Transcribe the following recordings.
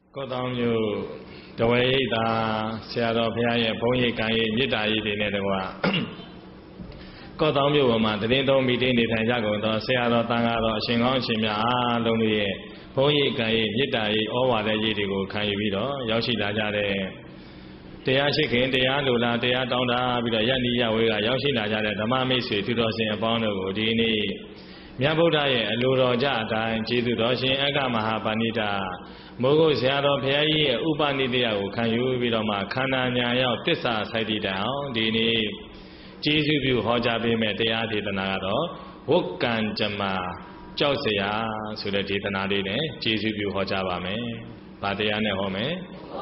ကောတောင်မြို့တဝေရိပ်သာဆရာတော်ဘုရားရဲ့ဘုန်းကြီးကံရဲ့မေတ္တာရေးတွေနဲ့တကွာကောတောင်မြို့ပေါ်မှာတည်တော်မီတင်းနေထိုင်ကြကုန်သောဆရာတော်တန်ဃာတော်အရှင်ကောင်းအရှင်မြတ်အားလုံးတို့ရဲ့ဘုန်းကြီးကံရဲ့မေတ္တာရေးဩဝါဒရေးတွေကိုခံယူပြီးတော့ရောက်ရှိလာကြတဲ့တရားရှိခင်တရားလိုလားတရားတောင်းတာပြီးတော့ယန္တိယဝေကရောက်ရှိလာကြတဲ့ဓမ္မမိတ်ဆွေသူတော်စင်အပေါင်းတို့ကိုဒီနေ့မြတ်ဗုဒ္ဓရဲ့အလိုတော်ကြအတိုင်းကျေးဇူးတော်ရှင်အက္ခမဟာပါဏိတာမိုးကုတ်ဆရာတော်ဘုရားကြီးရဲ့ဥပနိဒေယကိုခံယူပြီးတော့မှခန္ဓာညာရောက်တစ္ဆာစိုက်တည်တအောင်ဒီနေ့ကျေးဇူးပြုဟောကြားပေးမဲ့တရားဒေသနာကတော့ဝုတ်ကံကြမ္မာကြောက်စရာဆိုတဲ့ဒေသနာလေးနဲ့ကျေးဇူးပြုဟောကြားပါမယ်။ဘာတရားနဲ့ဟောမယ်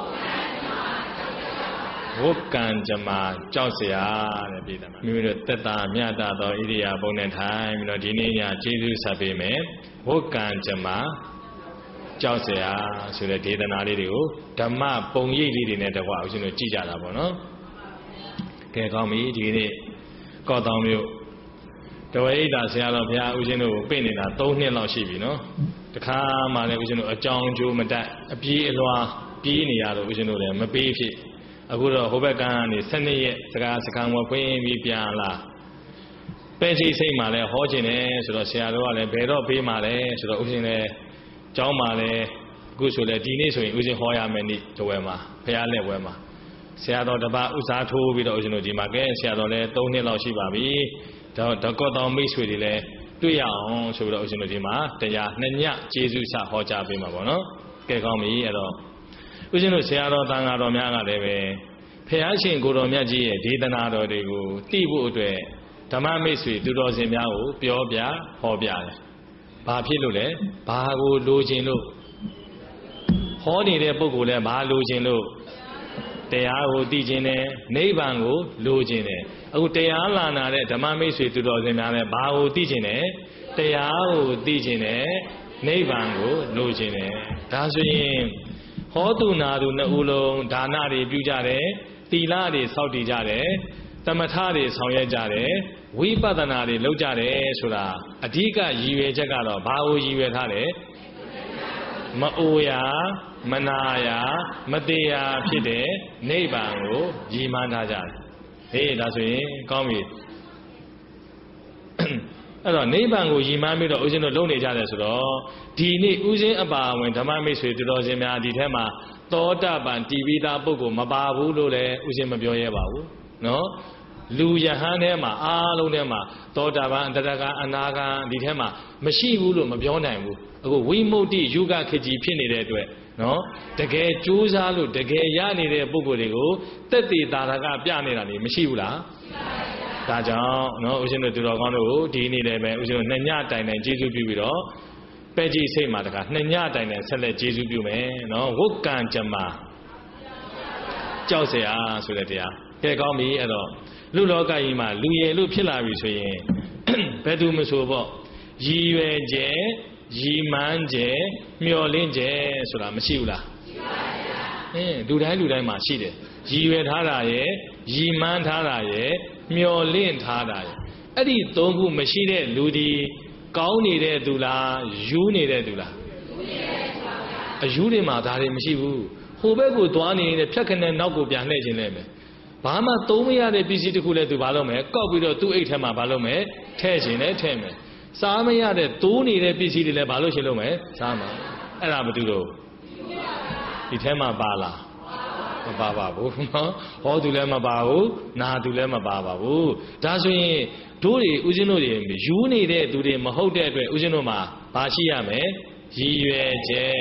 ။ဝုတ်ကံကြမ္မာကြောက်စရာတဲ့ဒေသနာမိမိတို့သက်တာမြတ်တာသောဣရိယာပုနဲ့ထိုင်ပြီးတော့ဒီနေ့ညကျေးဇူးဆက်ပေးမယ်။ဝုတ်ကံကြမ္မာကြောက်စရာဆိုတဲ့ဒေသနာလေးတွေကိုဓမ္မပုံရိပ်လေးတွေနဲ့တကွာဦးဇင်းတို့ကြည့်ကြတာပေါ့နော်။ကဲကောင်းပြီဒီနေ့ကောတောင်မြို့တဝေရိပ်သာဆရာတော်ဘုရားဦးဇင်းတို့ကိုပြင့်နေတာ3နှစ်လောက်ရှိပြီနော်။တခါမှလည်းဦးဇင်းတို့အကြောင်းကျိုးမတတ်အပြေးအလွှာပြေးနေရတော့ဦးဇင်းတို့လည်းမပေးဖြစ်အခုတော့ဟိုဘက်ကန်းကနေ7ရက်စကားမဖွင့်ပြီးပြန်လာပဲစီစိတ်မှလည်းဟောခြင်းတယ်ဆိုတော့ဆရာတော်ကလည်းဘယ်တော့ပေးမှလဲဆိုတော့ဦးဇင်းလည်းကျောင်းမှာလည်းအခုဆိုလည်းဒီနေ့ဆိုရင်ဦးဇင်းဟောရမယ်နေ့တဝဲမှာဘုရားလက်ဝဲမှာဆရာတော်တပါဥစားထိုးပြီးတော့ဦးဇင်းတို့ဒီမှာကဲဆရာတော်လည်း3နှစ်လောက်ရှိပါပြီတော့ကောတော်မိတ်ဆွေတွေလည်းတွေ့ရအောင်ဆိုပြီးတော့ဦးဇင်းတို့ဒီမှာတရား2ညကျေးဇူးစဟောကြားပေးမှာပေါ့နော်ကဲကောင်းပြီအဲ့တော့ဦးဇင်းတို့ဆရာတော်တန်ဃာတော်များကလည်းပဲဖះရှင်ကိုတော်မြတ်ကြီးရဲ့ဒေသနာတော်တွေကိုသိဖို့အတွက်ဓမ္မမိတ်ဆွေသူတော်စင်များကိုပြောပြဟောပြတယ်ဘာဖြစ်လို့လဲဘာကိုလိုချင်လို့ဟောနေတဲ့ပုဂ္ဂိုလ်လည်းဘာလိုချင်လို့တရားကိုသိခြင်းနဲ့နိဗ္ဗာန်ကိုလိုချင်တယ်အခုတရားလာနာတဲ့ဓမ္မမိတ်ဆွေသူတော်စင်များလည်းဘာကိုသိခြင်းနဲ့တရားကိုသိခြင်းနဲ့နိဗ္ဗာန်ကိုလိုချင်တယ်ဒါဆိုရင်ဟောသူနာသူနှစ်ဦးလုံးဒါနတွေပြုကြတယ်သီလတွေစောင့်တည်ကြတယ်သမထတွေဆောင်ရွက်ကြတယ်ဝိပဿနာတွေလုပ်ကြတယ်ဆိုတာအဓိကရည်ရွယ်ချက်ကတော့ဘာကိုရည်ရွယ်ထားလဲမအိုရာမနာရာမသေးရာဖြစ်တဲ့နိဗ္ဗာန်ကိုရည်မှန်းထားကြတယ်ဟေးဒါဆိုရင်ကောင်းပြီအဲ့တော့နိဗ္ဗာန်ကိုရည်မှန်းပြီးတော့ဦးဇင်းတို့လုပ်နေကြတယ်ဆိုတော့ဒီနေ့ဦးဇင်းအပါအဝင်ဓမ္မမိတ်ဆွေတော်စင်များဒီထဲမှာသောတာပန်တိပိသားပုဂ္ဂိုလ်မပါဘူးလို့လည်းဦးဇင်းမပြောရဲပါဘူးနော်လူယဟန်ထဲမှာအားလုံးထဲမှာသောတာပန်အတ္တကအနာဂံဒီထဲမှာမရှိဘူးလို့မပြောနိုင်ဘူးအခုဝိမု ക്തി ယုဂခေကြီးဖြစ်နေတဲ့အတွက်နော်တကယ်ကြိုးစားလို့တကယ်ရနေတဲ့ပုဂ္ဂိုလ်တွေကိုတက်တည်တာကပြနေတာနေမရှိဘူးလားဒါကြောင့်နော်ဦးဇင်းတို့သူတော်ကောင်းတို့ဒီနေ့လည်းပဲဦးဇင်းတို့2ညတိုင်တိုင်ကျေးဇူးပြုပြီးတော့ပဲ့ကြည့်စိတ်မှာတခါ2ညတိုင်တိုင်ဆက်လက်ကျေးဇူးပြုမယ်နော်ဝုတ်ကံကြမ္မာကြောက်เสียဆိုတဲ့တရားကဲကောင်းပြီအဲ့တော့လူလောကကြီးမှာလူရည်လို့ဖြစ်လာပြီဆိုရင်ဘယ်သူမဆိုပေါ့ရည်ရွယ်ကျဲရည်မှန်းကျဲမျှော်လင့်ကျဲဆိုတာမရှိဘူးလားရှိပါဗျာလူတိုင်းမှာရှိတယ်ရည်ရွယ်ထားတာရဲ့ရည်မှန်းထားတာရဲ့မျှော်လင့်ထားတာရဲ့အဲ့ဒီ3ခုမရှိတဲ့လူဒီကောင်းနေတဲ့သူလားယူနေတဲ့သူလားအယူတွေမှာဒါတွေမရှိဘူးဟိုဘက်ကိုသွားနေတဲ့ဖြတ်ခနဲ့နောက်ကိုပြန်လှည့်ခြင်းလဲမယ်ဘာမှသုံးမရတဲ့ပစ္စည်းတစ်ခုလဲသူဘာလုပ်မလဲကောက်ပြီးတော့သူ့အိတ်ထဲမှာဘာလုပ်မလဲထည့်ခြင်းနဲ့ထည့်မယ်စားမရတဲ့တိုးနေတဲ့ပစ္စည်းတွေလဲဘာလို့ရှင်လုပ်မယ်စားမှာအဲ့ဒါမတူတော့ဒီထဲမှာပါလားမပါပါဘူးနော်ဟောသူလည်းမပါဘူးနာသူလည်းမပါပါဘူးဒါဆိုရင်တို့တွေဦးဇင်းတို့တွေယူနေတဲ့သူတွေမဟုတ်တဲ့အတွက်ဦးဇင်းတို့မှာဘာရှိရမလဲရည်ရွယ်ချက်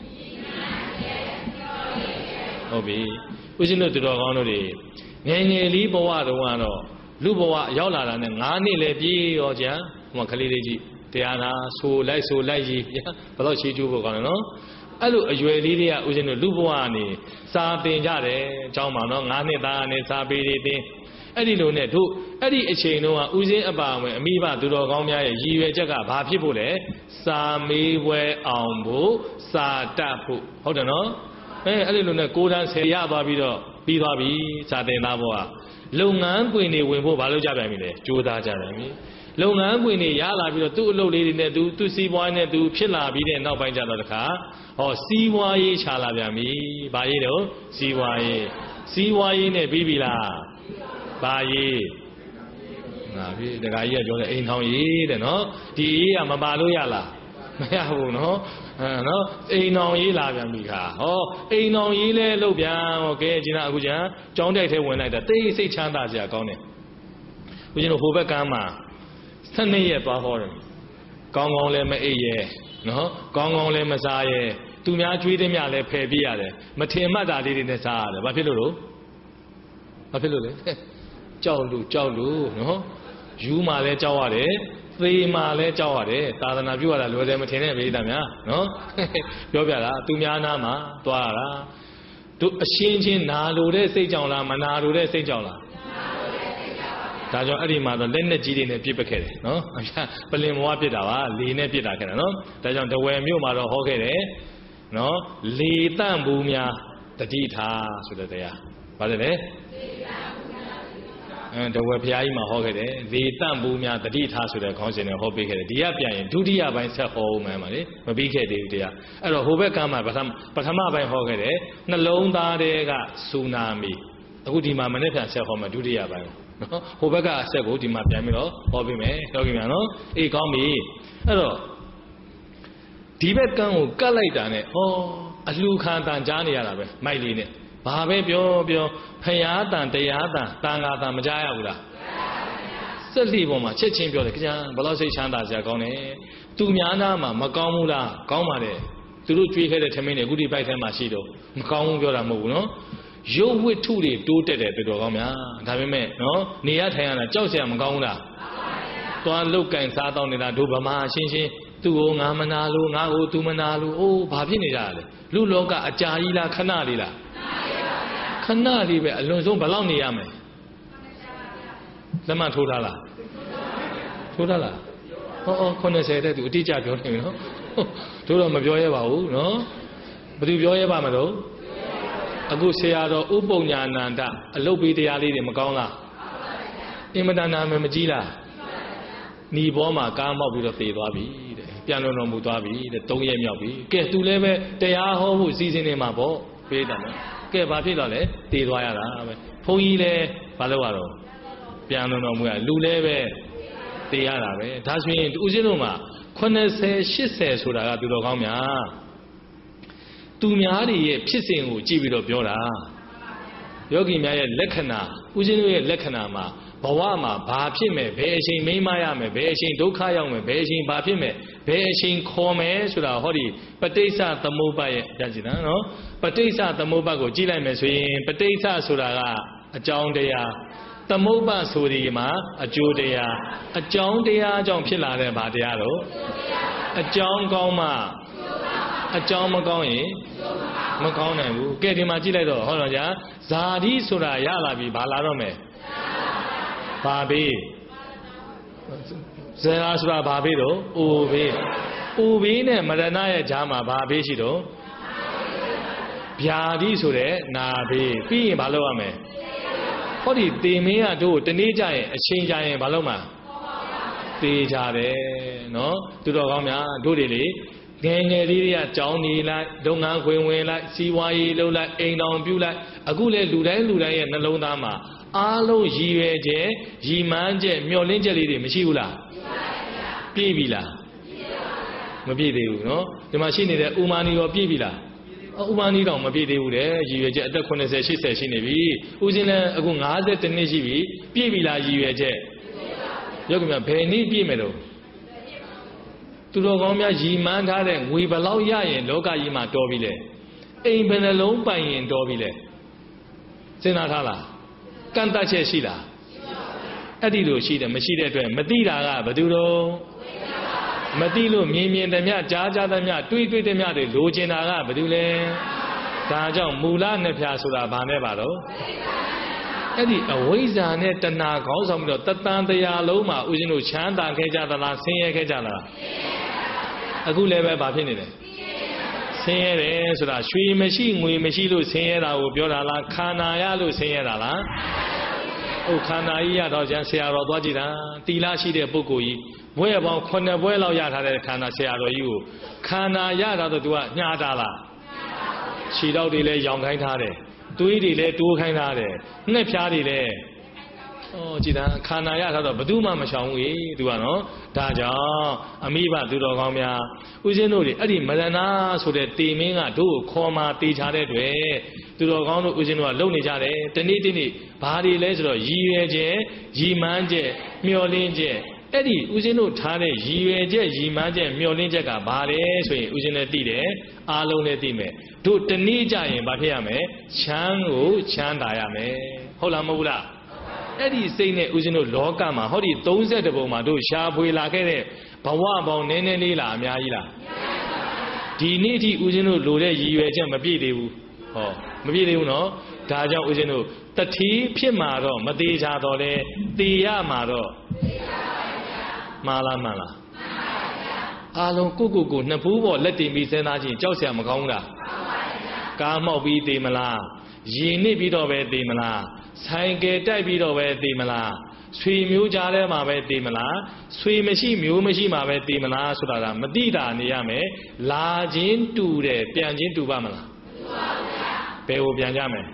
ဟုတ်ပြီဦးဇင်းတို့သူတော်ကောင်းတို့တွေငယ်ငယ်လေးဘဝတုန်းကတော့လူဘဝရောက်လာတာနဲ့9နှစ်လည်းပြေးရောကြာဟိုကလေးလေးကြီးတရားနာဆိုလိုက်ကြီးဘယ်တော့ချေးကျိုးဖို့ကောင်းလဲနော်အဲ့လိုအရွယ်လေးတွေကဦးဇင်းတို့လူဘဝကနေစာသင်ကြတယ်အကြောင်းပါနော်9နှစ်သားကနေစာပေတွေသင်အဲ့ဒီလိုနဲ့တို့အဲ့ဒီအချိန်တုန်းကဦးဇင်းအပါဝင်အမိဘသူတော်ကောင်းများရဲ့ရည်ရွယ်ချက်ကဘာဖြစ်ဖို့လဲစာမေးပွဲအောင်ဖို့စာတတ်ဖို့ဟုတ်တယ်နော်အဲ့ဒီလိုနဲ့ကိုယ်တန်း10ရသွားပြီးတော့ပြီးသွားပြီစာသင်သားဘောကလုပ်ငန်းခွင်တွေဝင်ဖို့ဘာလုပ်ကြပြန်ပြီလဲကြိုးစားကြတယ်ပြီလုပ်ငန်းခွင်တွေရလာပြီးတော့သူ့အလုပ်လေးတွေနဲ့သူ့စီးပွားရေးနဲ့သူဖြစ်လာပြီးတဲ့နောက်ပိုင်းကျတော့တခါဟောစီးပွားရေးခြာလာပြန်ပြီဘာရေးတော့စီးပွားရေးနဲ့ပြီးပြီလားဘာရေးငါပြီတခါကြီးကပြောတယ်အိမ်ထောင်ရေးတဲ့နော်ဒီရေးကမပါလို့ရလားမရဘူးနော်နော်အိမ်ထောင်ရေးလာပြန်ပြီခါဟောအိမ်ထောင်ရေးလဲလုပ်ပြန်ဟောကဲကျင်နာအခုကျန်ကြောင်းတိုက်ထဲဝင်လိုက်တာတိတ်စိတ်ချမ်းသာစရာကောင်းတယ်ဦးဇင်းတို့ဟိုဘက်ကမ်းမှာ12ရက်သွားဟောတယ်ကောင်းကောင်းလည်းမအိပ်ရဲနော်ကောင်းကောင်းလည်းမစားရဲသူများကျွေးတဲ့မြလည်းဖယ်ပြရတယ်မထင်မှတ်တာလေးတွေနဲ့စားရတယ်ဘာဖြစ်လို့လဲကြောက်လို့နော်ယူမှလည်းကြောက်ရတယ်သေမှလည်းကြောက်ရတယ်သာသနာပြုရတာလွယ်တယ်မထင်နဲ့ဗေဒများနော်ပြောပြတာသူများနာမှာသွားရတာသူအရှင်းချင်းနာလိုတဲ့စိတ်ကြောင့်လားမနာလိုတဲ့စိတ်ကြောင့်လားဒါကြောင့်အဲ့ဒီမှာတော့လက်နဲ့ကြီးတွေနဲ့ပြစ်ပက်ခဲ့တယ်နော်ပလင်မွားပြစ်တာပါလေနဲ့ပြစ်တာခဲ့တာနော်ဒါကြောင့်တဝယ်မြို့မှာတော့ဟောခဲ့တယ်နော်လေတန့်ဘူးများတတိထားဆိုတဲ့တရားဘာလဲတဝယ်ဘုရားကြီးမှာဟောခဲ့တယ်လေတန့်ဘူးများတတိထားဆိုတဲ့ခေါင်းစဉ်နဲ့ဟောပေးခဲ့တယ်ဒီကပြန်ရင်ဒုတိယပိုင်းဆက်ဟောဦးမယ်မှာလေမပြီးခဲ့သေးဘူးတရားအဲ့တော့ဟိုဘက်ကမှပထမပိုင်းဟောခဲ့တယ်နှလုံးသားတွေကဆူနာမီအခုဒီမှာမနေ့ပြန်ဆက်ဟောမှာဒုတိယပိုင်းနော်ဟိုဘက်ကအဆက်ကိုဒီမှာပြန်ပြီးတော့ဟောပေးမယ်ပြောကြည့်မယ်နော်အေးကောင်းပြီအဲ့တော့ဒီဘက်ကန်းကိုကတ်လိုက်တာနဲ့ဩအလှခံတန်ကြားနေရတာပဲမိုက်လေးနဲ့ဘာပဲပြောဖျားတန်တရားတန်တန်ဃာတန်မကြားရဘူးလားစက်လီပေါ်မှာချက်ချင်းပြောတယ်ကြံဘလို့စိတ်ချမ်းသာစရာကောင်းတယ်သူများနာမှာမကောင်းဘူးလားကောင်းပါတယ်သူတို့ကြွေးခဲ့တဲ့ထမင်းတွေအခုဒီပိုက်ထဲမှာရှိတော့မကောင်းဘူးပြောတာမဟုတ်ဘူးနော်ရုပ်ဝိထုတွေတိုးတက်တယ်တော်ကောင်းများဒါပေမဲ့နော်နေရထိုင်ရတာကြောက်စရာမကောင်းဘူးလားသွားလုတ်ကန်စားတော့နေတာတို့ဗမာရှင်းသူ့ကိုငါမနာလို့ငါ့ကိုသူမနာလို့အိုးဘာဖြစ်နေကြလဲလူလောကအကြာကြီးလားခဏလေးလားခဏလေးပဲအလွန်ဆုံးဘယ်လောက်နေရမလဲလက်မထိုးထားလားဟော80တဲ့သူအတိအကျပြောနေပြီနော်တို့တော့မပြောရပါဘူးနော်ဘယ်သူပြောရပါမလို့အခုဆရာတော်ဥပုံညာနန္ဒအလုတ်ပေးတရားလေးတွေမကောင်းလားအင်မတန်နာမကြီးလားညီဘောမှာကားမောက်ပြီးတော့သေသွားပြီတဲ့ပြန်လွန်တော်မူသွားပြီတဲ့3ရက်မြောက်ပြီကဲသူလည်းပဲတရားဟောဖို့စီစဉ်နေမှာပေါ့ပေးတယ်နော်ကဲဘာဖြစ်တော့လဲသေသွားရတာပဲဘုန်းကြီးလည်းဘာလုပ်ရတော့ပြန်လွန်တော်မူရလူလည်းပဲသေရတာပဲဒါဆိုရင်ဦးဇင်းတို့မှာ80 80ဆိုတာကသူတော်ကောင်းများသူများတွေရဲ့ဖြစ်စဉ်ကိုကြည့်ပြီးတော့ပြောတာယောဂီများရဲ့လက္ခဏာဦးဇင်းတို့ရဲ့လက္ခဏာမှာဘဝမှာဘာဖြစ်မယ်ဘယ်အချိန်မိမ့်မရမယ်ဘယ်အချိန်ဒုက္ခရောက်မယ်ဘယ်အချိန်ဘာဖြစ်မယ်ဘယ်အချိန်ခေါ်မယ်ဆိုတာဟောဒီပဋိစ္စသမုပ္ပါရဲ့ကြည့်တာနော်ပဋိစ္စသမုပ္ပါကိုကြည့်လိုက်မယ်ဆိုရင်ပဋိစ္စဆိုတာကအကြောင်းတရားသမုပ္ပါဆိုဒီမှာအကျိုးတရားအကြောင်းတရားကြောင့်ဖြစ်လာတဲ့ဘာတရားတော့အကြောင်းကောင်းမှအကြောင်းမကောင်းရင်မကောင်းနိုင်ဘူးကဲဒီမှာကြည့်လိုက်တော့ဟောတော့ကြာဇာတိဆိုတာရလာပြီဘာလာတော့မယ်ဘာဘေးဇရာဆိုတာဘာဘေးတော့အိုဘေးနဲ့မရဏရဲ့ဂျာမှာဘာဘေးရှိတော့ဗျာတိဆိုတဲ့နာဘေးပြီးရင်ဘာလုပ်ရမလဲဟောဒီတေမင်းကတို့တနေ့ကျရင်အချိန်ကျရင်ဘာလုပ်မှာတေးကြတယ်နော်သူတော်ကောင်းများတို့တွေလေငယ်လေးတွေကကြောင်းနေလိုက်လုပ်ငန်းခွင်ဝင်လိုက်စီးပွားရေးလုပ်လိုက်အိမ်တောင်ပြုလိုက်အခုလေလူတိုင်းရဲ့နှလုံးသားမှာအားလုံးရည်ရွယ်ချက်ရည်မှန်းချက်မျှော်လင့်ချက်လေးတွေမရှိဘူးလားပြည့်ပြီလားမပြည့်သေးဘူးနော်ဒီမှာရှိနေတဲ့ဥမာနီရောပြည့်ပြီလားဥမာနီတော့မပြည့်သေးဘူးတဲ့ရည်ရွယ်ချက်အသက်80 80ရှိနေပြီဦးစင်းလည်းအခု50နှစ်ရှိပြီပြည့်ပြီလားရည်ရွယ်ချက်ယောဂီများဘယ်နည်းပြည့်မယ်တော့သူတော်ကောင်းများရည်မှန်းထားတဲ့ငွေဘလောက်ရရင်လောကကြီးမှာတော်ပြီလေအိမ်ဘယ်နှလုံးပိုင်ရင်တော်ပြီလေစဉ်းစားထားလားကန့်တတ်ချက်ရှိလားအဲ့ဒီလိုရှိတယ်မရှိတဲ့အတွက်မသိတာကဘယ်သူတော့မသိလို့မြင်သမျှကြားသမျှတွေးသမျှတွေလိုချင်တာကဘယ်သူလဲဒါကြောင့်မူလနှစ်ဖြာဆိုတာဘာနဲ့ပါတော့အဲ့ဒီအဝိဇ္ဇာနဲ့တဏှာခေါင်းဆောင်ပြီးတော့တသံတရားလုံးမှာဦးဇင်းတို့ချမ်းသာခဲ့ကြသလားဆင်းရဲခဲ့ကြလားအခုလည်းပဲဘာဖြစ်နေလဲဆင်းရဲတယ်ဆိုတာရွှေမရှိငွေမရှိလို့ဆင်းရဲတာကိုပြောတာလားခန္ဓာရလို့ဆင်းရဲတာလားခန္ဓာကြီးရတော့ကျန်ဆရာတော်သွားကြည့်တာတီလာရှိတဲ့ပုဂ္ဂိုလ်ကြီးဘွဲပေါင်း9ဘွဲလောက်ရထားတဲ့ခန္ဓာဆရာတော်ကြီးကိုခန္ဓာရတာတော့ तू ကညှာတာလားခြေတော့တွေလည်းရောင်ခိုင်းထားတယ်သွေးတွေလည်းတိုးခိုင်းထားတယ်ငှက်ဖြားတွေလည်းကြည်တာခန္ဓာရထားတော့ဘယ်သူမှမရှောင်ဘူး तू ကနော်ဒါကြောင့်အမိဘသူတော်ကောင်းများဦးဇင်းတို့တွေအဲ့ဒီမရဏဆိုတဲ့တေမင်းကတို့ကိုခေါ်มาတေချာတဲ့တွေ့သူတော်ကောင်းတို့ဦးဇင်းတို့ကလုံနေကြတယ်တနေ့တနေ့ဘာတွေလဲဆိုတော့ရည်ရွယ်ချက်ရည်မှန်းချက်မျှော်လင့်ချက်အဲ့ဒီဦးဇင်းတို့ထားတဲ့ရည်ရွယ်ချက်ရည်မှန်းချက်မျှော်လင့်ချက်ကဘာလဲဆိုရင်ဦးဇင်းလည်းသိတယ်အားလုံးလည်းသိမယ်တို့တနေ့ကြရင်ဘာဖြစ်ရမလဲချမ်းကိုချမ်းသာရမယ်ဟုတ်လားမဟုတ်လားအဲ့ဒီစိတ်နဲ့ဦးဇင်းတို့လောကမှာဟောဒီ32ပုံမှာတို့ရှားဖွေလာခဲ့တဲ့ဘဝပေါင်းနည်းနည်းလေးလားအများကြီးလားဒီနေ့ထိဦးဇင်းတို့လိုတဲ့ရည်ရွယ်ချက်မပြည့်သေးဘူးဟောမပြည့်သေးဘူးနော်ဒါကြောင့်ဦးဇင်းတို့တတိဖြစ်မှာတော့မသေးချာတော့လဲသေရမှာတော့မှားလားမှန်လားအားလုံးကိုနှစ်ဖူးပေါ်လက်တင်ပြီးစဉ်းစားကြည့်ကြောက်စရာမကောင်းဘူးလားကားမောက်ပြီးသေမလားရေနစ်ပြီးတော့ပဲသေမလားဆိုင်ကယ်တိုက်ပြီးတော့ပဲသေမလားဆွေမျိုးကြားထဲမှာပဲသေမလားဆွေမရှိမျိုးမရှိမှာပဲသေမလားဆိုတာကမသိတာနေရမယ်လာခြင်းတူတယ်ပြန်ခြင်းတူပါမလားဘယ်ကိုပြန်ကြမယ်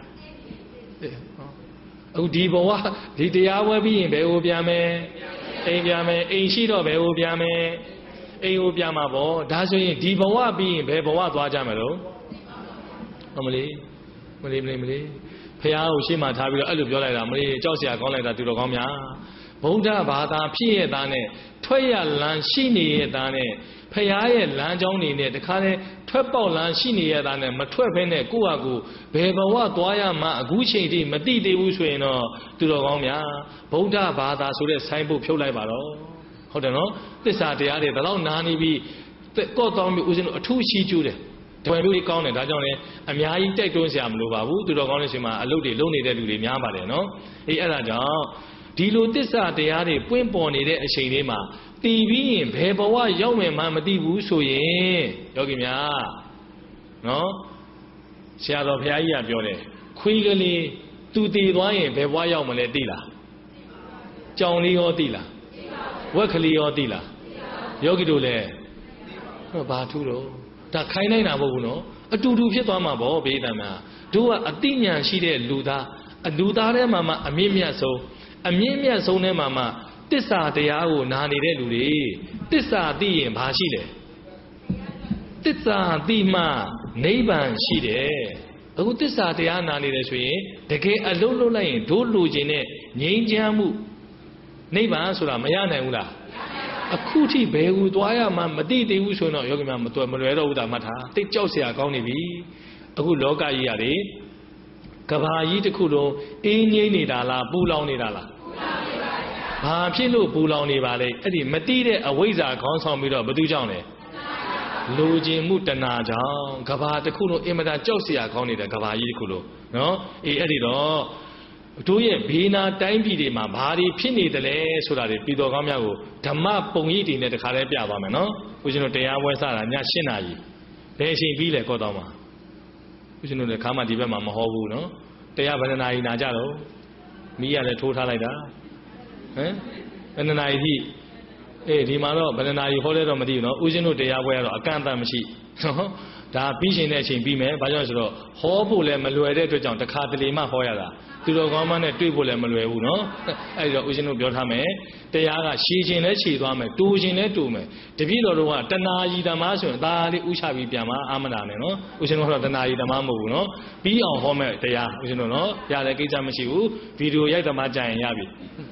အခုဒီဘဝဒီတရားဝဲပြီးရင်ဘယ်ကိုပြန်မယ်အိမ်ပြန်မယ်အိမ်ရှိတော့ဘယ်ကိုပြန်မယ်အိမ်ကိုပြန်မှာပေါ့ဒါဆိုရင်ဒီဘဝပြီးရင်ဘယ်ဘဝသွားကြမယ်လို့မလေးဖះကိုရှေ့မှာထားပြီးတော့အဲ့လိုပြောလိုက်တာမလေးကြောက်စရာကောင်းလိုက်တာသူတော်ကောင်းများဗုဒ္ဓဘာသာဖြစ်ရသားနဲ့ထွက်ရလမ်းရှိနေရသားနဲ့ဖះရဲ့လမ်းကြောင်းနေနဲ့တခါလဲထွက်ပေါက်လမ်းရှိနေရသားနဲ့မထွက်ဖဲနဲ့ကိုယ့်ဟာကိုယ်ဘယ်ဘဝသွားရမှအခုချိန်ထိမသိသေးဘူးဆိုရင်တော့သူတော်ကောင်းများဗုဒ္ဓဘာသာဆိုတဲ့ဆိုင်းဘုတ်ဖြုတ်လိုက်ပါတော့ဟုတ်တယ်နော်သစ္စာတရားတွေဒါတော့နာနေပြီးကော့တောင်းပြီးဦးဇင်းတို့အထူးရှိကျူးတယ်တပည့်လူကြီးကောင်းတယ်ဒါကြောင့်လည်းအများကြီးတိုက်တွန်းစရာမလိုပါဘူးသူတော်ကောင်းတဲ့ရှင်မှာအလုပ်တွေလုပ်နေတဲ့လူတွေများပါတယ်နော်အေးအဲ့ဒါကြောင့်ဒီလိုသစ္စာတရားတွေပွင့်ပေါ်နေတဲ့အချိန်လေးမှာတည်ပြီးရင်ဘယ်ဘဝရောက်မယ်မှမသိဘူးဆိုရင်ယောဂီများနော်ဆရာတော်ဘုရားကြီးကပြောတယ်ခွေးကလေးသူတည်သွားရင်ဘယ်ဘဝရောက်မလဲသိလားကြောင်လေးရောသိလားဝက်ကလေးရောသိလားယောဂီတို့လည်းဘာထူးတော့ဒါခိုင်းနိုင်တာမဟုတ်ဘူးနော်အတူတူဖြစ်သွားမှာပေါ့ဘေးတမ်းမှာတို့ကအတိညာရှိတဲ့လူသားထဲမှာမှအမြင့်မြတ်ဆုံးထဲမှာမှတစ္ဆာတရားကိုနာနေတဲ့လူတွေတစ္ဆာသိရင်ဘာရှိလဲတစ္ဆာသိမှနိဗ္ဗာန်ရှိတယ်အခုတစ္ဆာတရားနာနေတယ်ဆိုရင်တကယ်အလုံးလုံးလိုက်ရင်တို့လူချင်းနဲ့ငြိမ်းချမ်းမှုနိဗ္ဗာန်ဆိုတာမရနိုင်ဘူးလားအခုထိဘယ်ကိုသွားရမှမသိသေးဘူးဆိုရင်တော့ယောဂီများမလွယ်တော့ဘူးတာမှတ်ထားတိတ်ကြောက်เสียကောင်းနေပြီအခုလောကကြီးရတယ်ကဘာကြီးတစ်ခုလုံးအေးငိမ့်နေတာလားပူလောင်နေတာလားဘာဖြစ်လို့ပူလောင်နေပါလဲအဲ့ဒီမတိတဲ့အဝိဇ္ဇာခေါင်းဆောင်ပြီးတော့ဘယ်သူကြောင့်လဲလူကျင်မှုတဏှာကြောင့်ကဘာတစ်ခုလုံးအင်မတန်ကြောက်เสียကောင်းနေတဲ့ကဘာကြီးတစ်ခုလုံးနော်အေးအဲ့ဒီတော့တို့ရဲ့ဘေးနာတိုင်းပြည်တွေမှာဘာတွေဖြစ်နေတယ်လဲဆိုတာတွေပြည်တော်ကောင်းများကိုဓမ္မပုံရိပ်တွေနဲ့တခါတည်းပြသွားမယ်နော်ဦးဇင်းတို့တရားပွဲစတာည7 နာရီဘယ်အချိန်ပြီးလဲကောတော့မှာဦးဇင်းတို့လည်းခါမှဒီဘက်မှာမဟောဘူးနော်တရားဘယ်နှနာရီနာကြတော့မီးရလည်းထိုးထားလိုက်တာဟမ်ဘယ်နှနာရီထိဒီမှာတော့ဘယ်နှနာရီဟောလဲတော့မသိဘူးနော်ဦးဇင်းတို့တရားပွဲကတော့အကန့်အသတ်မရှိနော်ဒါပြီးရှင်တဲ့အချိန်ပြီးမယ်ဘာကြောင့်ဆိုတော့ဟောဖို့လည်းမလွယ်တဲ့အတွက်ကြောင့်တခါတလေမှဟောရတာသူတော်ကောင်းမနဲ့တွေ့ဖို့လည်းမလွယ်ဘူးနော်အဲ့ဒီတော့ဦးဇင်းတို့ပြောထားမယ်တရားကရှည်ခြင်းလည်းရှည်သွားမယ်တူခြင်းလည်းတူမယ်တပည့်တော်တို့ကတဏှာကြီးဓမ္မဆိုရင်ဒါလေးဥချပြီးပြန်มาအာမနာနဲ့နော်ဦးဇင်းတို့ကတော့တဏှာကြီးဓမ္မမဟုတ်ဘူးနော်ပြီးအောင်ဟောမယ်တရားဦးဇင်းတို့နော်ရတဲ့ကိစ္စမရှိဘူးဗီဒီယိုရိုက်ဓမ္မကြရင်ရပြီ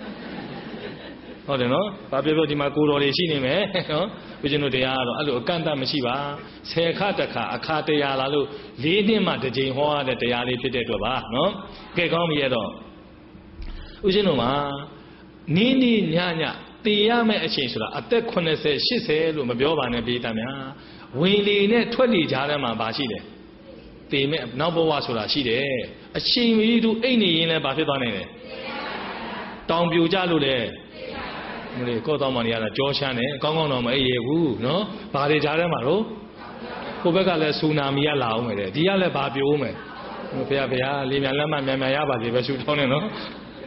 ဟုတ်တယ်နော်ဘာပြောဒီမှာကိုတော်တွေရှိနေမယ်နော်ဦးဇင်းတို့တရားကတော့အဲ့လိုအကန့်အသတ်မရှိပါ10ခါတစ်ခါအခါတရားလာလို့4နှစ်မှတစ်ကြိမ်ဟောရတဲ့တရားလေးဖြစ်တဲ့အတွက်ပါနော်ကဲကောင်းပြီအဲ့တော့ဦးဇင်းတို့မှာနင်းနေညညတည်ရမယ့်အချိန်ဆိုတာအသက်80 80လို့မပြောပါနဲ့ပြည်သားများဝင်လေနဲ့ထွက်လေကြားထဲမှာဘာရှိတယ်တည်မဲ့နောက်ဘဝဆိုတာရှိတယ်အချိန်မီသူအိတ်နေရင်လည်းဘာဖြစ်သွားနိုင်လဲတောင်ပြိုကြလို့လေမလေးကောတော့မှနေရတာကြောချမ်းတယ်ကောင်းကောင်းတော့မအိပ်ရဘူးနော်ဘာတွေကြားထဲမှာတော့ကိုဘက်ကလည်းဆူနာမီကလာအောင်မယ်တဲ့ဒီကလည်းဘာပြိုးမယ်ဘုရားလေးမြန်လက်မှမြန်မြန်ရပါစေပဲရှုထောင်းနေနော်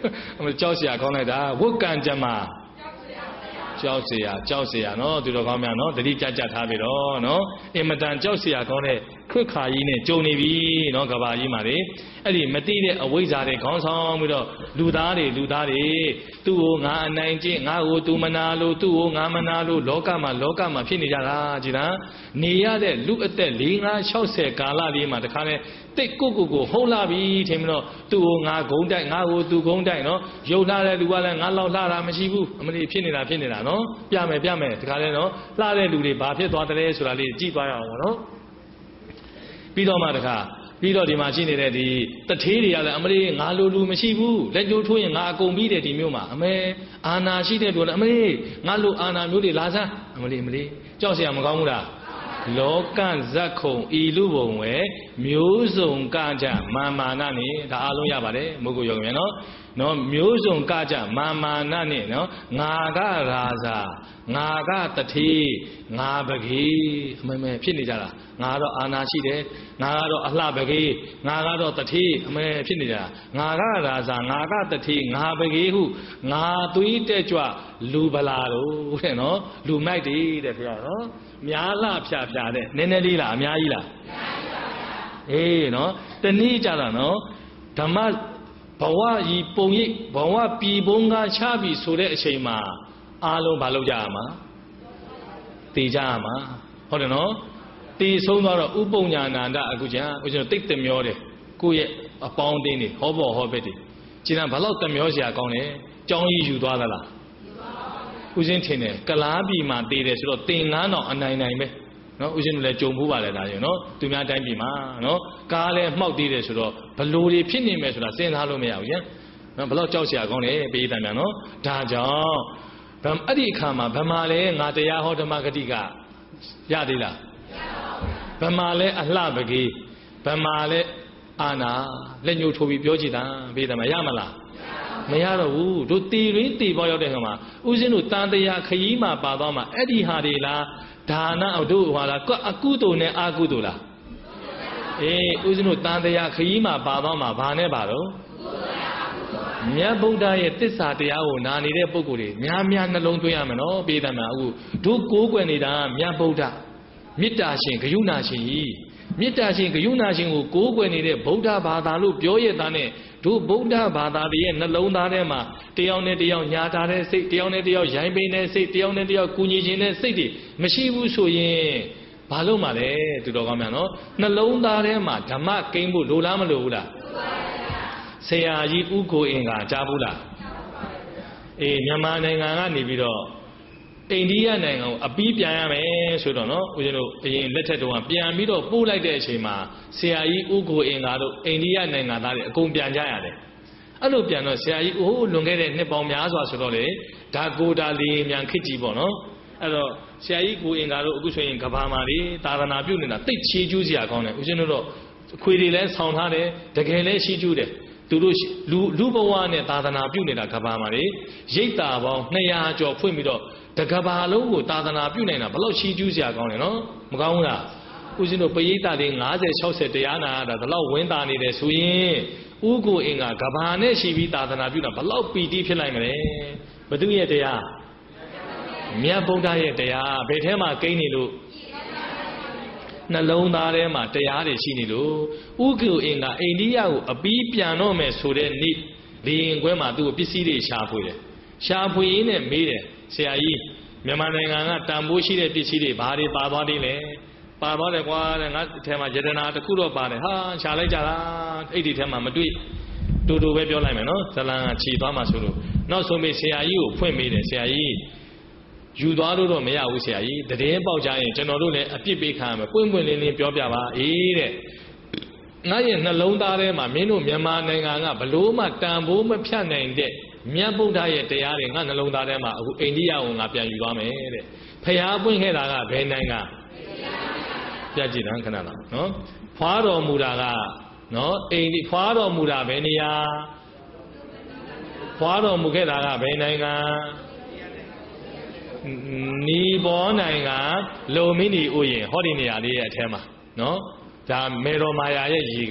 ကြောက်เสียကောင်းလိုက်တာဝတ်ကံကြမှာကြောက်เสียနော်သူတော်ကောင်းများနော်တတိကြကြထားပြီတော့နော်အင်မတန်ကြောက်เสียကောင်းတဲ့ခွတ်ခါကြီးနဲ့ကြုံနေပြီနော်ကဘာကြီးမှာလေအဲ့ဒီမတိတဲ့အဝိဇ္ဇာတွေခေါင်းဆောင်ပြီးတော့လူသားတွေသူ့ကိုငါအနိုင်ကျင့်ငါ့ကိုသူမနာလို့သူ့ကိုငါမနာလို့လောကမှာဖြစ်နေကြတာကြည်လားနေရတဲ့လူအသက်45-60ကာလလေးမှာတခါလဲတိတ်ကိုဟုတ်လာပြီထင်ပြီးတော့သူ့ကိုငါဂုံတိုက်ငါ့ကိုသူဂုံတိုက်နော်ယုံလာတဲ့လူကလည်းငါလောက်လှတာမရှိဘူးအမလီဖြစ်နေတာနော်ပြမယ်တခါလဲနော်လှတဲ့လူတွေဘာဖြစ်သွားတယ်ဆိုတာလေးကြည့်သွားရအောင်နော်ပြီးတော့မှတခါပြီးတော့ဒီမှာရှိနေတဲ့ဒီတထေးတွေကလည်းအမလေးငါလိုလူမရှိဘူးလက်ကျိုးထိုးရင်ငါအကုန်ပြီးတယ်ဒီမျိုးမှာအမေအာနာရှိတဲ့လူလည်းအမလေးငါလိုအာနာမျိုးတွေလာစမ်းအမလေးကြောက်เสียမကောင်းဘူးလားလောကဇက်ခုံဤလူဘုံဝဲမျိုးစုံကကြမာနနဲ့ဒါအားလုံးရပါတယ်မဟုတ်ကိုရောခင်ဗျာနော်မျိုးစုံကကြမာနနဲ့နော်ငါကရာဇာငါကတထေးငါပကေအမေဖြစ်နေကြတာငါတော့အာနာရှိတယ်ငါကတော့အလှပကေငါကတော့တထေးအမေဖြစ်နေကြတာငါကရာဇာငါကတထေးငါပကေဟုငါသွေးတက်ကြွလူဗလာတို့တဲ့နော်လူမိုက်တွေတဲ့ခင်ဗျာနော်များလားဖြာတဲ့နည်းနည်းလေးလားအများကြီးလားအေးနော်တနည်းကြတာနော်ဓမ္မဘဝကြီးပုံရိပ်ဘဝပြည်ဘုံကချပြီဆိုတဲ့အချိန်မှာအားလုံးမလုပ်ကြရမှာတည်ကြရမှာဟုတ်တယ်နော်တည်ဆုံးသွားတော့ဥပုံညာနန္ဒအခုကျန်ဦးဇင်းတိတ်တမျောတယ်ကိုယ့်ရဲ့အပေါင်းအသင်းတွေဟောပေါ်ဟောဘက်တွေကျန်ဘာလို့တမျောစရာကောင်းလဲကြောင်းကြီးယူသွားသလားဦးဇင်းထင်တယ်ကလားပြည်မှာတည်တယ်ဆိုတော့တင်ငန်းတော်အနိုင်ပဲနော်ဦးဇင်းတို့လည်းကြုံဖို့ပါလေဒါရင်နော်သူများတိုင်းပြည်မှာနော်ကားလည်းမှောက်သေးတယ်ဆိုတော့ဘလို့တွေဖြစ်နေမယ်ဆိုတာစဉ်းစားလို့မရဘူးကျန်နော်ဘလို့ကြောက်စရာကောင်းတယ်ပေးတယ်မြန်နော်ဒါကြောင့်အဲ့ဒီအခါမှာဗမာလဲငါတရားဟောဓမ္မဂတိကရသေးလားဗမာလဲအလှပကေဗမာလဲအာနာလက်ညှိုးထိုးပြီးပြောကြည့်တာပေးတယ်မရမလားမရတော့ဘူးတို့တီရင်းတီပေါရောက်တဲ့ခါမှာဦးဇင်းတို့တန်တရားခရီးမှာပါသွားမှာအဲ့ဒီဟာတွေလားဒါနတို့ဟာလားအကုသိုလ်နဲ့အာကုသိုလ်လားအေးဦးဇင်းတို့တန်တရားခရီးမှာပါသွားမှာဘာနဲ့ပါတော့မြတ်ဗုဒ္ဓရဲ့သစ္စာတရားကိုနာနေတဲ့ပုဂ္ဂိုလ်တွေများနှလုံးသွင်းရမယ်နော်ပေးတယ်မှာအခုတို့ကိုးကွယ်နေတာမြတ်ဗုဒ္ဓမေတ္တာရှင်ဂရုဏာရှင်ကြီးမေတ္တာရှင်ဂရုဏာရှင်ကိုကိုးကွယ်နေတဲ့ဗုဒ္ဓဘာသာလို့ပြောရတဲ့နဲ့တို့ဗုဒ္ဓဘာသာရဲ့နှလုံးသားထဲမှာတယောက်နဲ့တယောက်ညာထားတဲ့စိတ်တယောက်နဲ့တယောက်ရိုင်းပိန်တဲ့စိတ်တယောက်နဲ့တယောက်ကူညီခြင်းတဲ့စိတ်တွေမရှိဘူးဆိုရင်ဘာလို့မှလဲသူတော်ကောင်းများနော်နှလုံးသားထဲမှာဓမ္မကိန်းဖို့လိုလားမလိုဘူးလားဆရာကြီးဥကိုအင်္ဂါကြားဘူးလားအေးမြန်မာနိုင်ငံကနေပြီးတော့အိန္ဒိယနိုင်ငံကိုအပြီးပြန်ရမယ်ဆိုတော့နော်ဦးဇင်းတို့အရင်လက်ထက်တုန်းကပြန်ပြီးတော့ပို့လိုက်တဲ့အချိန်မှာဆရာကြီးဥကိုအင်္ဂါတို့အိန္ဒိယနိုင်ငံသားတွေအကုန်ပြန်ကြရတယ်အဲ့လိုပြန်တော့ဆရာကြီးလွန်ခဲ့တဲ့နှစ်ပေါင်းများစွာဆိုတော့လေဒါကိုဒါလီမြန်ခစ်ကြီးပေါ့နော်အဲ့တော့ဆရာကြီးကိုအင်္ဂါတို့အခုဆိုရင်ကဘာမာတွေသာသနာပြုနေတာတိတ်ချေကျူးစရာကောင်းတယ်ဦးဇင်းတို့တော့ခွေတွေလည်းဆောင်းထားတယ်တကယ်လည်းရှိကျူးတယ်သူတို့လူဘဝနဲ့သာသနာပြုနေတာကဘာမာတွေရိတ်တာပေါင်း200ကျော်ဖွင့်ပြီးတော့တကဘာလုံးကိုသာသနာပြုနိုင်တာဘလို့ရှိကျူးစရာကောင်းတယ်နော်မကောင်းဘူးလားဦးဇင်းတို့ပရိသတ်တွေ50-60တရားနာတာဘလို့ဝင်းတာနေတယ်ဆိုရင်ဥကိုအင်္ဂါကဘာနဲ့ရှိပြီးသာသနာပြုတာဘလို့ပီတိဖြစ်နိုင်မလဲဘသူရဲ့တရားမြတ်ဗုဒ္ဓရဲ့တရားဘယ်ထဲမှာကိန်းနေလို့နှလုံးသားထဲမှာတရားတွေရှိနေလို့ဥကိုအင်္ဂါအိန္ဒိယကိုအပြီးပြန်တော့မယ်ဆိုတဲ့နေ့လေရင်ခွဲမှာသူ့ကိုပစ္စည်းတွေရှာဖွေတယ်ရှာဖွေရင်းနဲ့မေးတယ်ဆရာကြီးမြန်မာနိုင်ငံကတန်ဖိုးရှိတဲ့ပစ္စည်းတွေဘာတွေပါသွားသေးလဲပါသွားတယ်ကွာတဲ့ငါအထဲမှာယတနာတစ်ခုတော့ပါတယ်ဟာရှာလိုက်ကြလားအဲ့ဒီထဲမှာမတွေ့တူတူပဲပြောလိုက်မယ်နော်ဇလန်ကခြေသွားမှဆိုလို့နောက်ဆုံးမေးဆရာကြီးကိုဖွင့်မေးတယ်ဆရာကြီးယူသွားလို့တော့မရဘူးဆရာကြီးတည်င်းပေါက်ကြရင်ကျွန်တော်တို့လည်းအပြစ်ပေးခံရမယ်ပွင့်ပွင့်လင်းလင်းပြောပြပါအေးတဲ့ငါရဲ့နှလုံးသားထဲမှာမင်းတို့မြန်မာနိုင်ငံကဘလို့မှတန်ဖိုးမဖြတ်နိုင်တဲ့မြတ်ဗုဒ္ဓရဲ့တရားတွေငါနှလုံးသားထဲမှာအခုအိန္ဒိယကိုငါပြန်ယူသွားမယ်တဲ့ဖျားပွင့်ခဲ့တာကဘယ်နိုင်ငံပြကြည့်တယ်ခဏလားနော်ဖွာတော်မူတာကနော်အိန္ဒိဖွာတော်မူတာဘယ်နေရာဖွာတော်မူခဲ့တာကဘယ်နိုင်ငံနီဘောနိုင်ငံလုံမင်းဒီဥယျာဉ်ဟောဒီနေရာလေးရဲ့အထဲမှာနော်ဒါမေတော်မာယာရဲ့ရေက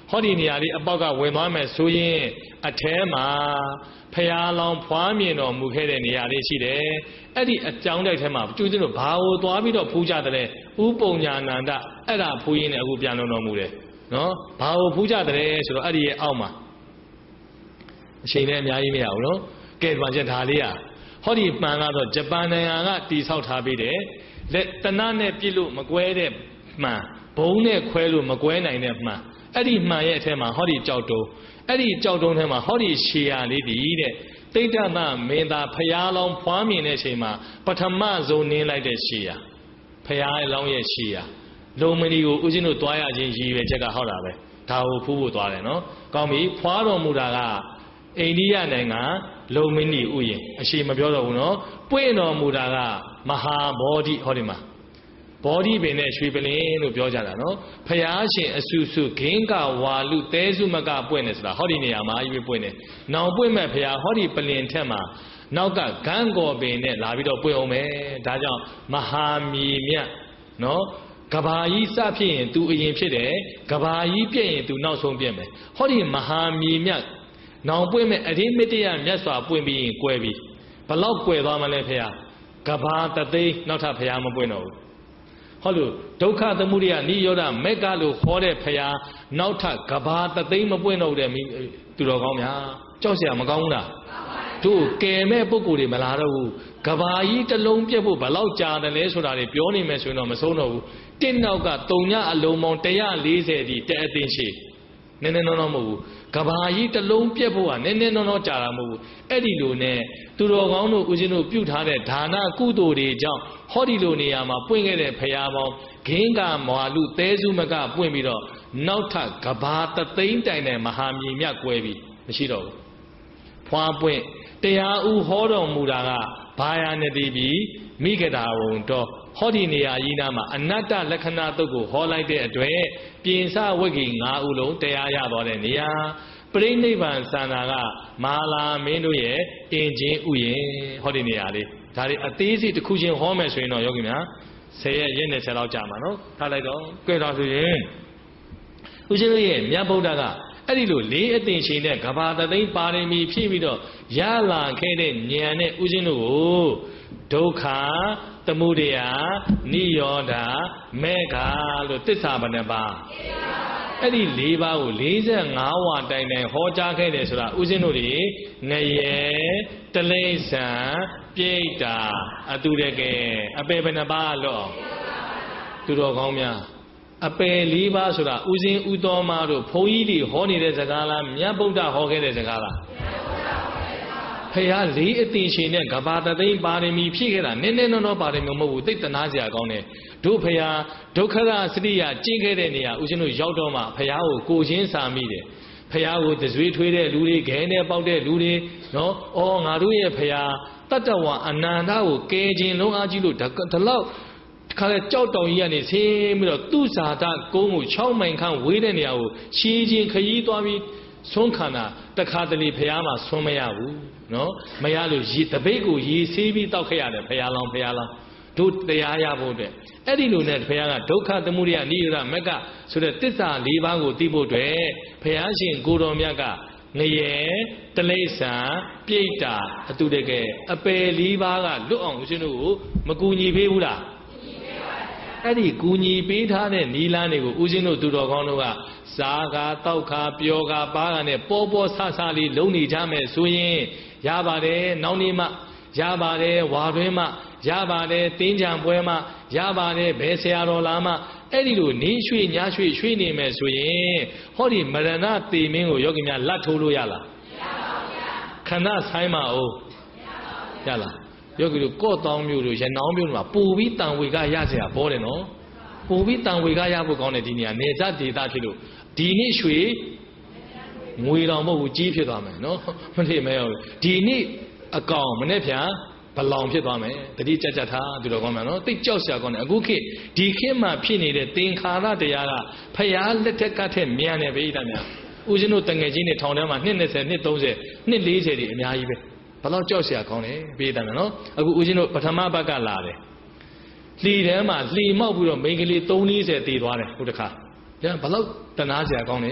ဟောဒီနေရာလေးအပေါက်ကဝင်သွားမယ်ဆိုရင်အထဲမှာဖရာလောင်ဖွားမြင်တော်မူခဲ့တဲ့နေရာလေးရှိတယ်အဲ့ဒီအကြောင်းတိုက်ထဲမှာကျူးချင်းတို့ဘာကိုသွားပြီးတော့ဖူးကြတယ်ဥပုံညာနန္ဒအဲ့ဒါဖူးရင်းနဲ့အခုပြန်လုံတော်မူတယ်နော်ဘာကိုဖူးကြတယ်ဆိုတော့အဲ့ဒီရဲ့အောက်မှာအချိန်နဲ့အများကြီးမရဘူးနော်ကဲပါချက်ဒါလေးอ่ะဟောဒီမှန်ကတော့ဂျပန်နိုင်ငံကတိဆောက်ထားပြီးတယ်လက်တနနဲ့ပြစ်လို့မကွဲတဲ့မှန်ဘုံနဲ့ခွဲလို့မကွဲနိုင်တဲ့မှန်အဲ့ဒီမှန်ရဲ့အထက်မှာဟောဒီကြောက်တုံးအဲ့ဒီကြောက်တုံးထဲမှာဟောဒီရှေယာလေးတည်တဲ့တိဋ္ဌသမင်းသားဖရာလောင်ဖွားမြင်တဲ့အချိန်မှာပထမဆုံးနင်းလိုက်တဲ့ရှေယာဖရာလောင်ရဲ့ရှေယာလုံမဏီကိုဦးဇင်းတို့တွားရခြင်းရည်ရွယ်ချက်ကဟောတာပဲဒါကိုဖူးဖို့တွားတယ်နော်ကောင်းပြီဖွားတော်မူတာကအိန္ဒိယနိုင်ငံလုံမဏီဥယျာဉ်အရှိမပြောတော့ဘူးနော်ပွင့်တော်မူတာကမဟာဘောဓိဟောဒီမှာဘောဓိပင်နဲ့ရွှေပလင်းလို့ပြောကြတာနော်ဖယားရှင်အစုစုဂင်္ဂဝါလူတဲစုမကပွင့်တယ်ဆိုတာဟောဒီနေရာမှာအရွေးပွင့်တယ်နောင်ပွင့်မဲ့ဖယားဟောဒီပလင်ထက်မှာနောက်ကဂန်းကော်ပင်နဲ့လာပြီးတော့ပွင့်အောင်မယ်ဒါကြောင့်မဟာမီမြတ်နော်ကဘာကြီးစဖြစ်ရင် तू အရင်ဖြစ်တယ်ကဘာကြီးပြည့်ရင် तू နောက်ဆုံးပြည့်မယ်ဟောဒီမဟာမီမြတ်နောင်ပွင့်မဲ့အရင်မတ္တရမြတ်စွာပွင့်ပြီးရင်ကွယ်ပြီဘလောက်ကွယ်သွားမလဲဖယားကဘာတသိန်းနောက်ထပ်ဖယားမပွင့်တော့ဘူးဟောလို့ဒုက္ခသမုဒယနိရောဓမက်ကလို့ခေါ်တဲ့ဖယားနောက်ထပ်ကဘာတသိန်းမပွင့်တော့တဲ့သူတော်ကောင်းများကြောက်เสียမကောင်းဘူးလားတို့ကယ်မဲ့ပုဂ္ဂိုလ်တွေမလာတော့ဘူးကဘာကြီးတစ်လုံးပြတ်ဖို့ဘလောက်ကြာတယ်လဲဆိုတာတွေပြောနေမယ်ဆိုရင်တော့မဆုံးတော့ဘူးတစ်နောက်က3ညအလုံးပေါင်း140ဒီတဲ့အသိရှိနည်းနည်းနော်မဟုတ်ဘူးကဘာကြီးတစ်လုံးပြတ်ဖို့ကနည်းနည်းနော်ကြာတာမဟုတ်ဘူးအဲ့ဒီလိုနဲ့သူတော်ကောင်းတို့ဦးဇင်းတို့ပြုထားတဲ့ဒါနကုသိုလ်တွေကြောင့်ဟောဒီလိုနေရာမှာပွင့်ခဲ့တဲ့ဖရာပေါင်းဂင်္ဂမွာလူသဲစုမကပွင့်ပြီးတော့နောက်ထပ်ကဘာတသိန်းတိုင်တဲ့မဟာမြေမြတ်ကွဲပြီးမရှိတော့ဘူးဖွာပွင့်တရားဥဟောတော်မူတာကဘာယာနေတိပြီးမိဂဒာဝံတော့ဟောဒီနေရာကြီးနားမှာအနတ္တလက္ခဏာတုတ်ကိုဟောလိုက်တဲ့အတွက်ပြင်စဝဂ္ဂီ9ဦးလုံးတရားရသွားတဲ့နေရာပြိဋိဘံသန္တာကမာလာမင်းတို့ရဲ့အင်ချင်းဥယျာဉ်ဟောဒီနေရာလေးဒါတွေအသေးစိတ်တစ်ခုချင်းဟောမယ်ဆိုရင်တော့ယောဂီများ10ရက်20လောက်ကြာမှာနော်ထားလိုက်တော့ကြွယ်တော်ဆိုရင်ဦးဇင်းတို့ရဲ့မြတ်ဗုဒ္ဓကအဲ့ဒီလိုလေးအသိရှင်နဲ့ကဘာတသိန်းပါရမီဖြည့်ပြီးတော့ရလာခဲ့တဲ့ဉာဏ်နဲ့ဦးဇင်းတို့ကိုဒုက္ခသမုဒယနိရောဓမေဃလို့သစ္စာဘယ်နှပါးအဲ့ဒီ၄ပါးကို45ဝါတိုင်တိုင်ဟောကြားခဲ့တယ်ဆိုတာဦးဇင်းတို့တွေငရေတလိ္ဆံပြိတ္တာအတုရကဲအပေဘယ်နှပါးလို့သူတော်ကောင်းများအပယ်၄ပါးဆိုတာဥစဉ်ဥတော်မတို့ဘုန်းကြီးတွေဟောနေတဲ့စကားလားမြတ်ဗုဒ္ဓဟောခဲ့တဲ့စကားလားဖရာလေးအသိရှင်နဲ့ကဘာတသိန်းပါရမီဖြည့်ခဲ့တာနည်းနည်းနော်ပါရမီမဟုတ်ဘူးသိတနာစရာကောင်းတယ်တို့ဖရာဒုက္ခရစရိယကျင့်ခဲ့တဲ့နေရာဥစဉ်တို့ရောက်တော့မှဖရာကိုချင်းစာမိတယ်ဖရာကိုတဆွေးထွေးတဲ့လူတွေခဲနဲ့ပေါက်တဲ့လူတွေနော်အော်ငါတို့ရဲ့ဖရာတတ္တဝအနန္တကိုကယ်ခြင်းလုံးအားကြီးလို့ဒီလောက်ခါလဲကြောက်တောင်ကြီးကနေဆင်းပြီးတော့သူဇာတကုန်းကို6မိုင်ခန့်ဝေးတဲ့နေရာကိုရှည်ချင်းခရီးသွားပြီးဆုံးခန္ဓာတခါတလေဖျားမှာဆုံးမရဘူးနော်မရလို့ရေတပိတ်ကိုရေဆေးပြီးတောက်ခဲ့ရတယ်ဖျားလောင်းတို့တရားရဖို့အတွက်အဲ့ဒီလိုနဲ့ဖျားကဒုက္ခသမုဒယနိရောဓမက်ကဆိုတဲ့သစ္စာ၄ပါးကိုသိဖို့အတွက်ဖျားရှင်ကိုတော်မြတ်ကငရေတလိ္ဆာပြိတ္တာအတုတကယ်အပယ်၄ပါးကလွတ်အောင်ဦးဇင်းတို့ကိုမကူညီပေးဘူးလားအဲ့ဒီကူညီပေးထားတဲ့နီလန်းတွေကိုဦးဇင်းတို့သူတော်ကောင်းတို့ကစားကာတောက်ခါပျော်ကာပါးကနဲ့ပေါ်ဆဆလေးလုံးနေကြမယ်ဆိုရင်ရပါတယ်နောက်နေ့မှရပါတယ်ဝါတွင်းမှရပါတယ်တင်းကြံပွဲမှရပါတယ်ဘယ်ဆရာတော်လားမှအဲ့ဒီလိုနေရွှေ့ညာရွှေ့နေမယ်ဆိုရင်ဟောဒီမရဏသေမင်းကိုယောဂီများလက်ထိုးလို့ရလားမရပါဘူးဗျာခဏဆိုင်မအောင်မရပါဘူးရလားယောဂီတို့ကော့တောင်းမျိုးတို့ရနောင်းမျိုးတို့မှာပူပြီးတန်ဝေကရเสียဘောတယ်နော်ပူပြီးတန်ဝေကရဖို့ကောင်းတယ်ဒီနေရာနေဇဒေတာဖြစ်လို့ဒီနေ့ရွှေငွေတော်မဟုတ်ဘူးကြီးဖြစ်သွားမယ်နော်မဖြစ်မဲရောဒီနေ့အကောင်မနေ့ဖြန်ဘလောင်ဖြစ်သွားမယ်တတိကြထားသူတော်ကောင်းမယ်နော်တိတ်ကြောက်เสียကောင်းတယ်အခုခေတ်ဒီခေတ်မှာဖြစ်နေတဲ့သင်္ခါရတရားကဖျားလက်ထက်ကထက်မြန်တယ်ဗိဓာများဦးဇင်းတို့တငယ်ချင်းတွေထောင်ထဲမှာ220 230 240တွေအများကြီးပဲဘလောက်ကြောက်เสียကောင်းတယ်ဗိဓာများနော်အခုဦးဇင်းတို့ပထမဘက်ကလာတယ်လှီထဲမှာလှီမောက်ပြီးတော့မိန်းကလေး340တည်သွားတယ်ဟိုတခါဘလောက်တနာเสียကောင်းတယ်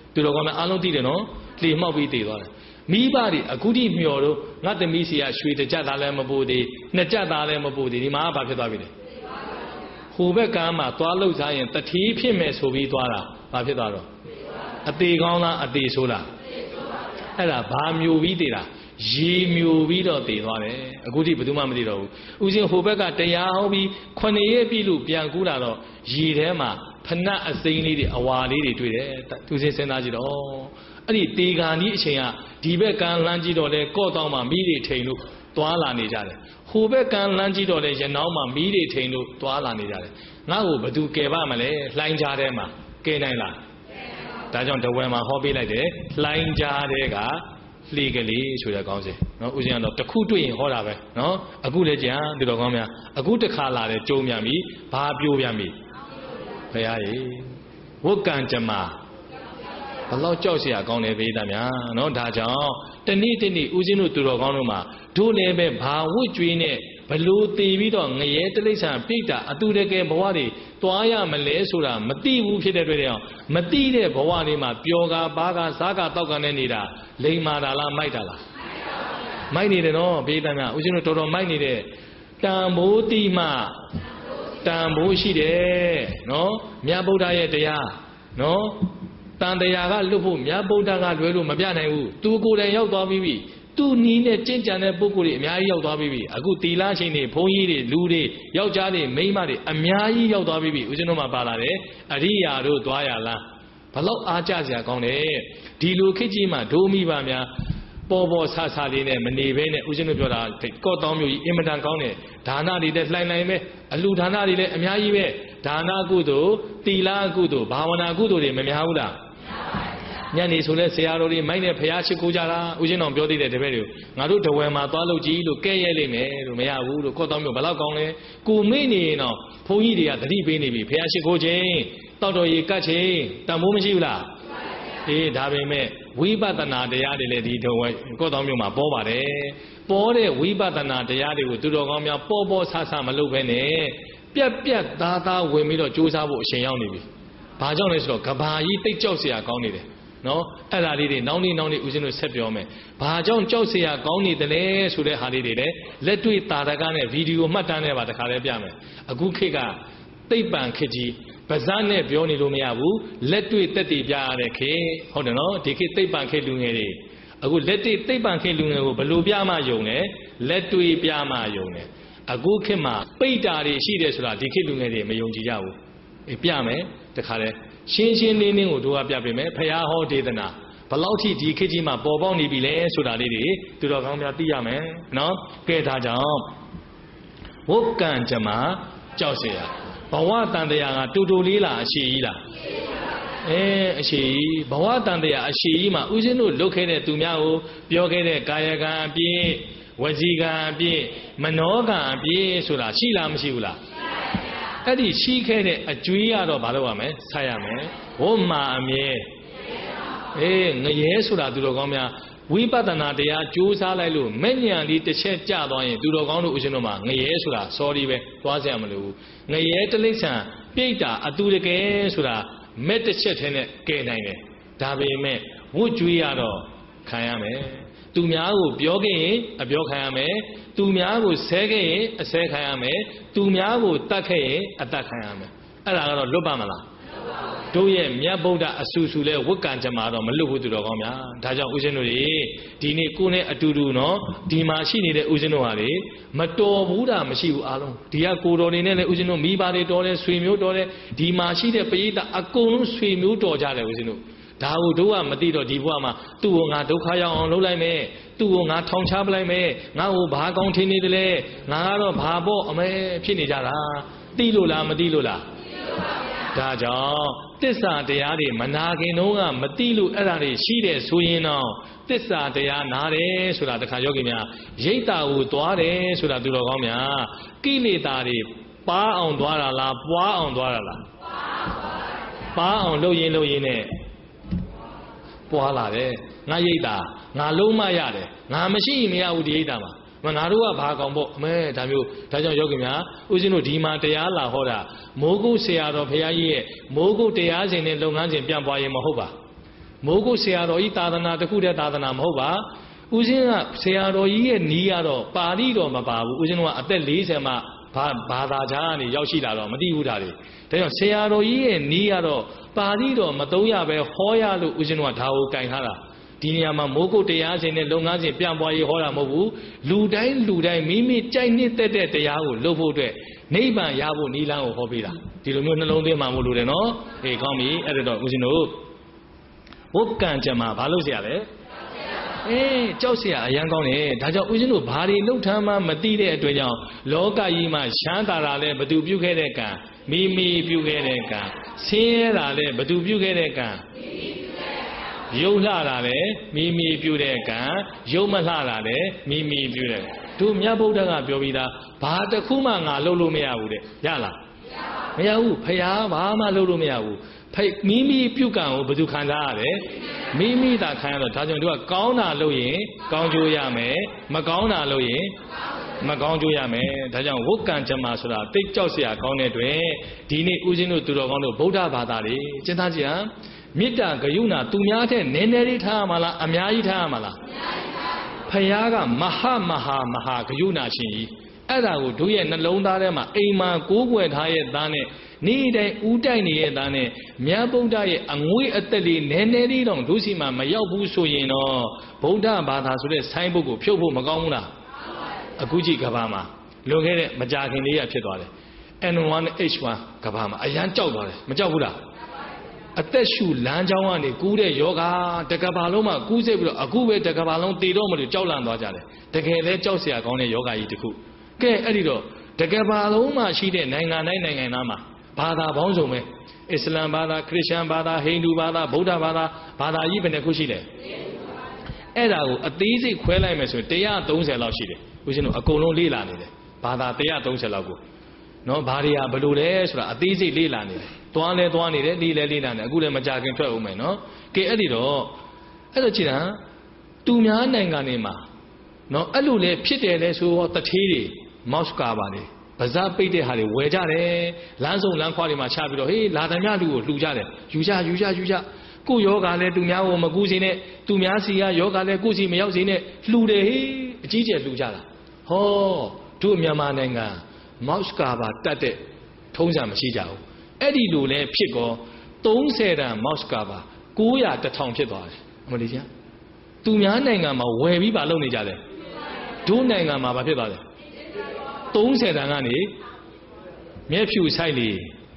သူတော်ကောင်းများအားလုံးသိတယ်နော်လေမှောက်ပြီးတည်သွားတယ်မိဘတွေအခုထိမျောတော့ငါသမီးစီကရွှေတစ်ကြက်သားလည်းမပို့သေးနှစ်ကြက်သားလည်းမပို့သေးဒီမှာဘာဖြစ်သွားပြီလဲဟိုဘက်ကမ်းမှာသွားလှုပ်စားရင်တတိဖြစ်မယ်ဆိုပြီးသွားတာဘာဖြစ်သွားတော့အသေးကောင်းလားအသေးဆိုးလားအဲ့ဒါဘာမျိုးပြီးတည်တာရေမျိုးပြီးတော့တည်သွားတယ်အခုထိဘယ်သူမှမသိတော့ဘူးဦးဇင်းဟိုဘက်ကတရားဟောပြီး9ရက်ပြည့်လို့ပြန်ကူးလာတော့ရေထဲမှာဖနက်အစိမ်းလေးတွေအဝါလေးတွေတွေ့တယ်သူစဉ်းစားကြည့်တော့အဲ့ဒီတေဂာနီးအချိန်ကဒီဘက်ကမ်းလမ်းကြည့်တော့လေကော့တောင်းမှာမိတွေထိန်လို့သွားလာနေကြတယ်ဟိုဘက်ကမ်းလမ်းကြည့်တော့လေရနောင်းမှာမိတွေထိန်လို့သွားလာနေကြတယ်ငါ့ကိုဘယ်သူကယ်ပါမလဲလှိုင်းကြားထဲမှာကယ်နိုင်လားဒါကြောင့်တဝဲမှာဟောပေးလိုက်တယ်လှိုင်းကြားထဲကလှေကလေးဆိုတဲ့ကောင်းစဉ်နော်ဦးဇင်းကတော့တခုတွေ့ရင်ဟောတာပဲနော်အခုလည်းကြံသူတော်ကောင်းများအခုတစ်ခါလာတယ်ကြုံပြန်ပြီဘာပြိုးပြန်ပြီဘုရားကြီးဝတ်ကံကြမှာဘလောက်ကြောက်เสียကောင်းတယ်ဘေးသားများနော်ဒါကြောင့်တနေ့တနေ့ဦးဇင်းတို့သူတော်ကောင်းတို့မှာတို့လည်းပဲဘာဝတ်ကြွေးနဲ့ဘလို့တည်ပြီးတော့ငရဲတိလိစ္ဆာန်ပြိတ္တာအတူတကယ်ဘဝတွေတွားရမလဲဆိုတာမသိဘူးဖြစ်တဲ့တွေ့တဲ့အောင်မသိတဲ့ဘဝတွေမှာပျော်ကာပါးကာစားကာတောက်ကာနဲ့နေတာလိမ်မာတာလားမိုက်တာလားမိုက်နေတယ်နော်ဘေးသားများဦးဇင်းတို့တော်တော်မိုက်နေတဲ့တန်ဖိုးတိမှတန်ဖိုးရှိတယ်နော်မြတ်ဗုဒ္ဓရဲ့တရားနော်တန်တရားကလွတ်ဖို့မြတ်ဗုဒ္ဓကလွယ်လို့မပြနိုင်ဘူးသူကိုယ်တိုင်ရောက်သွားပြီသူနီးနဲ့ကြင်ကြံတဲ့ပုဂ္ဂိုလ်တွေအများကြီးရောက်သွားပြီအခုတီလာရှင်တွေဘုန်းကြီးတွေလူတွေယောက်ျားတွေမိန်းမတွေအများကြီးရောက်သွားပြီဦးဇင်းတို့မှာပါလာတယ်အရိယာတို့သွားရလားဘလောက်အားကြစရာကောင်းတယ်ဒီလိုခေတ်ကြီးမှာဒိုးမိပါများပေါ်ပေါ်ဆဆလေးနဲ့မနေဘဲနဲ့ဦးဇင်းတို့ပြောတာကော့တောင်းမျိုးကြီးအင်မတန်ကောင်းတယ်ဒါနတွေလည်းလှိုင်လှိုင်ပဲအလှဒါနတွေလည်းအများကြီးပဲဒါနကုသိုလ်တီလာကုသိုလ်ဘာဝနာကုသိုလ်တွေမများဘူးလားညနေဆိုလဲဆရာတော်တွေမိုက်နဲ့ဖျားရှိခိုးကြတာဦးဇင်းတော်ပြောသေးတယ်တပည့်တွေငါတို့တဝဲမှာသွားလို့ကြည့်လို့ကဲ့ရဲ့လိမ့်မယ်လို့မရဘူးလို့ကော့တောင်းမျိုးဘလောက်ကောင်းလဲကိုမေ့နေရင်တော့ဘုန်းကြီးတွေကသတိပေးနေပြီဖျားရှိခိုးခြင်းတောက်တော်ရေကတ်ခြင်းတန်ဖိုးမရှိဘူးလားအေးဒါပေမဲ့ဝိပဿနာတရားတွေလည်းဒီတဝဲကော့တောင်းမျိုးမှာပေါ်ပါတယ်ပေါ်တဲ့ဝိပဿနာတရားတွေကိုသူတော်ကောင်းများပေါ်ပေါ်ဆဆမလုပ်ဘဲနဲ့ပြက်ပြက်သားသားဝင်ပြီးတော့ကြိုးစားဖို့အရှင်ရောက်နေပြီဘာကြောင့်လဲဆိုတော့ကဘာကြီးတိတ်ကြောက်เสียကောင်းနေတယ်နော်အဲ့ဒါလေးတွေနောက်နေ့ဦးဇင်းတို့ဆက်ပြောမယ်ဘာကြောင့်ကြောက်เสียကောင်းနေတယ်လဲဆိုတဲ့ဟာလေးတွေလည်းလက်တွေ့တာရကနဲ့ဗီဒီယိုမှတ်တမ်းနဲ့ပါတခါလဲပြမယ်အခုခေတ်ကသိပ္ပံခေတ်ကြီးဗဇတ်နဲ့ပြောနေလို့မရဘူးလက်တွေ့တက်တည်ပြရတဲ့ခေတ်ဟုတ်တယ်နော်ဒီခေတ်သိပ္ပံခေတ်လူငယ်တွေအခုလက်တွေ့သိပ္ပံခေတ်လူငယ်ကိုဘယ်လိုပြမှယုံလဲလက်တွေ့ပြမှယုံတယ်အခုခေတ်မှာပိတ်တာတွေရှိတယ်ဆိုတာဒီခေတ်လူငယ်တွေမယုံကြည်ကြဘူးအေးပြမယ်တခါလဲရှင်းရှင်းလင်းလင်းကိုတို့ကပြပေးမယ်ဖရာဟောဒေသနာဘလောက်ထိဒီခေတ်ကြီးမှာပေါ်ပေါက်နေပြီလဲဆိုတာလေးတွေသူတော်ကောင်းများသိရမယ်နော်ကဲဒါကြောင့်ဝတ်ကံကြမှာကြောက်เสียဘဝတန်တရားကတူတူလေးလားအရှိကြီးလားအရှိကြီးဘဝတန်တရားအရှိကြီးမှာဦးဇင်းတို့လုတ်ခဲ့တဲ့သူများကိုပြောခဲ့တဲ့ကာယကံအပြည့်ဝစီကံအပြည့်မနောကံအပြည့်ဆိုတာရှိလားမရှိဘူးလားအဲ့ဒီရှိခဲ့တဲ့အကျွေးရတော့ဘာလုပ်ရမလဲဆက်ရမယ်ဝတ်မာအမြဲငရဲဆိုတာသူတော်ကောင်းများဝိပဿနာတရားကြိုးစားလိုက်လို့မဲ့ညံလေးတစ်ချက်ကြသွားရင်သူတော်ကောင်းတို့ဦးဇင်းတို့မှာငရဲဆိုတာ sorry ပဲသွားစရာမလိုဘူးငရဲတိလိစ္ဆာန်ပြိတ္တာအတူတကယ်ဆိုတာမဲ့တစ်ချက်ထဲနဲ့ကယ်နိုင်တယ်ဒါပေမဲ့ဝတ်ကြွေးရတော့ခံရမယ်သူများကိုပြောခဲ့ရင်အပြောခံရမယ်သူများကိုဆဲခဲ့ရင်အဆဲခံရမယ်သူများကိုတတ်ခဲ့ရင်အတတ်ခံရမယ်အဲ့ဒါကတော့လွတ်ပါမလားတို့ရဲ့မြတ်ဗုဒ္ဓအဆူဆူလဲဝတ်ကံကြမှာတော့မလွတ်ဘူးသူတော်ကောင်းများဒါကြောင့်ဦးဇင်းတို့တွေဒီနေ့ကိုယ်နဲ့အတူတူနော်ဒီမှာရှိနေတဲ့ဦးဇင်းတို့ဟာလေမတော်ဘူးတာမရှိဘူးအားလုံးဒီကကိုတော်နေနဲ့လေဦးဇင်းတို့မိဘတွေတော်တယ်ဆွေမျိုးတော်တယ်ဒီမှာရှိတဲ့ပရိသတ်အကုန်လုံးဆွေမျိုးတော်ကြတယ်ဦးဇင်းတို့ဒါကိုတို့ကမသိတော့ဒီဘဝမှာသူ့ကိုငါဒုက္ခရောက်အောင်လုပ်လိုက်မယ်သူ့ကိုငါထောင်ချပလိုက်မယ်ငါ့ကိုဘာကောင်းထင်နေတယ်လဲငါကတော့ဘာပေါ့အမဲဖြစ်နေကြတာသိလို့လားမသိလို့လားဒါကြောင့်သစ္စာတရားတွေမနာခင်တုန်းကမသိလို့အဲ့ဒါတွေရှိတယ်ဆိုရင်တော့သစ္စာတရားနာတယ်ဆိုတာတခါယောဂီများရိတ်တာကိုသွားတယ်ဆိုတာသူတော်ကောင်းများကိလေသာတွေပါအောင်သွားတာလားပွားအောင်သွားတာလားပါအောင်လုပ်ရင်နဲ့ပွားလာတယ်ငါရိတ်တာငါလုံးမရတယ်ငါမရှိမရဘူးဒီရိတ်တာမှာငါတို့ကဘာကောင်ပေါ့အမဲဒါမျိုးဒါကြောင့်ယောဂီများဦးဇင်းတို့ဒီမှာတရားလာဟောတာမိုးကုတ်ဆရာတော်ဘုရားကြီးရဲ့မိုးကုတ်တရားစဉ်နဲ့လုပ်ငန်းစဉ်ပြန်ပွားရင်မဟုတ်ပါမိုးကုတ်ဆရာတော်ကြီးသာသနာတစ်ခုတည်းသာသနာမဟုတ်ပါဦးဇင်းကဆရာတော်ကြီးရဲ့နီးရတော့ပါဠိတော်မပါဘူးဦးဇင်းကအသက်40မှဘာသာခြားကနေရောက်ရှိလာတော့မသိဘူးဒါတွေဒါကြောင့်ဆရာတော်ကြီးရဲ့နီးရတော့ပါဠိတော်မသုံးရပဲဟောရလို့ဦးဇင်းကဒါကိုကင်ထားတာဒီနေရာမှာမိုးကုတ်တရားစဉ်နဲ့လုပ်ငန်းစဉ်ပြန်ပွားရေးဟောတာမဟုတ်ဘူးလူတိုင်းမိမိကြိုက်နှစ်သက်တဲ့တရားကိုလုပ်ဖို့အတွက်နိဗ္ဗာန်ရဖို့နိလန်းကိုဟောပေးတာဒီလိုမျိုးနှလုံးသွင်းမှမို့လို့တယ်နော်အေးကောင်းပြီအဲ့တော့ဦးဇင်းတို့ဝုတ်ကံကြမှာဘာလို့เสียလဲကြောက်เสียအရန်ကောင်းတယ်ဒါကြောင့်ဦးဇင်းတို့ဘာတွေလှုပ်ထမ်းမှမသိတဲ့အတွက်ကြောင့်လောကကြီးမှာရှမ်းသာတာလဲဘသူပြုခဲ့တဲ့ကံမိမိပြုခဲ့တဲ့ကံဆင်းရဲတာလဲဘသူပြုခဲ့တဲ့ကံရုပ်လှတာလဲမိမိပြုတဲ့ကံရုပ်မလှတာလဲမိမိပြုတဲ့တို့မြတ်ဗုဒ္ဓကပြောပြီးသားဘာတစ်ခုမှငါလှုပ်လို့မရဘူးတဲ့ရလားမရဘူးဖရာဘာမှလှုပ်လို့မရဘူးမိမိပြုကံကိုဘယ်သူခံစားရတယ်မိမိသာခံရတော့ဒါကြောင့်တို့ကကောင်းတာလုပ်ရင်ကောင်းကျိုးရမယ်မကောင်းတာလုပ်ရင်မကောင်းကျိုးရမယ်ဒါကြောင့်ဝုတ်ကံကြမှာဆိုတာသိကြောက်เสียကောင်းတဲ့အတွက်ဒီနေ့ဦးဇင်းတို့သူတော်ကောင်းတို့ဗုဒ္ဓဘာသာတွေစဉ်းစားကြည့်ဟမ်မေတ္တာဂရုဏာသူများတဲ့နည်းနည်းလေးထားရမှာလားအများကြီးထားရမှာလားဖရာကမဟာဂရုဏာရှင်ကြီးအဲ့ဒါကိုတို့ရဲ့နှလုံးသားထဲမှာအိမ်မှာကိုးကွယ်ထားရဲ့သားနဲ့နေ့တိုင်းဦးတိုက်နေတဲ့သားနဲ့မြတ်ဗုဒ္ဓရဲ့အငွေ့အသက်လေးနည်းနည်းလေးတော့တို့စီမှာမရောက်ဘူးဆိုရင်တော့ဗုဒ္ဓဘာသာဆိုတဲ့ဆိုင်းဘုတ်ကိုဖြုတ်ဖို့မကောင်းဘူးလားအခုကြည့်ကဘာမှာလွန်ခဲ့တဲ့မကြာခင်လေးရဖြစ်သွားတယ် N1H1 ကဘာမှာအရန်ကြောက်သွားတယ်မကြောက်ဘူးလားအသက်ရှူလမ်းကြောင်းကနေကူးတဲ့ယောဂတကဘာလုံးမှာကူးစိတ်ပြီးတော့အခုပဲတကဘာလုံးတည်တော့မလို့ကြောက်လန့်သွားကြတယ်တကယ်လဲကြောက်เสียကောင်းတဲ့ယောဂကြီးတစ်ခုကဲအဲ့ဒီတော့တကဘာလုံးမှာရှိတဲ့နိုင်ငံတိုင်းနိုင်ငံသားမှာဘာသာပေါင်းစုံပဲအစ္စလာမ်ဘာသာခရစ်ယာန်ဘာသာဟိန္ဒူဘာသာဗုဒ္ဓဘာသာဘာသာကြီးဘယ်နှခုရှိလဲအဲ့ဒါကိုအသေးစိတ်ခွဲလိုက်မယ်ဆိုရင်130လောက်ရှိတယ်ဦးဇင်းတို့အကုန်လုံးလေ့လာနေတယ်ဘာသာ130လောက်ကိုနော်ဘာတွေကဘယ်လိုလဲဆိုတာအသေးစိတ်လေ့လာနေတယ်သွားနေတယ်လေ့လာနေအခုလည်းမကြခင်ထွက်ဦးမယ်နော်ကဲအဲ့ဒီတော့ကြည့်တာသူများနိုင်ငံတွေမှာနော်အဲ့လိုလဲဖြစ်တယ်လဲဆိုတော့တထေးတွေမော့စ်ကာပါလေဗဇပိတ်တဲ့ဟာတွေဝယ်ကြတယ်လမ်းစုံလမ်းခွာတွေမှာချပြီးတော့ဟေးလာသမျှလူကိုလှူကြတယ်ယူကြကိုယောဂါလဲသူများကိုမကူးစေနဲ့သူများစီကယောဂါလဲကိုစီမရောက်စေနဲ့လှူတယ်ဟေးအကြီးကျယ်လှူကြတာဟောတို့မြန်မာနိုင်ငံမော့စ်ကာပါတတ်တဲ့ထုံးစံမရှိကြဘူးအဲ့ဒီလိုလဲဖြစ်ကော30တန်မော့စ်ကာပါ900 1000ဖြစ်သွားတယ်အမလီကျသူများနိုင်ငံမှာဝယ်ပြီးပါလုပ်နေကြတယ်တို့နိုင်ငံမှာဘာဖြစ်သွားလဲ30တန်ကနေမျက်ဖြူဆိုင်လေ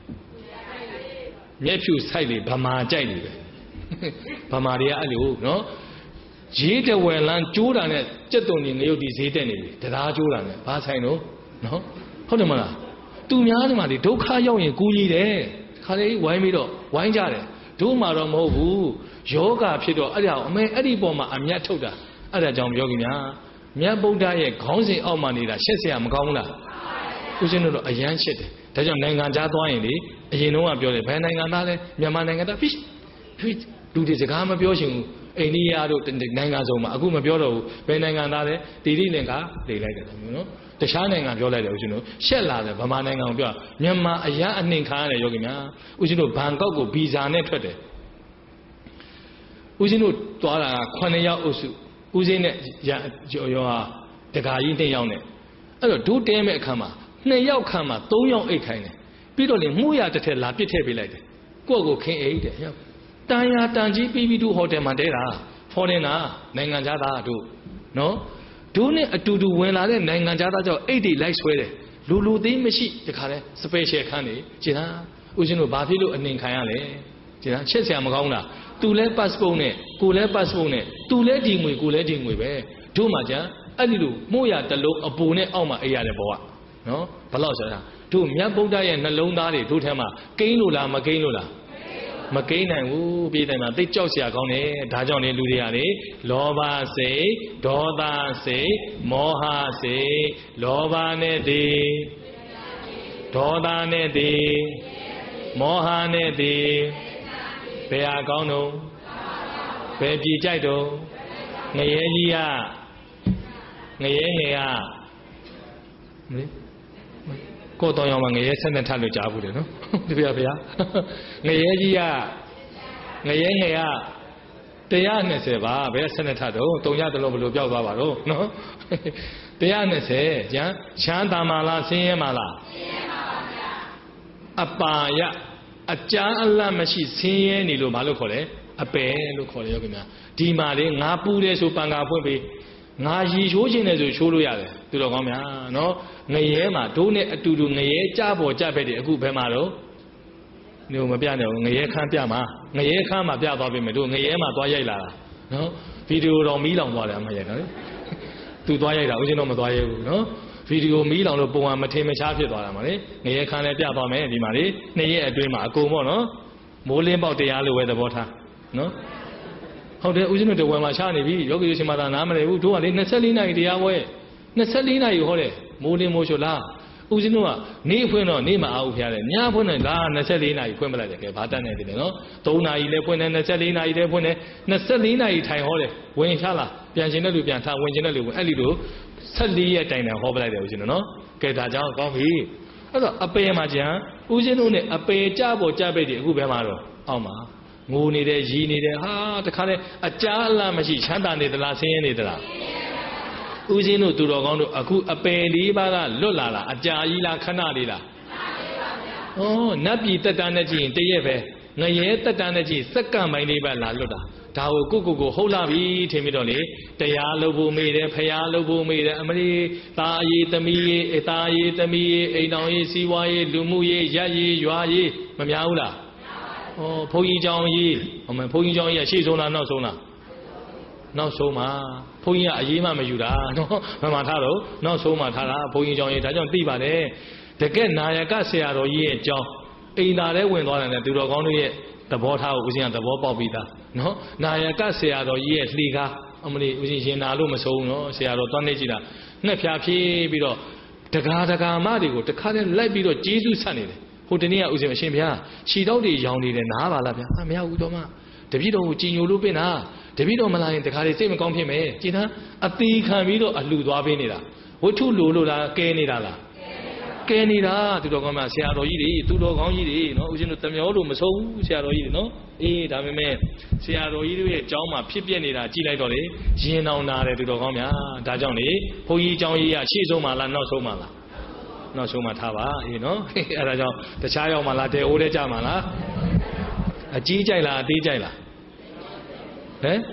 ဗမာကြိုက်နေပဲဗမာတွေကအဲ့လိုနော်ရေးတဝယ်လန်းကျိုးတာနဲ့ကြက်တုံနေငရုတ်ဒီဈေးတက်နေပြီတရားကျိုးတာနဲ့ဘာဆိုင်တော့နော်ဟုတ်တယ်မလားသူများဒီမှာဒီဒုက္ခရောက်ရင်ကူညီတယ်ခါလေးဝိုင်းပြီးတော့ဝိုင်းကြတယ်တို့မှတော့မဟုတ်ဘူးယောဂဖြစ်တော့အဲ့ဒါအမေအဲ့ဒီပေါ်မှာအမျက်ထုတ်တာအဲ့ဒါကြောင့်ပြောကြည့်များမြတ်ဗုဒ္ဓရဲ့ခေါင်းစဉ်အောက်မှာနေတာရှက်เสียမကောင်းဘူးလားဦးဇင်းတို့တော့အယမ်းရှက်တယ်ဒါကြောင့်နိုင်ငံခြားသွားရင်လေအရင်တော့ကပြောတယ်ဘယ်နိုင်ငံသားလဲမြန်မာနိုင်ငံသားဖြစ်လူတွေစကားမပြောချင်ဘူးအိန္ဒိယတို့နိုင်ငံစုံမှာအခုမပြောတော့ဘူးဘယ်နိုင်ငံသားလဲတိတိလင်္ကာလေလိုက်တယ်နော်တခြားနိုင်ငံပြောလိုက်တယ်ဦးဇင်းတို့ရှက်လာတယ်ဗမာနိုင်ငံကိုပြောမြန်မာအရန်အနှင်ခံရတယ်ယောဂီများဦးဇင်းတို့ဘန်ကောက်ကိုဗီဇာနဲ့ထွက်တယ်ဦးဇင်းတို့သွားတာ9ရောက်အုပ်စုဦးစင်းနဲ့ရောဟာတကာကြီး2ယောက်နဲ့အဲ့တော့ဒုတဲမဲ့အခါမှာ2ယောက်ခန့်မှာ3ယောက်အိတ်ခိုင်းတယ်ပြီးတော့လေမှုရတစ်ထက်လာပစ်ထည့်ပေးလိုက်တယ်ကိုယ့်ကိုခင်းအိတ်တယ်တန်ရာတန်ကြီးပြီးဒုဟိုတယ်မှာတဲတာဖော်တင်တာနိုင်ငံသားတို့နော်ဒုနဲ့အတူတူဝင်လာတဲ့နိုင်ငံသားကြောင့်အိတ်တွေလိုက်ဆွဲတယ်လူသိမရှိတခါလဲစပယ်ရှယ်ခန်းနေကျင်ဟာဦးဇင်းတို့ဘာဖြစ်လို့အနှင်ခံရလဲကျင်ဟာချက်ဆရာမကောင်းလားသူလဲ passport နဲ့ကိုလဲ passport နဲ့သူလဲဒီငွေကိုလဲဒီငွေပဲတို့မှကြအဲ့ဒီလိုမို့ရတလုံးအပူနဲ့အောက်မှာအေးရတယ်ဘောကနော်ဘလောက်ဆိုတာတို့မြတ်ဗုဒ္ဓရဲ့နှလုံးသားတွေတို့ထဲမှာကိန်းလို့လားမကိန်းလို့လားမကိန်းနိုင်ဘူးပြည်တယ်မှာသိကြောက်เสียကောင်းတယ်ဒါကြောင့်လေလူတွေရတယ်လောဘစိတ်ဒေါသစိတ်မောဟစိတ်လောဘနဲ့တည်ဒေါသနဲ့တည်မောဟနဲ့တည်ဘယ်ဟာကောင်းတော့ဘယ်ပြည်ကြိုက်တော့ငရဲကြီးကငရဲငယ်ကကိုယ်တော်ရောင်မှာငရဲဆက်နဲ့ထပ်လို့ကြားဘူးတယ်နော်တပည့်ဗျာငရဲကြီးကငရဲငယ်က 120ပါဘယ်12ထပ်တော့တုံရတလို့ဘလို့ပြောက်သွားပါတော့နော်120ကျန်ချမ်းသာမှလားဆင်းရဲမှလားဆင်းရဲပါဗျာအပါယအကြမ်းအလတ်မရှိဆင်းရဲနေလို့မလို့ခေါ်လဲအပယ်လို့ခေါ်တယ်ယောဂီများဒီမှာလေငါပူတယ်ဆိုပံကာဖွင့်ပေးငါရီချိုးခြင်းတယ်ဆိုချိုးလို့ရတယ်သူတော်ကောင်းများနော်ငရဲမှာဒိုးနဲ့အတူတူငရဲကြပေါ်ကြပဲ့တယ်အခုဘယ်မှာတော့နေမပြနဲ့ငရဲခန်းပြမှာငရဲခန်းမှာပြသွားပြီမယ်တို့ငရဲမှာသွားရိုက်လာတာနော်ဗီဒီယိုတော့မီးလောင်သွားတယ်အမရိုက်တာလေသူသွားရိုက်တာဦးဇင်းတော့မသွားရိုက်ဘူးနော်ဗီဒီယိုမီးလောင်လို့ပုံမှန်မထင်မရှားဖြစ်သွားတာမှာလေငရဲခန်းလည်းပြသွားမယ်ဒီမှာလေ2ရက်အတွင်းမှာအကုန်ပေါ့နော်မိုးလင်းပေါက်တရားလိုပဲသဘောထားနော်ဟုတ်တယ်ဦးဇင်းတို့တဝယ်မှာရှားနေပြီယောဂီရှင်မသာနားမလဲဘူးတို့ကလေ24နာရီတရားဝဲ24နာရီဟောတယ်မိုးလင်းမိုးချိုလားဦးဇင်းတို့ကနေဖွင့်တော့နေမအောင်ဖျားတယ်ညဖွင့်တော့လာ24နာရီဖွင့်ပလိုက်တယ်ကဲဘာတတ်နေတယ်နော်3နာရီလည်းဖွင့်တယ်24နာရီလည်းဖွင့်တယ်24နာရီထိုင်ဟောတယ်ဝင်ချလာပြန်ရှင်တဲ့လူပြန်ထားဝင်ရှင်တဲ့လူဝင်အဲ့ဒီလို14ရက်တိုင်တိုင်ဟောပလိုက်တယ်ဦးဇင်းတို့နော်ကဲဒါကြောင့်ကောင်းပြီအဲ့တော့အပေမှာကြံဦးဇင်းတို့နဲ့အပေကြပေါ်ကြပိတ်တယ်အခုဘယ်မှာတော့အောက်မှာငိုနေတယ်ရီနေတယ်ဟာတခါလဲအကြာအလားမရှိချမ်းသာနေသလားဆင်းရဲနေသလားဦးဇင်းတို့သူတော်ကောင်းတို့အခုအပယ်လေးပါးကလွတ်လာလားအကြာကြီးလားခဏလေးလားဩနတ်ပြည်တက်တာနဲ့ကြည့်ရင်တရက်ပဲငရဲတက်တာနဲ့ကြည့်စက္ကန့်ပိုင်းလေးပဲလာလွတ်တာဒါကိုကိုဟုတ်လာပြီထင်ပြီးတော့လေတရားလုပ်ဖို့မေးတယ်ဖျားလုပ်ဖို့မေးတယ်အမလီသားအရေးသမီးရေးသားအရေးသမီးရေးအိမ်တော်ရေးစီးပွားရေးလူမှုရေးရက်ရေးရွာရေးမများဘူးလားဩဘုန်းကြီးเจ้าကြီးဟိုမှာဘုန်းကြီးเจ้าကြီးကရှေ့ဆုံးလားနောက်ဆုံးလားနောက်ဆုံးမှာဘုန်းကြီးကအရေးမှမယူတာနော်မမှထားတော့နောက်ဆုံးမှာထားတာဘုန်းကြီးเจ้าကြီးဒါကြောင့်သိပါတယ်တကယ်နာယကဆရာတော်ကြီးရဲ့အကြောင်းအိမ်သာထဲဝင်သွားတယ်သူတော်ကောင်းတို့ရဲ့သဘောထားကိုဦးဇင်းကသဘောပေါက်ပြီးသားနော်နာယကဆရာတော်ကြီးရဲ့လှေကားအမလီဦးဇင်းရင်နာလို့မဆုံးနော်ဆရာတော်သွားနေကြည့်တာငှက်ဖြာဖြေးပြီးတော့တကာမတွေကိုတခါတည်းလိုက်ပြီးတော့ကျေးဇူးဆက်နေတယ်ဟိုတနေ့ကဦးဇင်းအရှင်ဘုရားခြေတောက်တွေရောင်နေတယ်နားပါလားဗျာမရဘူးတော့မှတပည့်တော်ကိုကြည်ညိုလို့ပြင်တာတပည့်တော်မလာရင်တခါတည်းစိတ်မကောင်းဖြစ်မယ်ကြည်သားအသေးခံပြီးတော့အလှသွားပေးနေတာဝိထုလိုလို့လားကဲနေတာလားကဲနေတာသူတော်ကောင်းမဆရာတော်ကြီးတွေသူတော်ကောင်းကြီးတွေနော်ဦးဇင်းတို့တမျောလို့မဆုံးဘူးဆရာတော်ကြီးတွေနော်အေးဒါပေမဲ့ဆရာတော်ကြီးတို့ရဲ့အကြောင်းမှာဖြစ်ပြနေတာကြည်လိုက်တော့လေရင်အောင်နာတယ်သူတော်ကောင်းများဒါကြောင့်လေဘုန်းကြီးအကြောင်းကြီးကရှေ့ဆုံးမှာလားနောက်ဆုံးမှာလားနောက်ဆုံးမှာထားပါအေးနော်အဲ့ဒါကြောင့်တခြားရောက်မှာလားတဲအိုးတဲကြမှာလားအကြီးကြိုက်လားအသေးကြိုက်လားဟမ်